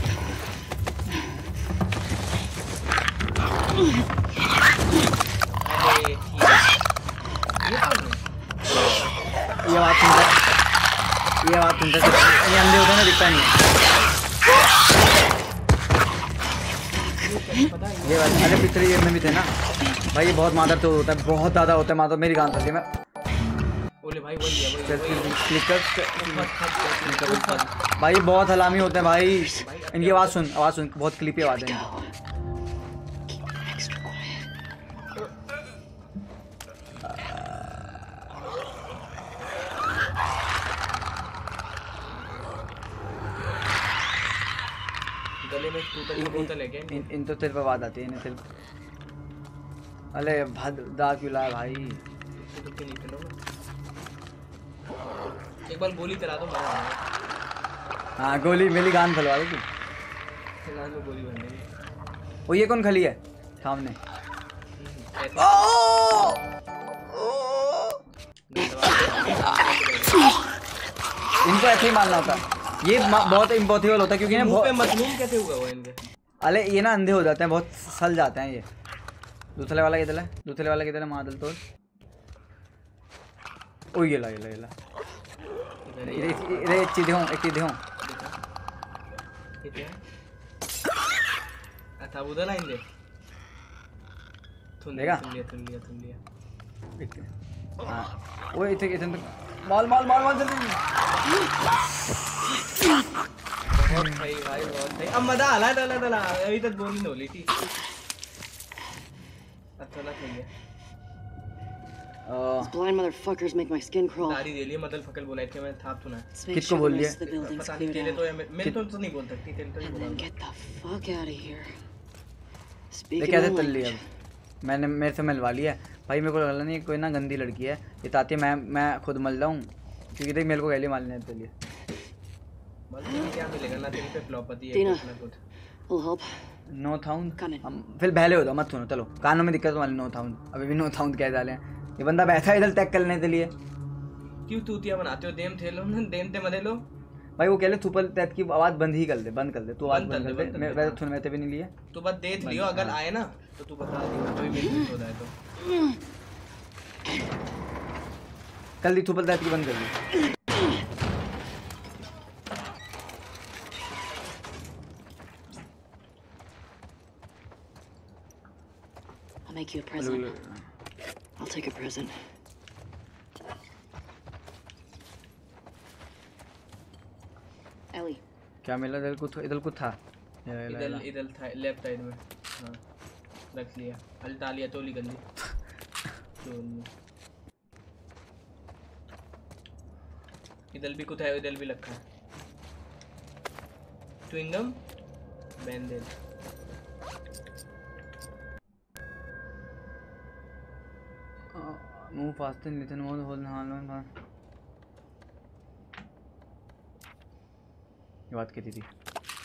ये बात सुनता ये बात सुनता ये अंधे होता ना दिखता नहीं। ये बात अरे पिछले गेम में भी थे ना भाई। ये बहुत मादर तो होता है, बहुत ज़्यादा होता है मादर। मेरी गान चलती है मैं बोले भाई वही है वही भाई। बहुत हलामी होते हैं भाई। इनकी आवाज़ सुन आवाज़ सुन बहुत क्लिपी आवाज़ है। गले में बोतल है क्या? इन इन तो तेरे पे आवाज़ आती है। इन्हें तेरे अरे भद दा क्यों लाया भाई? तुक्के नहीं खेलो। एक बार गोली करा दो मजा आएगा। हाँ गोली मेरी गान खलवा दो तू। फिलहाल में गोली बन रही। वो ये कौन खली है सामने? इनको ऐसे ही मारना होता है। ये बहुत इम्पॉसिबल होता है क्योंकि ना बहुत मजलूम कैसे हुआ वो इनके? अरे ये ना अंधे हो जाते हैं, बहुत सल जाते हैं ये। दूसरे वाला किधर है? दूसरे वाला किधर है? मादल तोड़। ओ ये ला ये ला ये ला। इधर एक चीज हूं, एक चीज हूं। कितने? अच्छा उधर आएंगे। थुन देगा? थुन लिया थुन लिया थुन लिया। हाँ वो इतने इतने माल माल माल माल जल्दी। बहुत सही भाई बहुत सही। अब मजा आ रहा है दला दला। अभी तक गोली न होली थी। अच्छा लग रही है। These blind motherfuckers make my skin crawl. दाढ़ी दे लिए मदल फकल बोला थे मैंने थाप सुना है। Let's make किसको sure बोल the लिया? rest of the building's पता नहीं cleared तेरे out. तो या मैं तो तो नहीं बोल सकती तेरे तो ही And बोला। then get the fuck out of here. ये Speaking कैसे of तल लिया? language. मैंने मेरे से मिलवा लिया भाई। मेरे को लगा नहीं कोई ना गंदी लड़की है ये ताती मैं मैं खुद मल जाऊँ क्योंकि देख मेरे को गैली मारने के लिए। मतलब क्या मिलेगा ना तेरे पे फ्लॉपति है Tina. कुछ ना कुछ। Will help. नो थाउंड Come in. हम फिर पहले हो जाओ मत सुनो। चलो कानों में दिक्कत वाले नो थाउंड। अभी भी नो थाउंड कह डाले हैं। ये बंदा बैठा है इधर टैग करने के लिए। क्यों तूतिया बनाते हो? देम थे लो ना देम ते मदे लो। भाई वो कह ले सुपर टैग की आवाज बंद ही कर दे, बंद कर दे तू। आवाज बंद कर बंद दे, कर बंद दे। कर मैं दे, वैसे हाँ। सुन में भी नहीं लिया। तू बस देख लियो अगर आए ना तो तू बता दी कोई मेरे हो जाए तो। कल दी सुपर टैग की बंद कर दी। I'll make you a present. I'll take a present. Ellie. क्या मिला? इधर कुछ इधर कुछ था। ये ले, ले, इधर ले। इधर था लेफ्ट साइड में। हाँ रख लिया हल्टा लिया तोली कर ली। इधर भी कुछ है इधर भी रखा है। Chewing gum bandage. Move fast in listen mode hold हां हां ये बात कहती थी।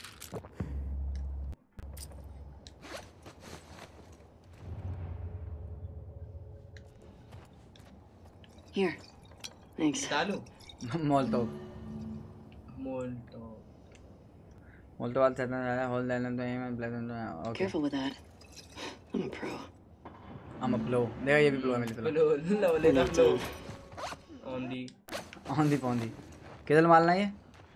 Here. Thanks. डालू मोल्टो मोल्टो मोल्टो वाला चलना है होल्ड लेना तो ये मैं black okay. Careful with that. I'm a pro. I'm a blow। देखा ये भी ब्लो है मेरी तरफ। लो लो ले लो ऑन दी ऑन दी पॉन दी। किधर मारना है ये?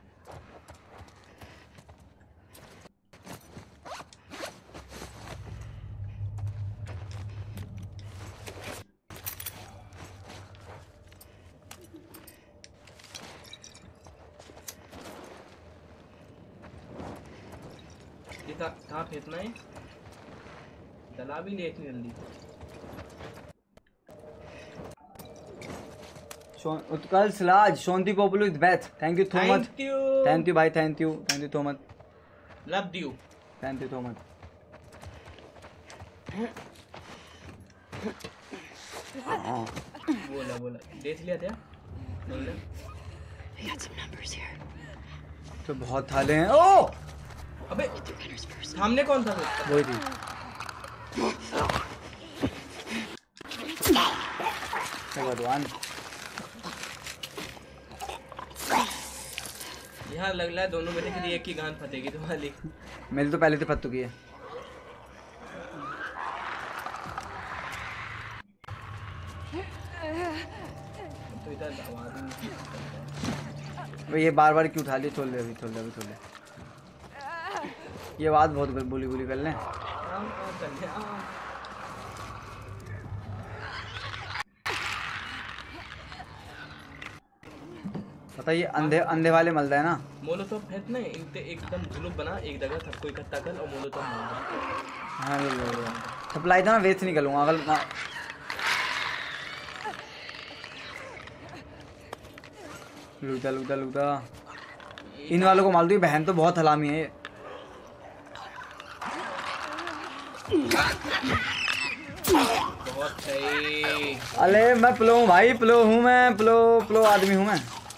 था था फेंकना है जला भी ले इतनी जल्दी। उत्कल सिराज शोंती popular is best. Thank you so much. Thank you thank you भाई thank you thank you so much. Love you thank you so much. बोला बोला देख लिया था नहीं ना। I got some numbers here. तो बहुत थाले हैं। ओ अबे सामने कौन था? वही थी। भगवान यहाँ लग रहा है दोनों में से किसी एक की गान फटेगी तुम्हारी। मेरी तो पहले से फट चुकी है। तो इधर आवाज ये बार बार क्यों उठा लिया? छोड़ ले अभी छोड़ ले अभी छोड़ ले। ये बात बहुत बुली बुली कर लें। पता ये अंधे अंधे वाले मलदा है ना। मोलोटॉव फेंकना है इनते एकदम ग्रुप बना एक जगह सबको इकट्ठा कर और मोलोटॉव मार। हाँ ये लो सप्लाई था ना वेस्ट नहीं करूँगा अगर लूटा लूटा लूटा। इन वालों को मार दो। बहन तो बहुत हलामी है। बहुत सही। अरे मैं प्लो हूँ भाई, प्लो हूँ मैं, प्लो प्लो आदमी हूँ मैं।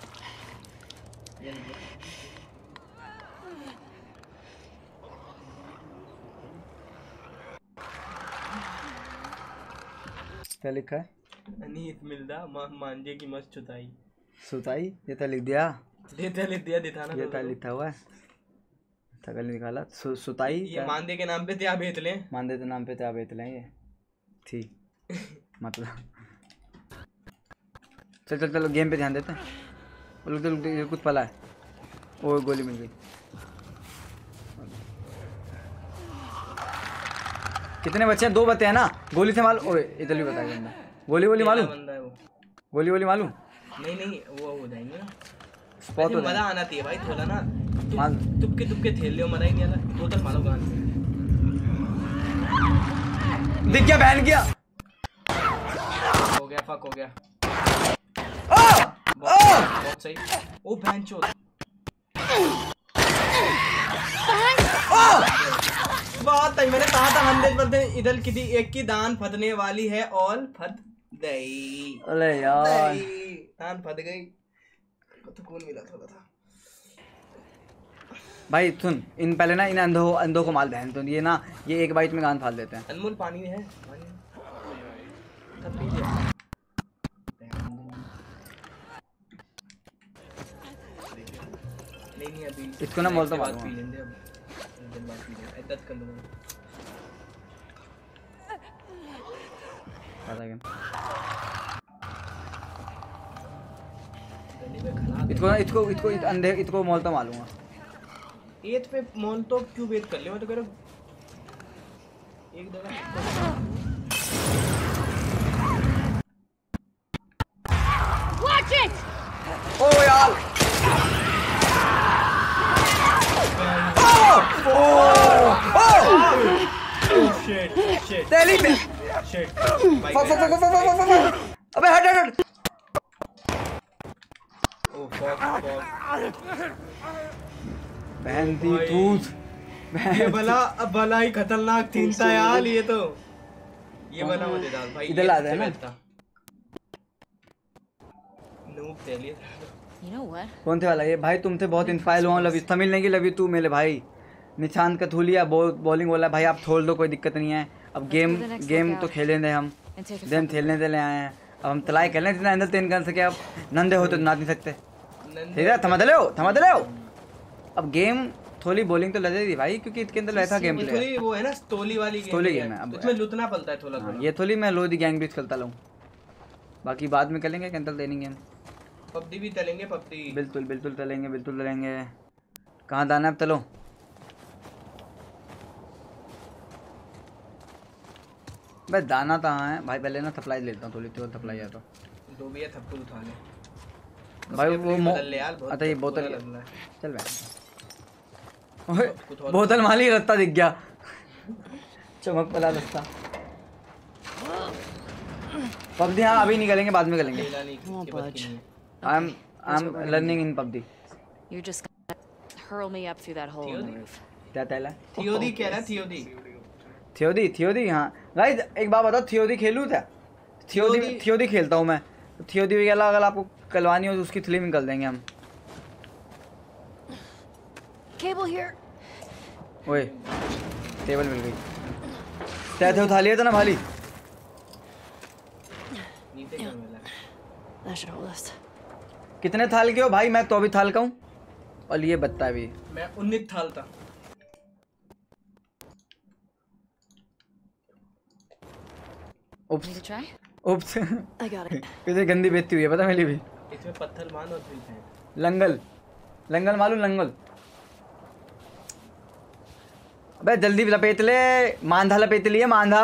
क्या लिखा है? अनीत मिलदा मा, मांझे की मस्त चुताई सुताई, ये तो लिख दिया, देता लिख दिया दिखाना ये तो लिखा हुआ है, थकल निकाला। सु, सुताई ये मांदे के नाम पे क्या बेच ले, मांदे के नाम पे क्या बेच लें, ये थी मतलब। चल चल चलो गेम पे ध्यान देते हैं। लोग तो लोग ये कुछ पला है, वो गोली मिल गई। कितने बच्चे हैं? दो बच्चे हैं ना, गोली से मालूम। ओए इधर भी बताया बंदा, गोली गोली मालूम, बंदा है वो, गोली गोली मालूम। नहीं नहीं वो हो जाएंगे ना, स्पॉट हो मजा आना चाहिए भाई थोड़ा ना, माल तुक्के तुक्के खेल लियो, मजा ही नहीं आता। बोतल मारो गान दिख गया, बहन गया, हो गया, फक हो गया। ओ बहुत सही। ओ बहन चोद, बात है, मैंने कहा था हंड्रेड परसेंट इधर किसी एक की दान फटने वाली है, और फट गई। अरे यार दान फट गई तो कौन मिला थोड़ा था भाई। सुन, इन पहले ना इन अंधों अंधों को माल बहन, तो ये ना ये एक बाइट में गान फाड़ देते हैं। अनमोल पानी है, पानी तब पी लिया। नहीं नहीं अभी इसको ना बोलता बात मारूंगा। पी लेंगे, अब दिन बाद पी लेंगे, इद्दत कर लूंगा। पता क्या गली में खड़ा इसको ना इसको इसको इत अंधे इसको मोलता मारूंगा। एथ पे मोल तो क्यों वेट कर ले, मैं तो कह रहा हूं एक जगह। Watch it! ओ यार, ओ ओ ओ शिट शिट तेरी पे शिट फ फ फ फ फ फ अबे हट हट हट। ओ फक फक बहन दी तूत, ये भला अब भला ही खतरनाक थीम था यार ये तो, ये भला मजेदार भाई। इधर ला दे ना। नूब दे लिए। You know what? कौन थे वाला ये भाई? तुमसे बहुत इंस्पायर हुआ, लव यू तमिल नहीं की लव यू तू मेरे भाई। निशांत कथूलिया बॉलिंग बोला भाई, आप छोड़ दो कोई दिक्कत नहीं है, अब गेम गेम तो खेलें दे, हम गेम खेलने दे ले आए हैं, अब हम तलाई कर लें जितना अंदर तीन कर सके। अब नंदे हो तो नाच नहीं सकते, ठीक है? थमा दे लो थमा दे लो। अब गेम थोड़ी बॉलिंग तो लगे दी भाई, क्योंकि इसके अंदर वैसा गेम प्ले थोड़ी वो है ना स्टोली वाली गेम, स्टोली गेम है, अब उसमें लुटना पड़ता है थोड़ा थोड़ा। ये थोड़ी मैं लोधी गैंग ब्रिज खेलता रहूं, बाकी बाद में करेंगे कैंसल देनी गेम। पबजी भी चलेंगे, पबजी बिल्कुल बिल्कुल चलेंगे, बिल्कुल चलेंगे। कहाँ दाना अब चलो। भाई दाना कहाँ है भाई? पहले ना सप्लाई लेता हूँ थोड़ी थोड़ी सप्लाई है तो दो भी है, थप्पू उठा ले भाई। वो मो अच्छा ये बोतल चल भाई, बोतल माली रास्ता दिख गया, चमक वाला रास्ता। पबजी हाँ अभी नहीं करेंगे, बाद में करेंगे। I am I am learning in PUBG. You're just gonna hurl me up through that hole in the roof. क्या तैला? थियोडी कह रहा, थियोडी थियोडी थियोडी हाँ गाइस एक बात बताओ, थियोडी खेलूँ क्या? थियोडी थियोडी खेलता हूँ मैं, तो थियोडी वगैरह अगर आपको करवानी हो तो उसकी फिल्म कर देंगे हम। Cable here. ओए टेबल मिल गई, तैसे उठा लिया था ना भाली। That should hold us. कितने थाल के हो भाई? मैं तो अभी थाल का हूँ, और ये बत्ता भी। मैं उन्नीस थाल था। उप्स Need to try? Oops I got it. कितनी गंदी बेइज्जती हुई है पता मेरी भी। इसमें पत्थर मान और फिर फेंक। लंगल लंगल मालूम लंगल? अबे जल्दी लपेट ले, मांधा लपेट लिए मांधा।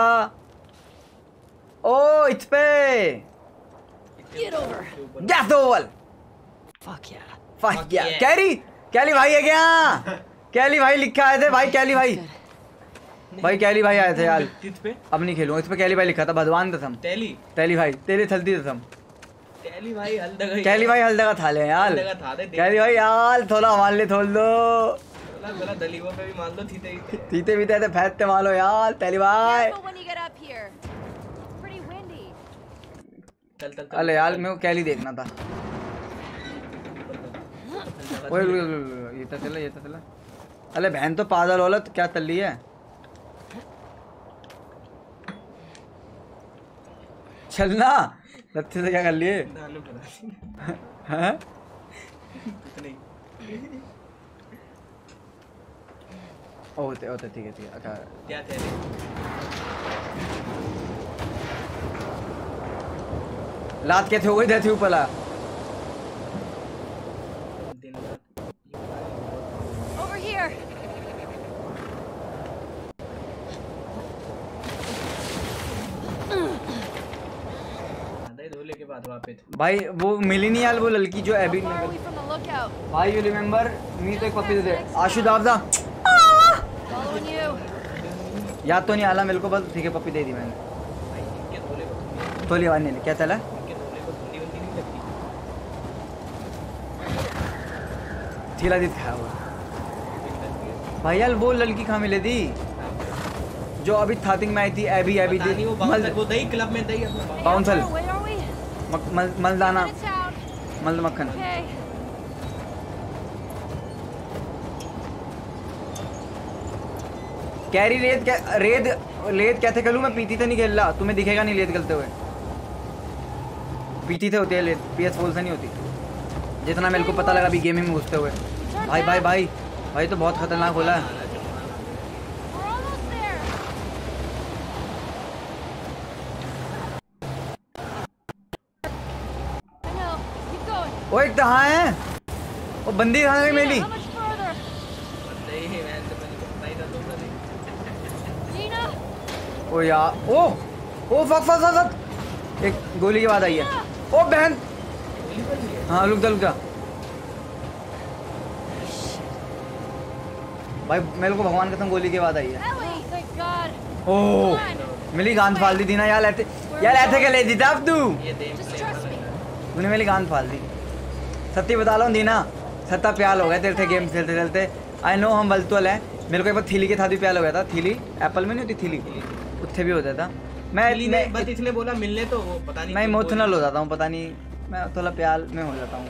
ओ इट्स पे Get over. गैस ओवल। Fuck yeah. फक या कैरी कैली भाई है क्या? कैली भाई लिखा आए थे भाई, कैली भाई भाई कैली भाई आए थे यार। इस पे अब नहीं खेलूंगा, इस पे कैली भाई लिखा था, भगवान कसम। टैली कैली भाई तेरी थलती कसम। टैली भाई हल्दगा, कैली भाई हर जगह था ले यार, हल्दगा था दे। कैली भाई यार थोड़ा हमारे लिए थोड़ दो, बोला बोला दलीबों पे भी मान लो, थीते ही तीते भी थे फैसते मारो यार कैली भाई। Careful when you get up here. Pretty windy. चल चल अरे यार मेरे को कैली देखना था। ओए ओए, ओए, ओए, ये तो चला ये तो चला। अरे बहन तो पागल औलत क्या तल्ली है। चलना लत्थे से क्या कर लिए हैं? ओते ओते ठीक है ठीक है अच्छा क्या थे लात के थे हो गई थे ऊपर ला Over here. धोले के बाद वापस भाई वो मिली नहीं यार वो लड़की जो अभी Far are we from the lookout? भाई यू रिमेम्बर मी तो एक पप्पी दे दे आशु दावदा Following you. याद तो नहीं आला मेरे को बस ठीक है पप्पी दे दी मैंने थोली आवाज नहीं क्या चला ठीला दी खाया हुआ भाई यार वो लड़की कहाँ मिले थी जो अभी थातिंग में आई थी एबी एबी थी मल वो दही क्लब में दही अपना बाउंसर Where are we? मल मलदाना In town. मल मक्खन Okay. कैरी रेत क्या रेत रेत कैसे खेलूं मैं पीती तो नहीं खेल रहा तुम्हें दिखेगा नहीं रेत खेलते हुए पीती थे होती है रेत पी एस फोर से नहीं होती जितना मेरे को पता लगा अभी गेमिंग में घुसते हुए भाई भाई भाई भाई तो बहुत खतरनाक होला है We're almost there. I know. Keep going. ओए कहाँ है वो बंदी कहाँ गई मेरी How much further? दही है मैं तो मैंने पता ही था तो दही Dina. ओ यार ओ ओ फक फक फक फक एक गोली की बात आई है ओ बहन हाँ रुक जा रुक जा भाई मेरे को भगवान कसम गोली की बात आई है Ellie. Thank God. ओ मिली गांद फाल दी थी ना यार ऐसे यार ऐसे क्या ले दी था अब तू ये देख Just trust me. तूने मेरी गांद फाल दी सत्य बता लो दीना सत्ता प्याल हो गया तेरे थे गेम खेलते खेलते आई नो हम बल्तुअल है मेरे को एक बार थीली के साथ भी प्याल हो गया था थीली एप्पल में नहीं होती थीली उत्थे भी होता था मैं दिल्ली ने बस इसलिए बोला मिलने तो वो पता नहीं मैं इमोशनल हो जाता हूँ पता नहीं मैं थोड़ा प्याल में हो जाता हूँ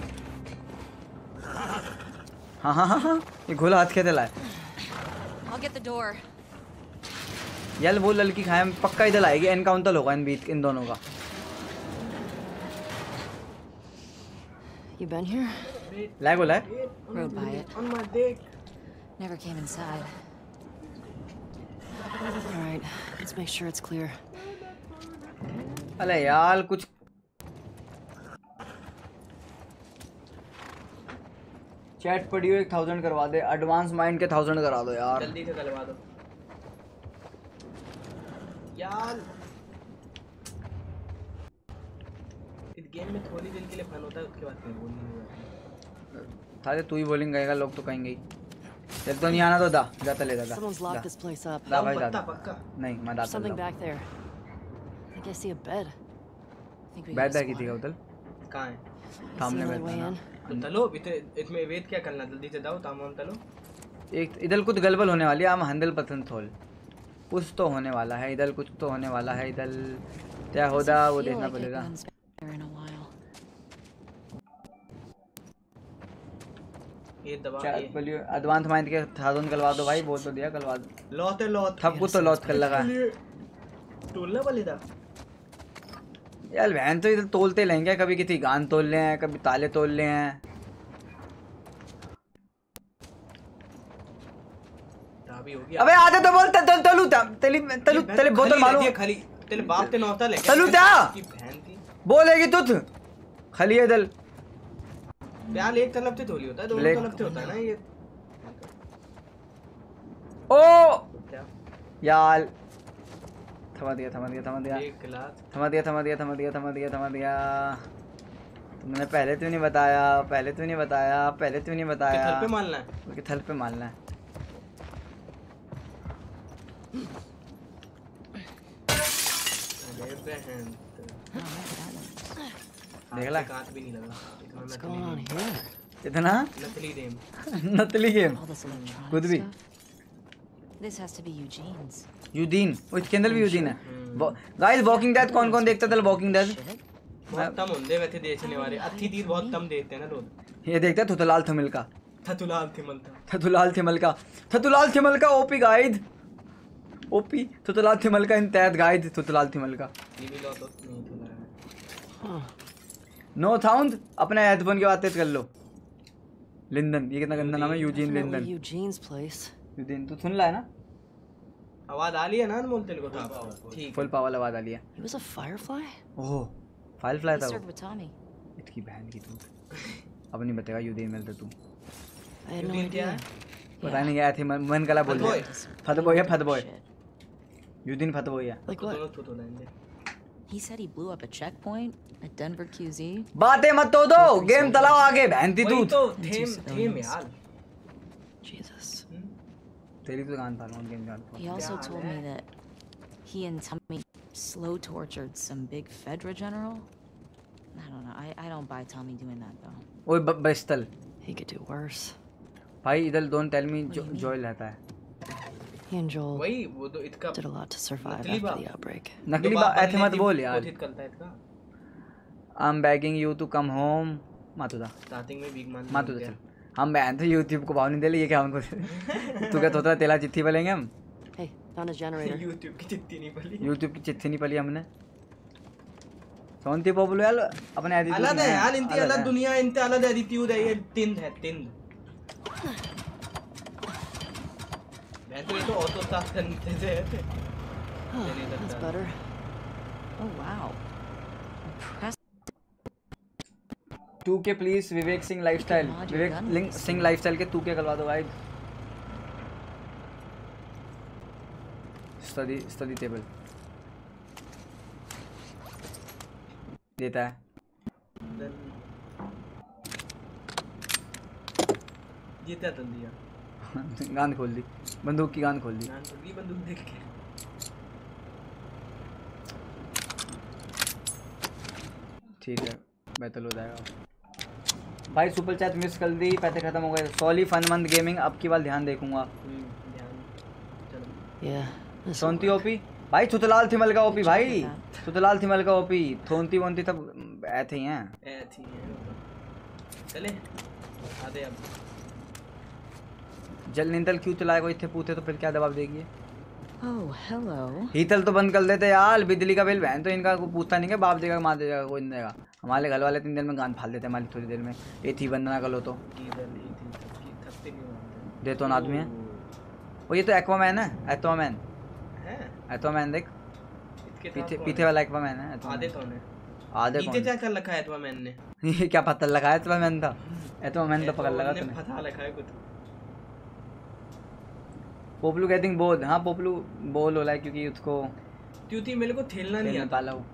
हाँ हाँ हाँ हाँ ये घोला हाथ के दिलाए I'll get the door. यार वो लड़की खाए पक्का इधर आएगी एनकाउंटर होगा इन बीच इन दोनों का You been here? लैग बोला है Rode by it. on my dick Never came inside. All right, let's make sure it's clear. अरे यार कुछ चैट पड़ी हो एक थाउजेंड करवा दे एडवांस माइंड के थाउजेंड करा दो यार जल्दी से करवा दो यार इस गेम में थोड़ी देर के लिए फन होता है उसके बाद फिर बोल नहीं होता सारे तू ही बोलिंग कहेगा लोग तो कहेंगे ही जब तो नहीं आना तो दा जाता ले दादा Someone's locked this place up. दा भाई पक्का दादा पक्का नहीं मैं There's दाता something ले back there. I think I see a bed. I think we बैठ gotta की थी squat. उधर कहाँ है I see सामने another बैठा way ना in. तो तलो इतने इसमें वेट क्या करना जल्दी से जाओ तामाम तलो एक इधर कुछ गलबल होने वाली है हम हंडल पसंद थोल कुछ तो होने वाला है इधर कुछ तो होने वाला है इधर क्या होगा वो Feel देखना like I've पड़ेगा been there in a while. ये दबा क्या ये बोलिए एडवांस माइंड के थाउजेंड करवा दो भाई बोल तो दिया करवा दो लौते लौत सब कुछ तो लॉस कर लगा टोलने वाली था यार बहन तो इधर तोलते लेंगे कभी किसी गान तोल ले हैं कभी ताले तोल ले हैं भी हो गया अबे आधे तो बोल तलू तलू तली तलू तले बोतल मारो खाली तेरे बाप ते नौता ले तलू क्या की बहन थी बोलेगी तुझ खाली है दल प्याल एक तरफ से थोड़ी होता है दोनों तरफ से होता है ना ये ओ क्या यार थमा दिया थमा दिया थमा दिया एक गिलास थमा दिया थमा दिया थमा दिया थमा दिया थमा दिया तुमने पहले क्यों नहीं बताया पहले क्यों नहीं बताया पहले क्यों नहीं बताया थल पे मारना है उसके थल पे मारना है अरे बहन देख ला कांच भी नहीं लगा What's going on here? इतना नकली गेम नकली गेम All this electronic खुद भी stuff? This has to be Eugene's. यूदीन वो इसके अंदर भी यूदीन है गाइस वॉकिंग डेड कौन कौन देखता था वॉकिंग डेड बहुत कम होंगे वैसे देखने वाले अच्छी चीज बहुत कम देते हैं ना लोग ये देखते हैं थुतलाल थमिल का थतुलाल थिमलता थतुलाल थिमल का थतुलाल थिमल का ओपी गाइड ओपी थुतलाल थिमल का इंतैद गाइड थुतलाल थिमल का ये भी लो तो नहीं थुला है नो साउंड अपने हेडफोन की बात तेज कर लो लिंदन ये कितना गंदा नाम है यूजीन Definitely लिंदन Eugene's place. यूजीन तू सुन रहा है ना आवाज आ रही है ना अनमोल तेरे को था ठीक फुल पावर आवाज आ रही है He was a firefly? Oh firefly He था served वो with Tommy. इसकी बहन की तू अब नहीं बताएगा यूजीन मिलता तू I had no यूजीन क्या idea. है पता नहीं क्या थी मन मन गला बोल फतबॉय। दिया फतबॉय है फतबॉय Shit. यूजीन फतबॉय है Like तो what? दोनों थुतुलाएंगे He said he blew up a checkpoint at Denver Q Z. बातें मत तो दो गेम चलाओ आगे बहनती वही तू तो थेम थेम यार Jesus. तेरी तो कान फाड़ गेम जान He also told me that he and Tommy slow tortured some big Fedra general. I don't know. I, I don't buy Tommy doing that though. ओए बस्टल He could do worse. भाई इधर डोंट टेल मी जॉयल रहता है He and Joel वही वो तो इसका did a lot to survive नकली after बाप। the outbreak. नकली बात ऐसे मत बोल यार कोशिश करता है इसका I am begging you to come home मातुदा स्टार्टिंग में बिग मान मातुदा चल हम बहन थे यूट्यूब को भाव नहीं दे ले ये क्या हमको तू क्या तोता तेला चिट्ठी बोलेंगे हम Hey, found a generator. YouTube की चिट्ठी नहीं पली यूट्यूब की चिट्ठी नहीं पली हमने सोनती पॉपुलर यार अपने एडिट अलग है यार इनकी अलग दुनिया इनते अलग एटीट्यूड है ये तिंद है तिंद मैं तो ये तो ऑटो स्टार्ट करते थे That's better. Oh wow. Impressive. Two K please Vivek Singh lifestyle Vivek link Singh lifestyle के टू के करवा दो भाई स्टडी स्टडी टेबल देता है जीता तो दिया गान खोल दी बंदूक की गान खोल दी नान भी बंदूक देख के ठीक है बेहतर हो जाएगा भाई सुपर चैट मिस कर दी पैसे खत्म हो गए सॉली फन मंथ गेमिंग अब की बार ध्यान देखूंगा ध्यान चलो Yeah. this'll Sonati work. OP भाई सुतलाल थिमल का ओपी भाई सुतलाल थिमल का ओपी थोनती वोनती सब ऐसे ही हैं ऐसी है चले आधे अब जल निंतल क्यों चलाएगा इतने पूछे तो फिर क्या जवाब देगी Oh hello. हीतल तो बंद कर देते यार बिजली का बिल बहन तो इनका कोई पूछता नहीं है बाप देगा माँ देगा कोई नहीं देगा हमारे घर वाले तीन दिन में गान फाल देते हैं हमारी थोड़ी देर में ये थी बंद ना कर लो तो इधर ही थी थकी थकते नहीं होते दे तो ना आदमी है वो ये तो एक्वामैन है एक्वामैन हैं एक्वामैन देख इसके साथ पीछे कौन पीछे है? वाला एक्वामैन है Aquaman। आधे कौन है आधे नीचे कौन क्या कर रखा है तुम्हारा मैंने ये क्या पत्थर लगाया एक्वामैन था एक्वामैन तो पकड़ लगा तूने फंसा रखा है कुछ पोपलू गेटिंग बोल हाँ पोपलू बोल हो रहा है क्योंकि उसको त्यूती मेरे को खेलना नहीं खेलने आता पाला हो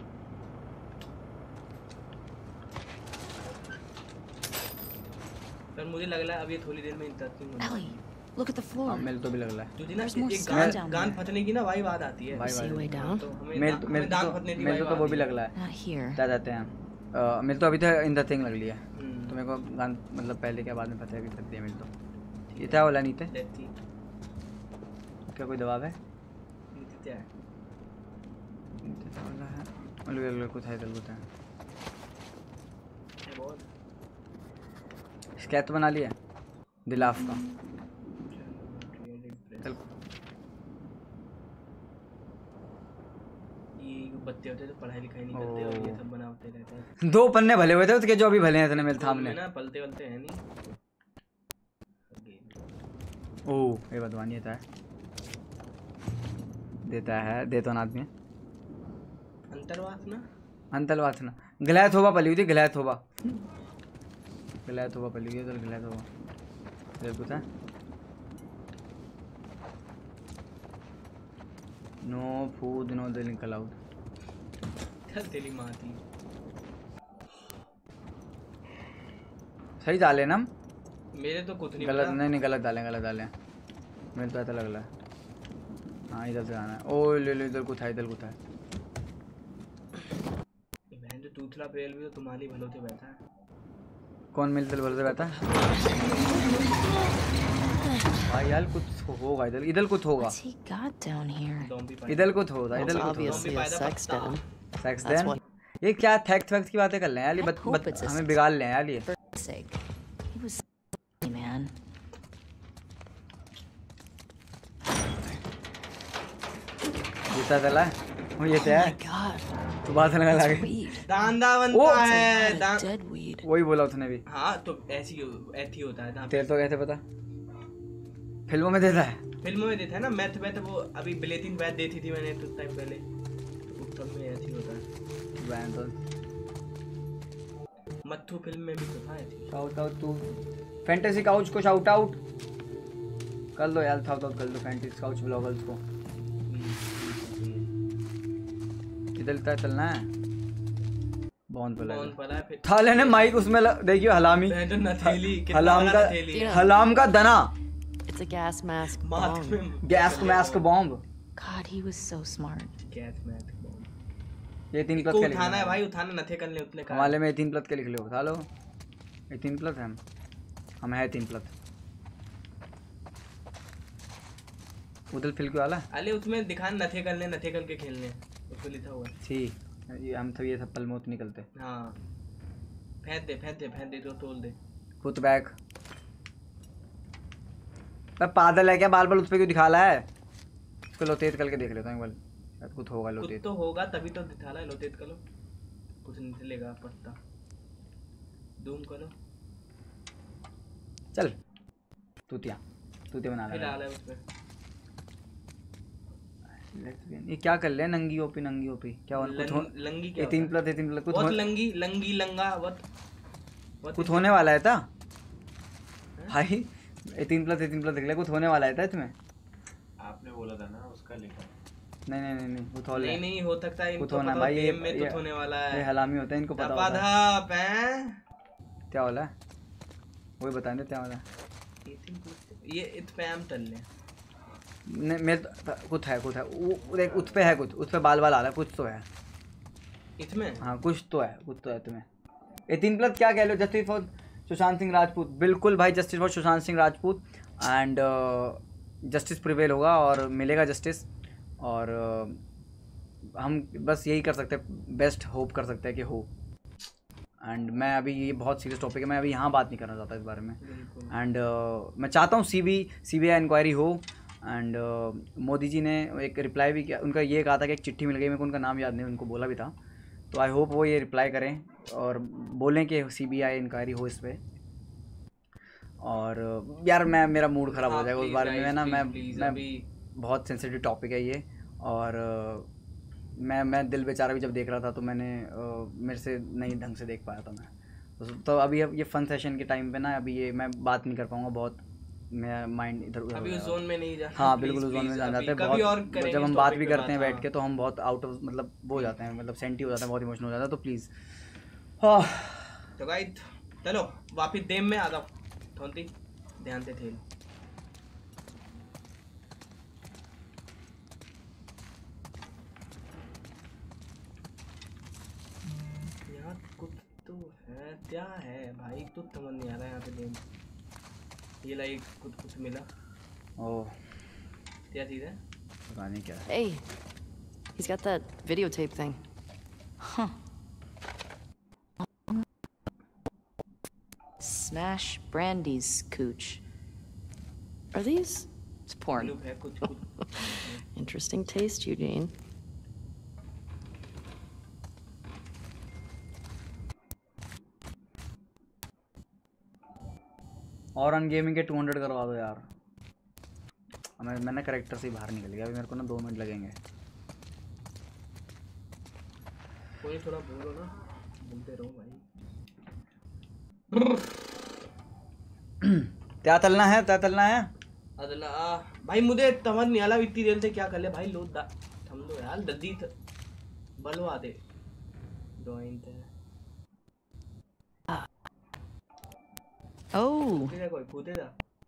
पर मुझे लग रहा है अब ये थोड़ी देर में इंटरेस्टिंग होने वाली Ellie, look at the floor. हाँ मेरे तो भी लग रहा है त्यूती ना There's more एक sun गान down गान there. फटने की ना वाइब याद आती है भाई See a way भाई down? तो हमें मेरे दा- तो हमें मेरे दान तो फटने की मेरे vibe तो वो भी आती लग रहा है Not here. क्या जाते हैं अ, मेरे तो अभी तक इन द थिंग लग लिया है हम्म, तो मेरे को गान मतलब पहले क्या बाद में पता है कि लग दिया मेरे तो ये क्या वाला नीचे let's see, क्या कोई दबाव है नीचे क्या है नीचे क्या वाला है अलग अलग कुछ है कुछ है ये बहुत स्केच बना लिया दिलाफ का चल ये बच्चे होते हैं जो पढ़ाई लिखाई नहीं करते और ये सब बनाते रहते हैं दो पन्ने भले हुए थे उसके जो अभी भले हैं इतने मेरे सामने में ना पलते वलते हैं नहीं ओह ये बदवानी था देता है देता ना आदमी अंतर्वास ना अंतलवासना गलैत होबा पली हुई थी गलैत होबा गलैत होबा पली हुई है तो गलैत होबा इधर कुछ है no food no drink allowed चल तेरी माँ थी सही डाले ना हम मेरे तो कुछ नहीं गलत पता। नहीं नहीं गलत डालें गलत डालें मेरे तो ऐसा लग रहा है हाँ इधर से आना है ओ ले लो इधर कुछ है इधर कुछ है बहन जो दूसरा प्रेल भी तो तुम्हारी भलो से बैठा है कौन मिलते बोल से बैठा है भाई यार कुछ होगा इधर इधर कुछ होगा What's he got down here? Zombie इधर कुछ होगा इधर कुछ होगा Obviously a sex den. Sex That's den what ये क्या थैक्ट फैक्ट की बातें कर रहे हैं यार, ये बत, hope बत, it's a हमें बिगाड़ ले यार ये। For his sake. He was silly, man. जीता चला वो ये तो Oh है my god. तो बात लगा That's लगे weed. दांदा ओ, बनता It's है a lot दां... of dead weed. वही बोला उसने भी। हाँ तो ऐसी ऐसी होता है दां... तेरे तो कैसे पता? फिल्मों में देता है। फिल्मों में देता है ना, मैथ मैथ वो अभी ब्लेथिंग बैथ देती थी मैंने कुछ टाइम पहले, तो उस सब में ऐसी होता है। वैन तो मत्थू फिल्म में भी तो था ऐसी। शाउट आउट तू फैंटेसी काउच को शाउट आउट कर लो यार, शाउट आउट कर लो फैंटेसी काउच ब्लॉगर्स को। किधर तक चलना है? बॉन्ड पर कौन पला है फिर? थाले ने माइक उसमें ल... देखियो हलामी तो नथेली कितना हलाम बड़ा का नथेली है। हलाम का दना It's a gas mask. माथ bomb. में gas mask bomb. God, he was so smart. Gas math bomb. ये तीन प्लस को के लिख उठाना है लो। भाई, उठाना नथे करने उतने का। हमारे में तीन प्लस के लिख लो, उठा लो। ये तीन प्लस है हम हम है तीन प्लस। उधर फिल क्यों वाला? अरे उसमें दिखाना नथे करने नथे करके खेलने, उसको लिखा हुआ है। ठीक ये हम तो ये सब पल मौत निकलते। हाँ फेंक दे फेंक दे फेंक दे तो तोल दे। पुट बैक पागल है क्या? बाल बाल उस पे क्यों दिखा रहा है? उसको लोतेत करके देख लेता हूँ एक बार, शायद कुछ होगा। कुछ लोतेत तो होगा तभी तो दिखा रहा है। लोतेत करो कुछ निकलेगा पत्ता। जूम करो चल तूतिया तूतिया बना फिर ले। आ रहा है उसमें। ये क्या कर ले? नंगी ओपी नंगी ओपी क्या हो? कुछ हो लं- लंगी क्या ये तीन होता है? प्लस ये तीन प्लस कुछ बहुत हो, लंगी लंगी लंगा वत वत कुछ होने वाला है था भाई। ये तीन प्लस ये तीन प्लस देख ले, कुछ होने वाला है था इसमें। आपने बोला था ना उसका लिखा। नहीं नहीं नहीं नहीं कुछ और नहीं नहीं हो सकता है इनको कुछ होना पता भाई, हो, ये- गेम में ये- तो होने वाला ये है। हलामी होता है, इनको पता होता है धपाधप हैं। क्या वाला है। वही बता दे क्या वाला है। ये इत पे हम टल ले। नहीं मेरे तो कुछ है कुछ है वो देख उस पे है कुछ, उस पे बाल बाल आ रहा है, कुछ तो है इसमें। हाँ कुछ तो है कुछ तो है तुम्हें। ये तीन प्लस क्या कह लो? Justice for Sushant Singh Rajput. बिल्कुल भाई justice for Sushant Singh Rajput and justice prevail होगा और मिलेगा जस्टिस। और uh, हम बस यही कर सकते हैं, बेस्ट होप कर सकते हैं कि हो। एंड मैं अभी ये बहुत सीरियस टॉपिक है, मैं अभी यहाँ बात नहीं करना चाहता इस बारे में। एंड uh, मैं चाहता हूँ C B C B I inquiry हो। एंड uh, मोदी जी ने एक रिप्लाई भी किया, उनका ये कहा था कि एक चिट्ठी मिल गई, मेरे को उनका नाम याद नहीं, उनको बोला भी था। तो आई होप वो ये रिप्लाई करें और बोलें कि सी बी आई इंक्वायरी हो इस पर। और यार मैं मेरा मूड ख़राब हो जाएगा उस बारे में ना। मैं मैं बहुत सेंसिटिव टॉपिक है ये। और मैं मैं दिल बेचारा भी जब देख रहा था तो मैंने मेरे से नहीं ढंग से देख पाया था मैं तो, तो अभी अब ये फन सेशन के टाइम पे ना अभी ये मैं बात नहीं कर पाऊँगा, बहुत मेरा माइंड इधर उधर अभी उस जोन में नहीं जा। हाँ बिल्कुल उस जोन में जान जाते हैं बहुत। जब हम बात भी करते हैं बैठ के तो हम बहुत आउट ऑफ मतलब वो हो जाते हैं, मतलब सेंटी हो जाता है, बहुत इमोशनल हो जाता है। तो प्लीज़ हाँ तो गाइस चलो वापिस देम में आ जाओ। थोंती ध्यान से थे। यार कुछ तो है, क्या है भाई कुछ समझ नहीं आ रहा है यहाँ पे देम। ये लाइक कुछ कुछ मिला। ओह क्या चीज़ है? पता नहीं क्या है। Hey, he's got that videotape thing. Huh. Smash Brandy's cooch. Are these? It's porn. Look है कुछ कुछ। Interesting taste, Eugene. और अन गेमिंग के टू हंड्रेड करवा दो यार। मैं मैंने करेक्टर से ही बाहर निकल गया, अभी मेरे को ना दो मिनट लगेंगे। कोई थोड़ा बोलो ना, बोलते रहो भाई। क्या तलना है क्या तलना है? अदला भाई मुझे समझ नहीं आला इतनी देर से क्या कर ले भाई। लो दा थम दो यार दद्दी बलवा दे ड्राइंग थे। Oh, कूदेगा कोई कूदेगा।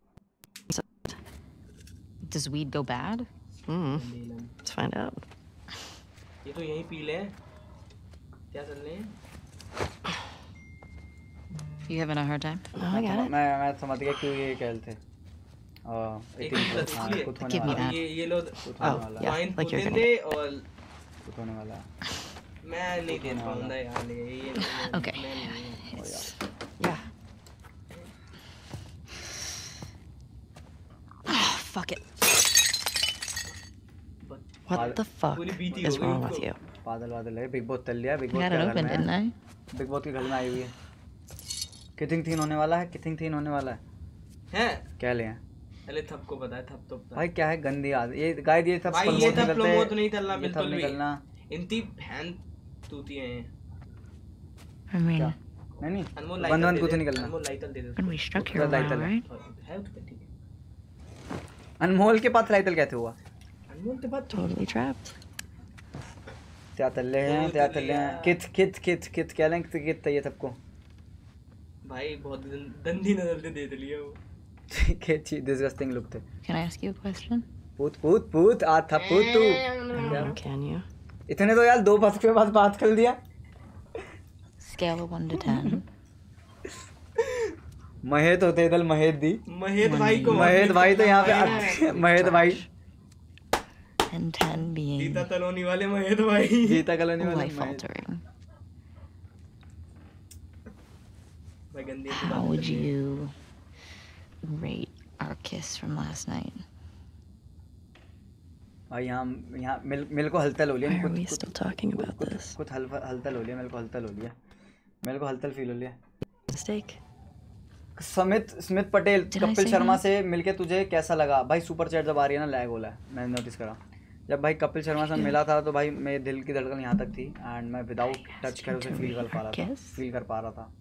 does weed go bad? Hmm. Neelam Let's find out. ये तो यहीं पी ले। क्या चल रहे हैं? You having a hard time? Oh, I got it. मैं मैं समझ गया क्यों ये कहल थे। आ, एक eighteen मिनट plus, हाँ, इसलिए। कुछ होने Give me वाला है, that. ये ये लो कुछ होने Oh, वाला है, yeah. वाइन like you're कूदें gonna- दे और कुछ होने वाला है। मैं नहीं दे पाऊंगा यार ये Okay. It's, yeah. Oh, fuck it. What the fuck is wrong with you? पागल वादल है। बिग बॉस तल लिया। बिग I बॉस got के it घर open, में didn't है। I? बिग बॉस के घर में आई हुई है। किथिंग थीन होने वाला है। किथिंग थीन होने वाला है। हैं क्या ले हैं? अरे थप को पता है थप तो पता भाई क्या है गंदी आदत ये गाइस ये सब भाई ये promote नहीं सब करते, प्रमोट नहीं करना ये सब बिल्कुल नहीं भी करना। इनती बहन तूती हैं I mean, क्या? नहीं नहीं अनमोल बंद लाइटल बंद दे कुछ दे, नहीं करना। अनमोल लाइटल दे दे when we struck उसके here, बाद लाइटल all है। right? है उसका ठीक है अनमोल के पास लाइटल कैसे हुआ? अनमोल के बाद Totally trapped. क्या तल्ले हैं क्या तल्ले हैं कित कित कित कित क्या लें कित कित ये सबको भाई बहुत दंदी नजर से देख लिया वो क्या चीज डिस्गस्टिंग लुक थे। Can I ask you a question? पूत पूत पूत आ था पूत तू No, can you? इतने तो यार दो बस के बाद बात कर दिया। Scale of one to ten. महेद होते दल महेद दी महेद भाई को महेद भाई तो यहाँ पे महेद भाई And ten being जीता तलोनी वाले महेद भाई जीता कलोनी वाले life महेद। altering. भाई गंदी How would you rate our kiss from last night? भाई यहाँ यहाँ मिल मिल को हलचल हो लिया Why are कुछ we कुछ still talking about this? कुछ हल हलचल हो लिया मेरे को हलचल हो लिया मेरे को हलचल फील हो लिया। Mistake. Samit Smit Patel Did I Kapil say Sharma that? से मिलके तुझे कैसा लगा? भाई सुपर चैट जब आ रही है ना लैग हो रहा है मैंने नोटिस करा। जब भाई कपिल शर्मा से मिला था तो भाई मेरे दिल की धड़कन यहाँ तक थी एंड मैं विदाउट टच कर उसे फील कर पा रहा था Kiss? फील कर पा रहा था।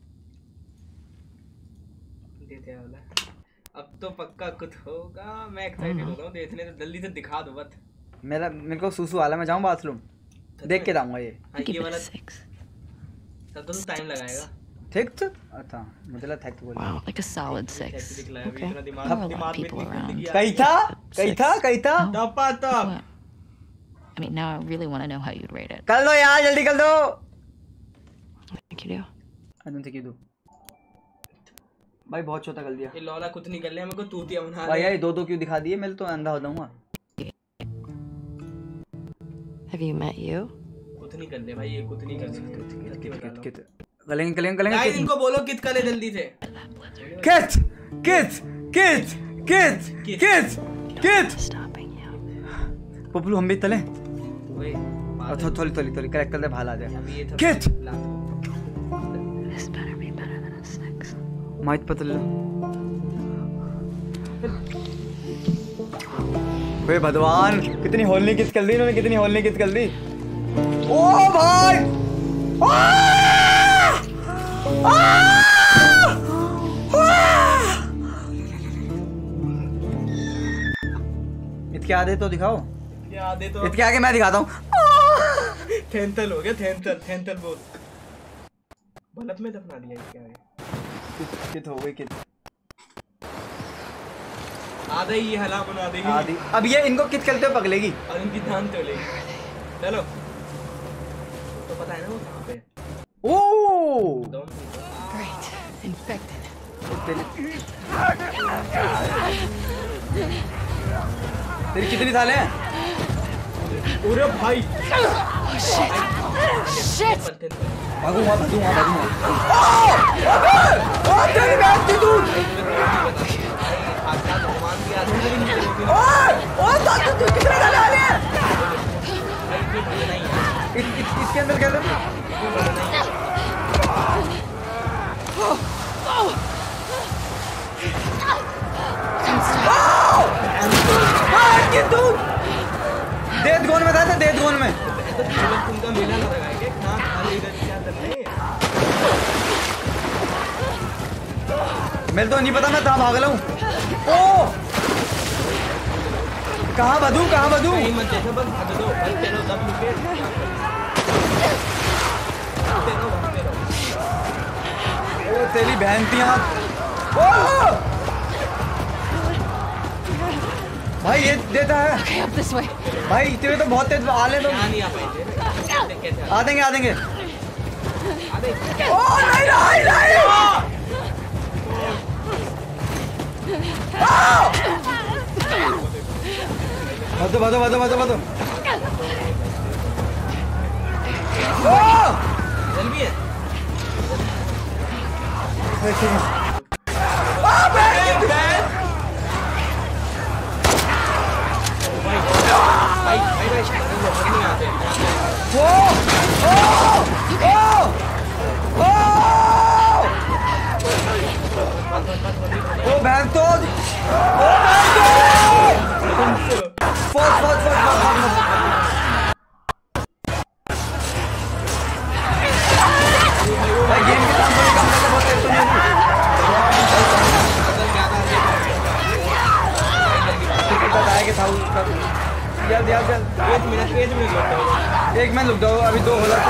देते वाला अब तो पक्का कुछ होगा मैं एक्साइटेड हो रहा हूँ देखने तो जल्दी से दिखा दो बस। मेरा मेरे को सूसू आला मैं जाऊँ बाथरूम देख के जाऊँगा ये हाँ Give ये it वाला a six. तब तो टाइम लगाएगा ठीक तो अच्छा मुझे लगा थैंक बोल Wow, like a solid six. दिखलाया अभी Okay. इतना There दिमाग are a lot दिमाग of में people इतनी around. जिंदगी आ कहीं गई। था कहीं था कहीं था तपा तप What? I mean, now I really want to know how you'd rate it. कर दो यार जल्दी कर दो। Like you do. अदन से की दो भाई बहुत छोटा कर दिया ये लौला कुछ नहीं कर लिया मेरे को तूतिया बना भाई रहे यार दो दो क्यों दिखा दिए मैं तो अंधा हो जाऊंगा। Have you met you? कुछ नहीं कर ले भाई ये कुछ नहीं कर सकते कित कित कलेंगे कलेंगे कलेंगे गाइस कित इनको बोलो कित करे जल्दी से कित कित कित कित कित कित Stopping you. पप्पू हम भी तले ओए अच्छा थोड़ी थोड़ी थोड़ी करेक्ट कर दे भाल आ जाए अभी ये कित This better be better than a six. माइट पतल वे भगवान कितनी होलनी किस कर दी इन्होंने कितनी होलनी किस कर दी। ओ भाई आ! आ! आ! इसके आधे तो दिखाओ ये आधे तो इसके आगे मैं दिखाता हूँ। थेंथल हो गया थेंथल थेंथल बोल बल्ब में दफना दिया इसके आगे कित कित हो गई कित आधा ही ये हला बना देगी आधी अब ये इनको कित करते हुए पकड़ेगी और इनकी धान तोलेगी चलो तो पता है ना वो कहाँ पे है ओ दोनों Great. Infected. तेरी तेरी कितनी साले हैं? अरे भाई Shit! भागूंगा भागूंगा भागूंगा ओ तेरी बेइज्जती तू ओए ओए तो तू कितने साले वाले हैं इस इस इसके अंदर क्या है देद गोन में था ना देद गोन में तुमका मेला ना लगाएंगे कहाँ खाली इधर क्या कर रहे हैं मेरे तो नहीं पता मैं कहाँ भाग रहा हूँ। ओ कहाँ बदू कहाँ बदू कहीं मत देखो बस भाग दो भाई चलो दब लुके भागते रहो भागते रहो ओ तेरी बहन थी यहाँ ओ भाई ये देता है Okay, up this way. भाई तेरे तो बहुत तेज आ ले तो यहाँ नहीं आ पाएंगे कैसे आ देंगे आ देंगे अरे ओ नहीं नहीं नहीं बदो बदो बदो बदो बदो जल भी है भाई भाई भाई नहीं आते ओ ओ ओ ओ बहन तो ओ फौज फौज फौज भाई गेम के काम कम करके बहुत तेज तो नहीं बताएगा था उसका जल्द जल्द जल्द एक मिनट एक मिनट लगता है एक मिनट रुक जाओ अभी दो होला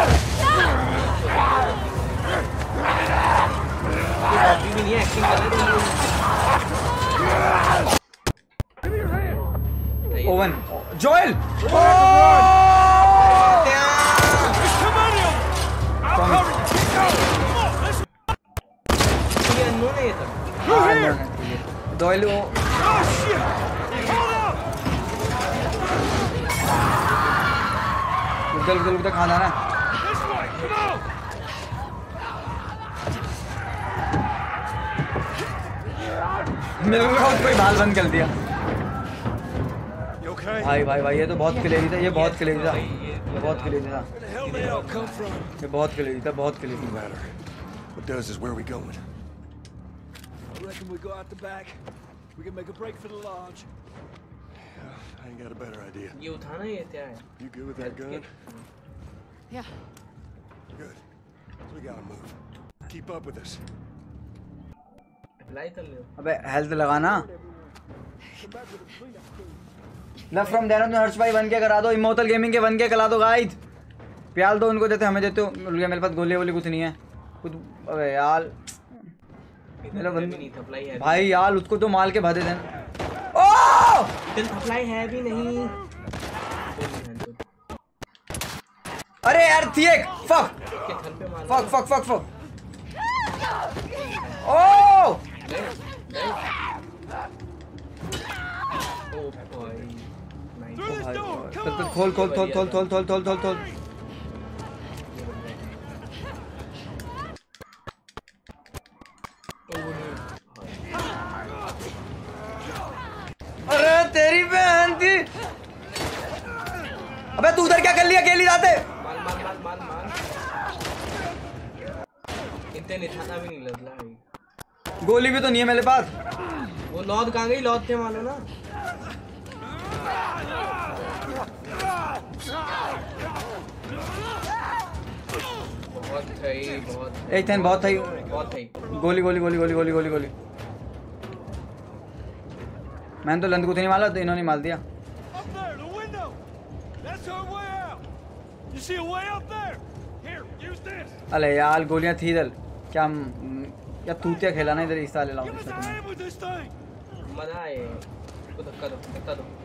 अभी भी नहीं एक्टिंग कर रहे ओवन जोएल ये अननोन है ये तो डॉयल उधर उधर उधर खाना ना मेरे को कोई बाल बंद कर दिया भाई भाई भाई ये तो बहुत क्लेजी था ये बहुत क्लेजी था ये बहुत क्लेजी था ये बहुत क्लेजी था बहुत क्लेजी था What does is where we going? I reckon we go out the back. We can make a break for the lodge. Yeah, I ain't got a better idea. ये उठाना ये क्या है You good with that gun? Yeah. Good. So we gotta move. Keep up with us. Apply कर लो अबे हेल्थ लगाना लव फ्रॉम देहरादून हर्ष भाई वन के करा दो इमोर्टल गेमिंग के वन के करा दो गाइस प्याल दो उनको देते हमें देते हो मेरे पास गोली वोली कुछ नहीं है कुछ अबे यार मेरा बंद भाई यार उसको तो माल के भर दे देना ओ इतन सप्लाई है भी नहीं अरे यार थी एक फक के घर पे मार फक फक फक फक ओ ओ भाई चल चल खोल खोल खोल खोल खोल खोल खोल खोल खोल अरे तेरी बहन थी अबे तू उधर क्या कर लिया अकेली जाते मार मार मार मार मार इतने निशाना भी नहीं लगला है गोली भी तो नहीं है मेरे पास वो लौट कहाँ गई लौट थे मानो ना बहुत सही बहुत एक थैन बहुत थी बहुत सही गोली गोली गोली गोली गोली गोली गोली मैंने तो लंद को नहीं मारा तो इन्होंने मार दिया अरे यार गोलियां थी इधर क्या क्या तूतिया खेला ना इधर इस साल लाऊं मजा आए उसको धक्का दो धक्का दो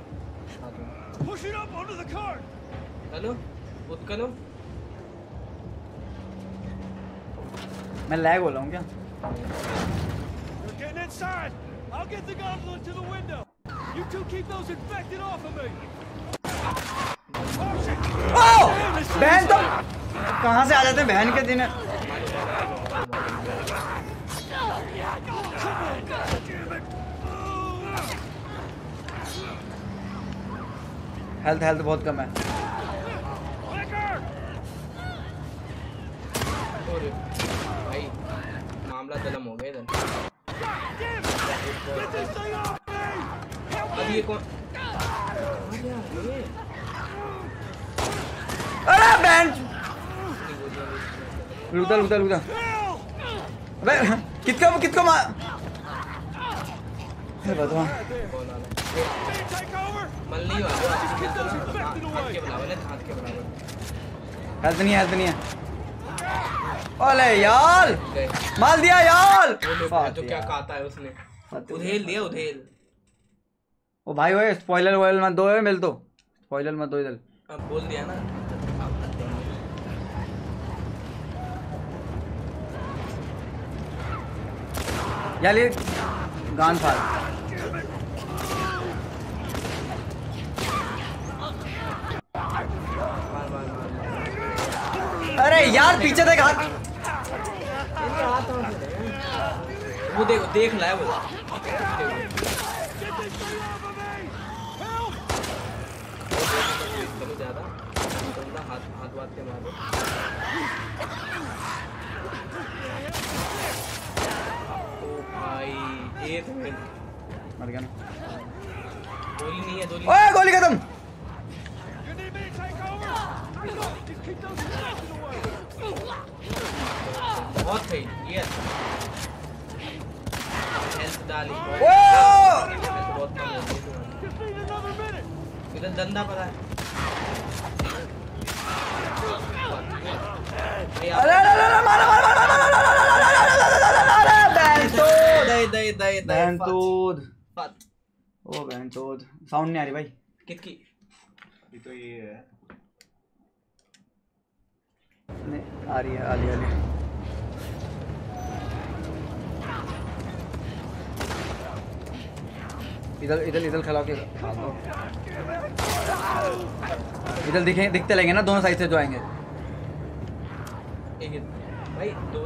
हेलो बुत करो मैं लैग हो रहा हूँ क्या I'll get the goblin to the window. You two keep those infected off of me. ओ बहन तो कहाँ से आ जाते हैं बहन के दिन हेल्थ हेल्थ बहुत कम है भाई मामला दलम हो गया इधर अब ये कौन अरे बहन रुक जा रुक जा रुक जा अबे किसको किसको मार भगवान मल्ली वाला हाथ के बराबर है हाथ के बराबर हेल्थ नहीं है हेल्थ नहीं है ओले यार मार दिया यार तो क्या कहता है उसने उधेल दिया उधेल ओ भाई ओए स्पॉइलर वॉइलर मत दो मिल तो स्पॉइलर मत दो इधर अब बोल दिया ना यार ये गान फाड़ यार पीछे देख हाथ। वो देख देख ला है वो। चलो ज्यादा हाथ हाथ बात के मारो। ओ भाई एक मिनट मर गया ना। गोली नहीं है गोली। ओए गोली खत्म। बहुत सही ये हेल्थ डाली। ओ बहुत कम है इधर डंडा पड़ा है। अरे अरे अरे मारो मारो मारो मारो बैंतोद दे दे दे दे बैंतोद फट। ओ बैंतोद साउंड नहीं आ रही भाई। किसकी ये तो ये है नहीं आ रही है आ रही है आ रही है। इधर इधर इधर खिला के इधर दिखे दिखते लगेंगे ना दोनों साइड से जो आएंगे। एक भाई दो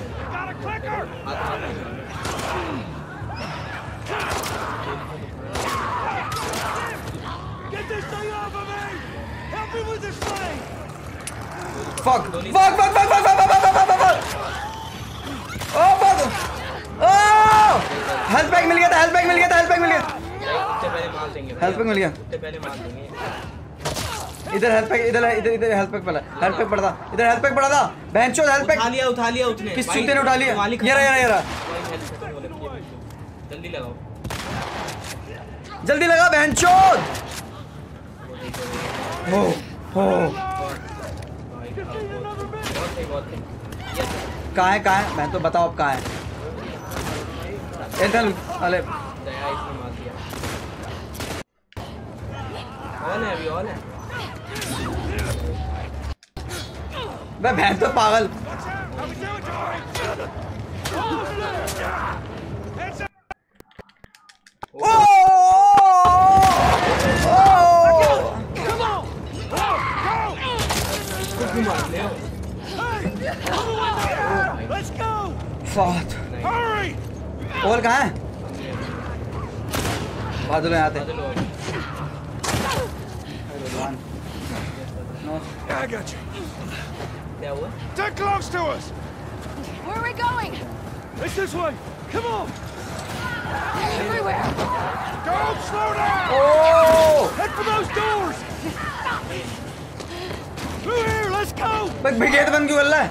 Fuck! Fuck! Fuck! Fuck! Fuck! Fuck! Fuck! Fuck! Fuck! Fuck! Fuck! Oh fuck! Oh! Health pack मिल गया था, health pack मिल गया था, health pack मिल गया। उससे पहले मार देंगे। Health pack मिल गया। उससे पहले मार देंगे। इधर health pack इधर इधर इधर health pack पड़ा, health pack पड़ा था, इधर health pack पड़ा था। बेंचो health pack। उठा लिया उठा लिया उसने। किस चूते ने उठा लिया? ये रहा ये रहा ये रहा। जल्दी लगाओ। जल्दी लगा बेंचो। हो हो। कहाँ है कहाँ है? मैं तो बताओ अब कहाँ है? इधर अरे ऑन है अभी ऑन है। मैं बहन तो पागल। ओ और कहाँ है? बादल में आते। Yeah, I got you. क्या हुआ? They're close to us. Where are we going? It's this way. Come on. Everywhere. Don't slow down. Oh! Head for those doors. Through here. Let's go. बस ब्रिगेड बन क्यों कर रहा है?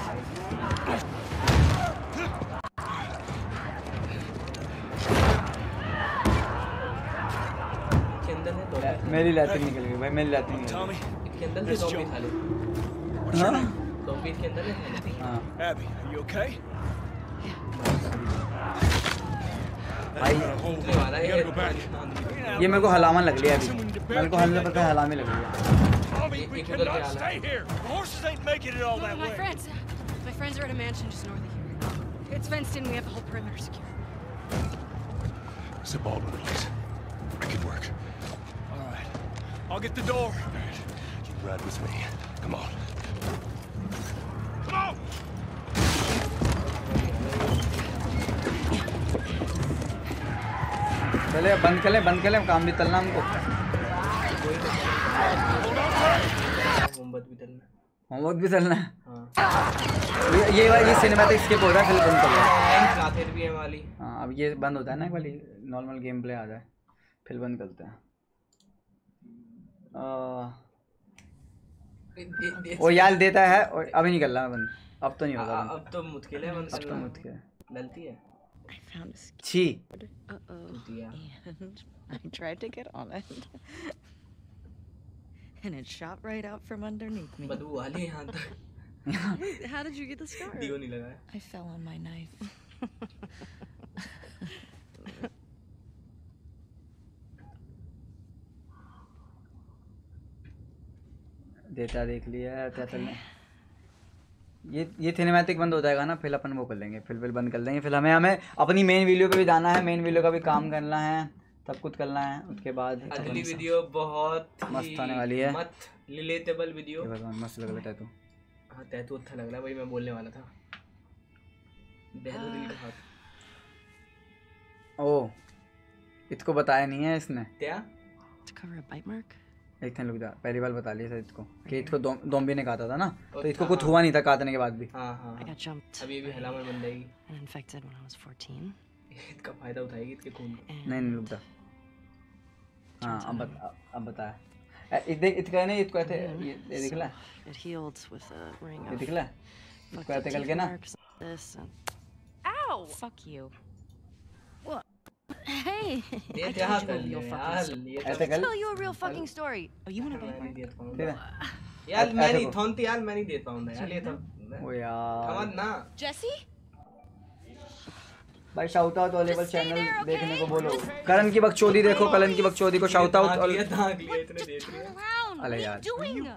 मेरी लाइटिंग निकल गई भाई, मेरी लाइटिंग निकल गई। इसके अंदर से ज़ॉम्बी खा ले। हाँ? ज़ॉम्बी इसके अंदर है। हाँ। Abby, are you okay? भाई भूखने वाला है ये। ये मेरे को हलावन लग रही है अभी। मेरे को हल्ले पता है हलामी लग रही है। Tommy, we cannot stay here. The horses ain't making it all that My way. friends. My friends are at a mansion just north of here. It's fenced in. We have the whole perimeter secure. Zip Baldwin, please. Make it work. All right. I'll get the door. All right. You ride with me. Come on. Come on! चले बंद कर ले बंद कर ले काम भी चलना हमको। मोमबत्ती भी चलना। होमवर्क भी चलना है। हाँ। ये ये ये सिनेमैटिक स्किप हो रहा है फिर बंद कर ले। क्लासेस भी है वाली। हाँ अब ये बंद होता है ना वाली नॉर्मल गेम प्ले आ जाए फिर बंद करते हैं। वो यार देता है और अभी नहीं कर रहा मैं बंद। अब तो नहीं होगा बंद। अब तो मुश्किल है बंद अब तो मुश्किल है। गलती है। I found a ski. छी। Uh-oh. Yeah. And I tried to get on it. And it shot right out from underneath me. बदबू वाली यहाँ तक। How did you get the scar? दियो नहीं लगा है। I fell on my knife. देता देख लिया क्या चलना। ये ये सिनेमैटिक बंद हो जाएगा ना फिर अपन वो कर लेंगे फिर फिर बंद कर देंगे। फिर हमें हमें अपनी मेन वीडियो पे भी जाना है। मेन वीडियो का भी काम करना है सब कुछ करना है। उसके बाद अगली वीडियो बहुत मस्त आने वाली है। मत रिलेटेबल वीडियो। ये भगवान मस्त लग रहा है तो हाँ टैटू अच्छा लग रहा है, वही मैं बोलने वाला था। डेहलोरिल का हाथ। ओ इसको बताया नहीं है इसने क्या? To cover a bite mark? एक दिन रुक जा, पहली बार बता लिया था इसको कि इसको ज़ॉम्बी ने काटा था ना, तो इसको कुछ हुआ नहीं था काटने के बाद भी। हाँ हाँ I got jumped अभी भी हलामन बन जाएगी। and infected when I was fourteen. इसका फायदा उठाएगी इसके खून का। नहीं नहीं रुक जा। हाँ अब बता, अब बता। इधर इतना नहीं इसको ऐसे ये ये दिख रहा है? It healed with a ring ये of दिख रहा है? इसको fucked up ऐसे teeth करके ना marks, this and Ow! Fuck you. Hey! ये I क्या told you कर a real लिया fucking यार? ये ऐसे कर। tell you a real fucking story. Oh, you want a bite मैं नहीं mark? दे पाऊंगा ठीक है? यार, मैं ऐसे नहीं को। थोंती यार, मैं नहीं दे पाऊंगा यार ये तो। ओ यार समझ ना। Jesse? भाई shout out available Just stay channel there, देखने okay? को बोलो। करण की बकचोदी देखो, करण की बकचोदी को शाउट आउट। दाग लिया, दाग लिया, इतने देख रही है। Around! अरे What यार। are you doing?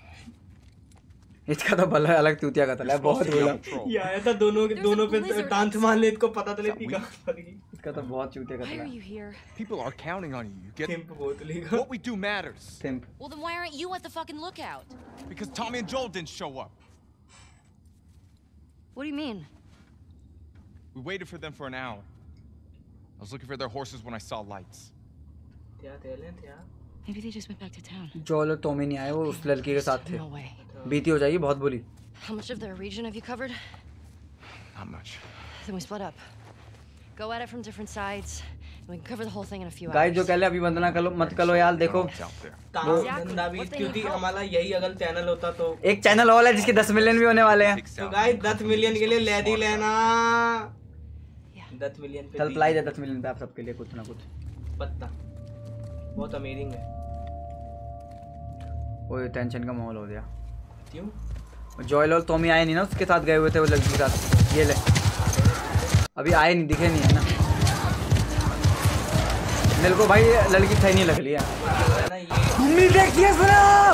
इसका तो भला अलग तूतिया का था, बहुत बोला। ये आया था दोनों के There's दोनों a पे blizzard डांस मान ले, इसको पता तो नहीं था। इसका तो बहुत चूतिया का Why था। are you here? People are counting on you. You get सिंप बोतली का। what we do matters. सिंप। Well, then why aren't you at the fucking lookout? Because Tommy and Joel didn't show up. What do you mean? We waited for them for an hour. I was looking for their horses when I saw lights. क्या तेले क्या? Maybe they just went back to town. जोल और टॉमी नहीं आए, वो उस लड़की के साथ थे। no way. बीती हो जाएगी बहुत बुरी। How much of their region have you covered? Not much. Then we split up. Go at it from different sides, and we can cover the whole thing in a few guys जो hours. कह ले अभी वंदना करो मत करो यार, देखो It's out there. ताम धंधा भी, क्योंकि हमारा यही अगर चैनल होता तो। एक चैनल और है जिसके दस मिलियन भी होने वाले हैं। Fix तो out. गाइस दस मिलियन के लिए ले दी लेना। दस मिलियन पे चल प्लाई दे दस मिलियन पे आप सबके लिए कुछ ना कुछ। पत्ता बहुत अमेजिंग है। वो टेंशन का माहौल हो गया। क्यों? जॉयल और टॉमी आए नहीं ना, उसके साथ गए हुए थे वो लड़की के साथ। ये ले अभी आए नहीं, दिखे नहीं है ना मेरे को भाई, लड़की सही नहीं लग रही है। है ना ये मम्मी देखिए जरा,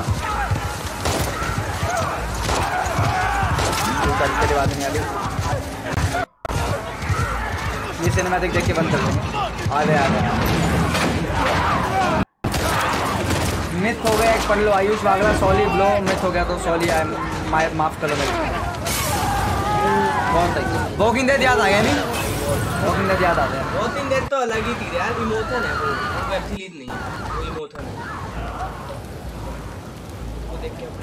तेरे बात नहीं आ रही। ये सिनेमैटिक देख के बंद कर देंगे। आ गए आ गए। मिथ हो गया एक, पढ़ लो। आयुष वागला सॉली ब्लो मिथ हो गया तो सॉली आए, माफ कर लो मेरे को। बहुत सही। वॉकिंग डेड याद आ गया नहीं? वॉकिंग डेड याद आ गया। वॉकिंग डेड तो अलग ही थी यार, इमोशन है वो, वो वेब सीरीज नहीं है, वो इमोशन है। वो देख के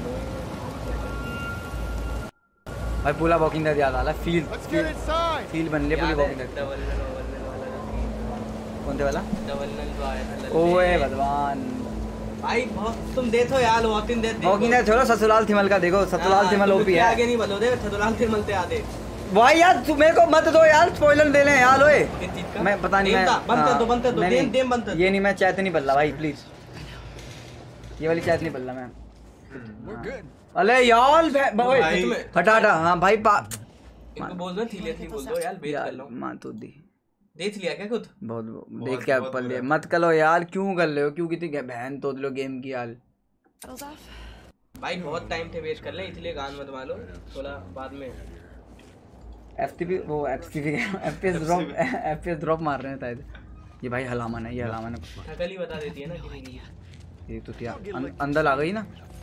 भाई पूरा वॉकिंग डेड याद आ रहा है। Feel Let's get inside. Feel बन ले पूरी Walking Dead. Double null double null वाला था। कौन से वाला? डबल नल जो आया था लल्ले। ओए भगवान भाई बहुत तुम देखो यार, वॉकिंग डेड देखो। वॉकिंग डेड छोड़ो, ससुराल थिमल का देखो। ससुराल थिमल ओपी है। आगे नहीं बोलो दे, ससुराल थिमल ते आदे। भाई यार तू मेरे को मत दो यार, स्पॉइलर दे ले यार। ओए किस चीज का? मैं पता नहीं, मैं बंद कर दो, बंद कर दो, नहीं, देम देम बंद कर दो। ये नहीं, मैं चैत नहीं बदल रहा भाई, प्लीज। ये वाली चैत नहीं बदल रहा मैं। We're good. अरे यार बे- बे- ओए, भाई। हटा हटा। हाँ भाई पा इनको बोल दो सीरियसली बोल दो यार, वेट कर यार लो। मां तो दी देख लिया क्या खुद? बहुत देख के बहुत पल बुरा। मत करो यार, क्यों कर रहे हो? क्यों कितनी बहन तो लो गेम की यार। Battles off. भाई बहुत टाइम थे वेस्ट कर ले, इसलिए गान मत मारो थोड़ा बाद में। एफटीपी वो FTP FPS drop FPS drop मार रहे हैं शायद। ये भाई हलामन है, ये हलामन है। थकल ही बता देती है ना किसी की। ये तो क्या अं, अंदर आ गई ना।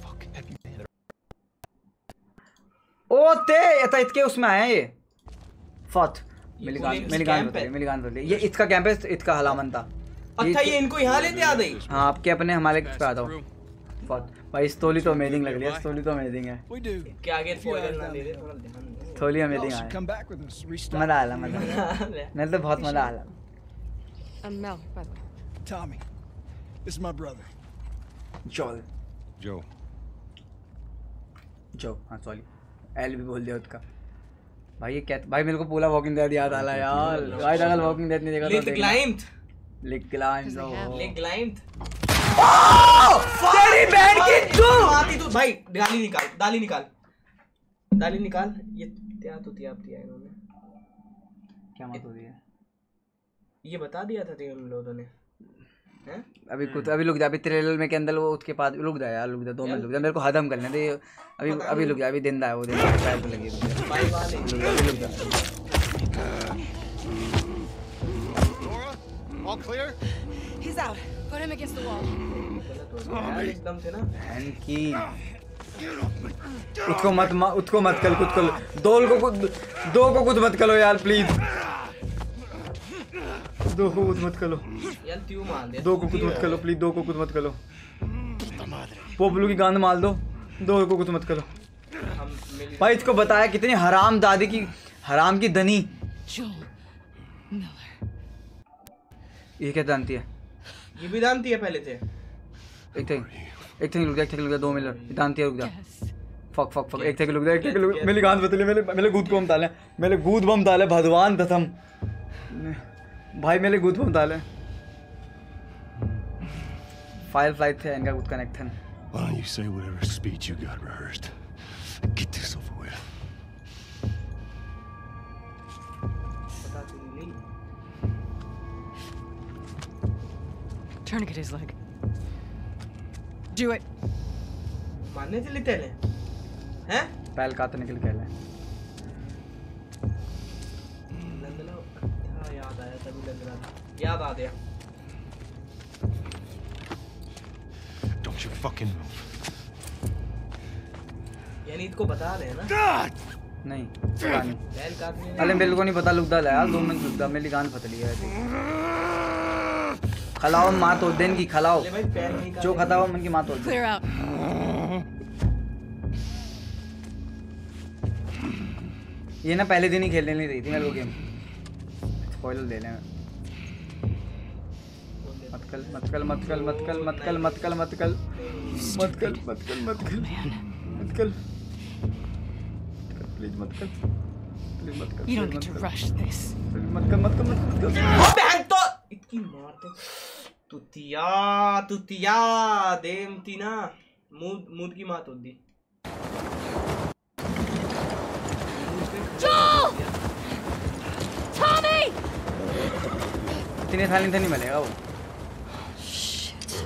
ओ ते ये इसके उसमें आया ये फत मेरी गान मेरी गान बता मेरी गान बता ये इसका कैंप है, इसका हलामन था। अच्छा ये इनको यहाँ लेते आ गई। हाँ आपके अपने हमारे पे आता हूँ। फत भाई स्टोरी तो अमेजिंग लग रही है, स्टोरी तो अमेजिंग है। We do. के आगे स्पॉइलर ना दे दे, थोड़ा ध्यान दे। स्टोरी अमेजिंग Y'all है। should come back with us. Restart. मजा आया मजा मेरे तो बहुत मजा आया। I'm Mel, by the way. Tommy, this is my brother. जोल Joe. जो हाँ सॉरी एल भी बोल दिया उसका। भाई ये क्या भाई, मेरे को पूरा वॉकिंग डेड याद आ रहा यार। भाई अगर वॉकिंग डेड नहीं देखा तो लिक देखना। Climb lick climb lick climb तेरी बहन की तू आती तू भाई, डाली निकाल, डाली निकाल, डाली निकाल। ये क्या तो तिया दिया इन्होंने, क्या मत हो रही है? ये बता दिया था तेरे उन लोगों ने हैं? अभी कुछ अभी रुक जा, अभी ट्रेलर में के अंदर वो उसके पास रुक जा यार, रुक जा दो मिनट रुक जा, मेरे को हदम करने दे। अभी अभी रुक जा, अभी दिन है वो दिन शायद तो लगी। रुक जा भाई वाले रुक जा, अभी रुक जा। Nora, all clear? He's out. Put him against the wall. गलत हो गया यार एकदम से ना। बहन की उसको मत मा, उसको मत कल कुछ कल दो को कुछ दो को कुछ मत करो यार प्लीज। दो को कुछ मत करो यार क्यों मार दे दो को कुछ मत करो प्लीज। दो को कुछ मत करो पोपलू की गांड मार दो। दो को कुछ मत करो भाई। इसको बताया कितनी हराम दादी की हराम की धनी। ये क्या जानती है? ये भी जानती है पहले से। एक सेकंड एक सेकंड रुक जा एक सेकंड रुक जा दो मिनट जानती है रुक जा। फक फक फक एक सेकंड रुक जा एक सेकंड रुक। मेरी गांड बदली मेरे मेरे गूद बम डाले मेरे गूद बम डाले भगवान कसम भाई मेरे गूद बम डाले। फायर फ्लाइट थे इनका कुछ connection. Why don't you say whatever speech you got rehearsed? Get this over with. पता क्यों नहीं? Tourniquet his leg. Do it. मारने चली तेरे हैं? पहल का तो निकल गया। लंदना अच्छा याद आया तभी लग रहा था याद आ गया। Don't you fucking move. यानी इसको बता रहे हैं ना? नहीं पता नहीं। पहल काटने अरे मेरे को नहीं पता लुकदा है यार। दो मिनट लुकदा मेरी गांड फटली है। खलाओ माँ तो दिन की खलाओ अरे भाई पैर नहीं जो खाता हुआ मन की माँ तो Clear out. ये ना पहले दिन ही खेलने नहीं रही थी मेरे को गेम। स्पॉइलर ले लें। मतकल मतकल मतकल मतकल मतकल मतकल मतकल मतकल मतकल मतकल मतकल प्लीज मतकल प्लीज मतकल You don't get to rush this. मतकल मतकल मतकल। ओ बहन तो इतनी मार दे तुतिया तुतिया देमती ना मूड मूड की मात होती। Joel! Tommy! इतने साल नहीं मिलेगा वो। Shit.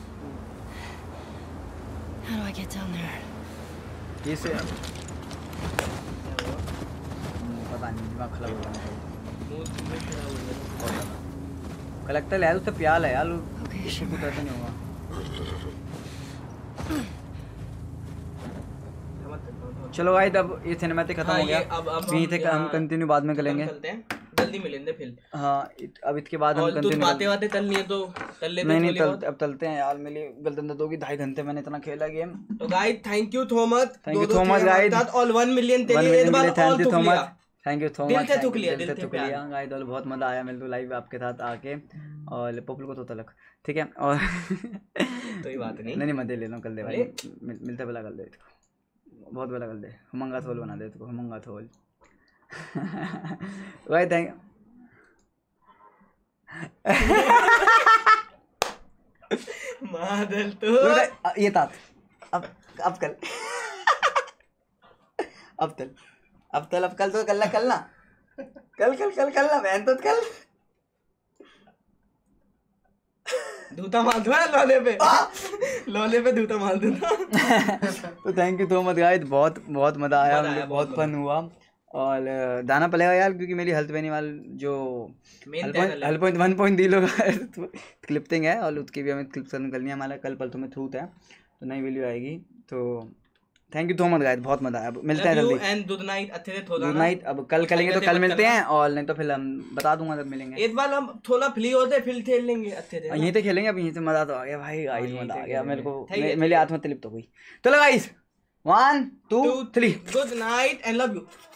How do I get down there? ये से पता नहीं दिमाग खराब हो गया। मूड में खराब हो गया। कलेक्टर है उससे प्याल है यार किसी को ऐसा नहीं होगा। चलो गाइस अब ये सिनेमैटिक खत्म हाँ, हो गया। अब अब यहीं से हम कंटिन्यू बाद में करेंगे। चलते हैं जल्दी मिलेंगे फिर। हाँ अब इसके बाद हम और तू कंटिन्यू बातें बातें चल नहीं है तो चल लेते नहीं हैं नहीं थोड़ी तल, अब चलते हैं यार। मेरी गर्दन दर्द होगी। ढाई घंटे मैंने इतना खेला गेम। तो guys thank you so much. Thank you so much guys. All one million तेरे एक बार thank you all so much thank you so much दिल से थूक लिया, दिल दिल से से थूक प्यार। लिया गाइस। और बहुत मजा आया मेरे को लाइव आपके साथ आके और पॉपुलर को तो तलक ठीक है। और कोई बात नहीं नहीं मजे ले लो कल दे भाई मिल, मिलते बेला कल दे इसको बहुत बेला कल दे हुमंगा थोल बना दे इसको हुमंगा थोल भाई थैंक मादल तो ये तात अब अब कल अब तल अब तल अब कल तो कल ना कल ना कल कल कल कल ना बहन तो कल दूता मार दूंगा लोले पे लोले पे दूता मार दूंगा। तो thank you so much guys. बहुत बहुत मजा आया मुझे बहुत फन हुआ। और दाना पड़ेगा यार क्योंकि मेरी हेल्थ बेनी वाल जो हेल्थ पॉइंट वन पॉइंट दी लोग क्लिपिंग है और उसकी भी हमें क्लिप करनी है। हमारा कल पल तुम्हें थ्रूट है तो नई वीडियो आएगी। तो thank you so much guys बहुत मजा आया। मिलते हैं जल्दी एंड गुड नाइट अच्छे से थोड़ा गुड नाइट। अब कल करेंगे तो कल मिलते हैं और नहीं तो फिर हम बता दूंगा जब मिलेंगे। एक बार हम थोड़ा फ्री होते फिर खेल लेंगे अच्छे से। यहीं से खेलेंगे अब यहीं से मजा तो आ गया भाई गाइस मजा आ गया मेरे को मेरे हाथ में तलिप तो हुई। चलो guys one two three good night and love you.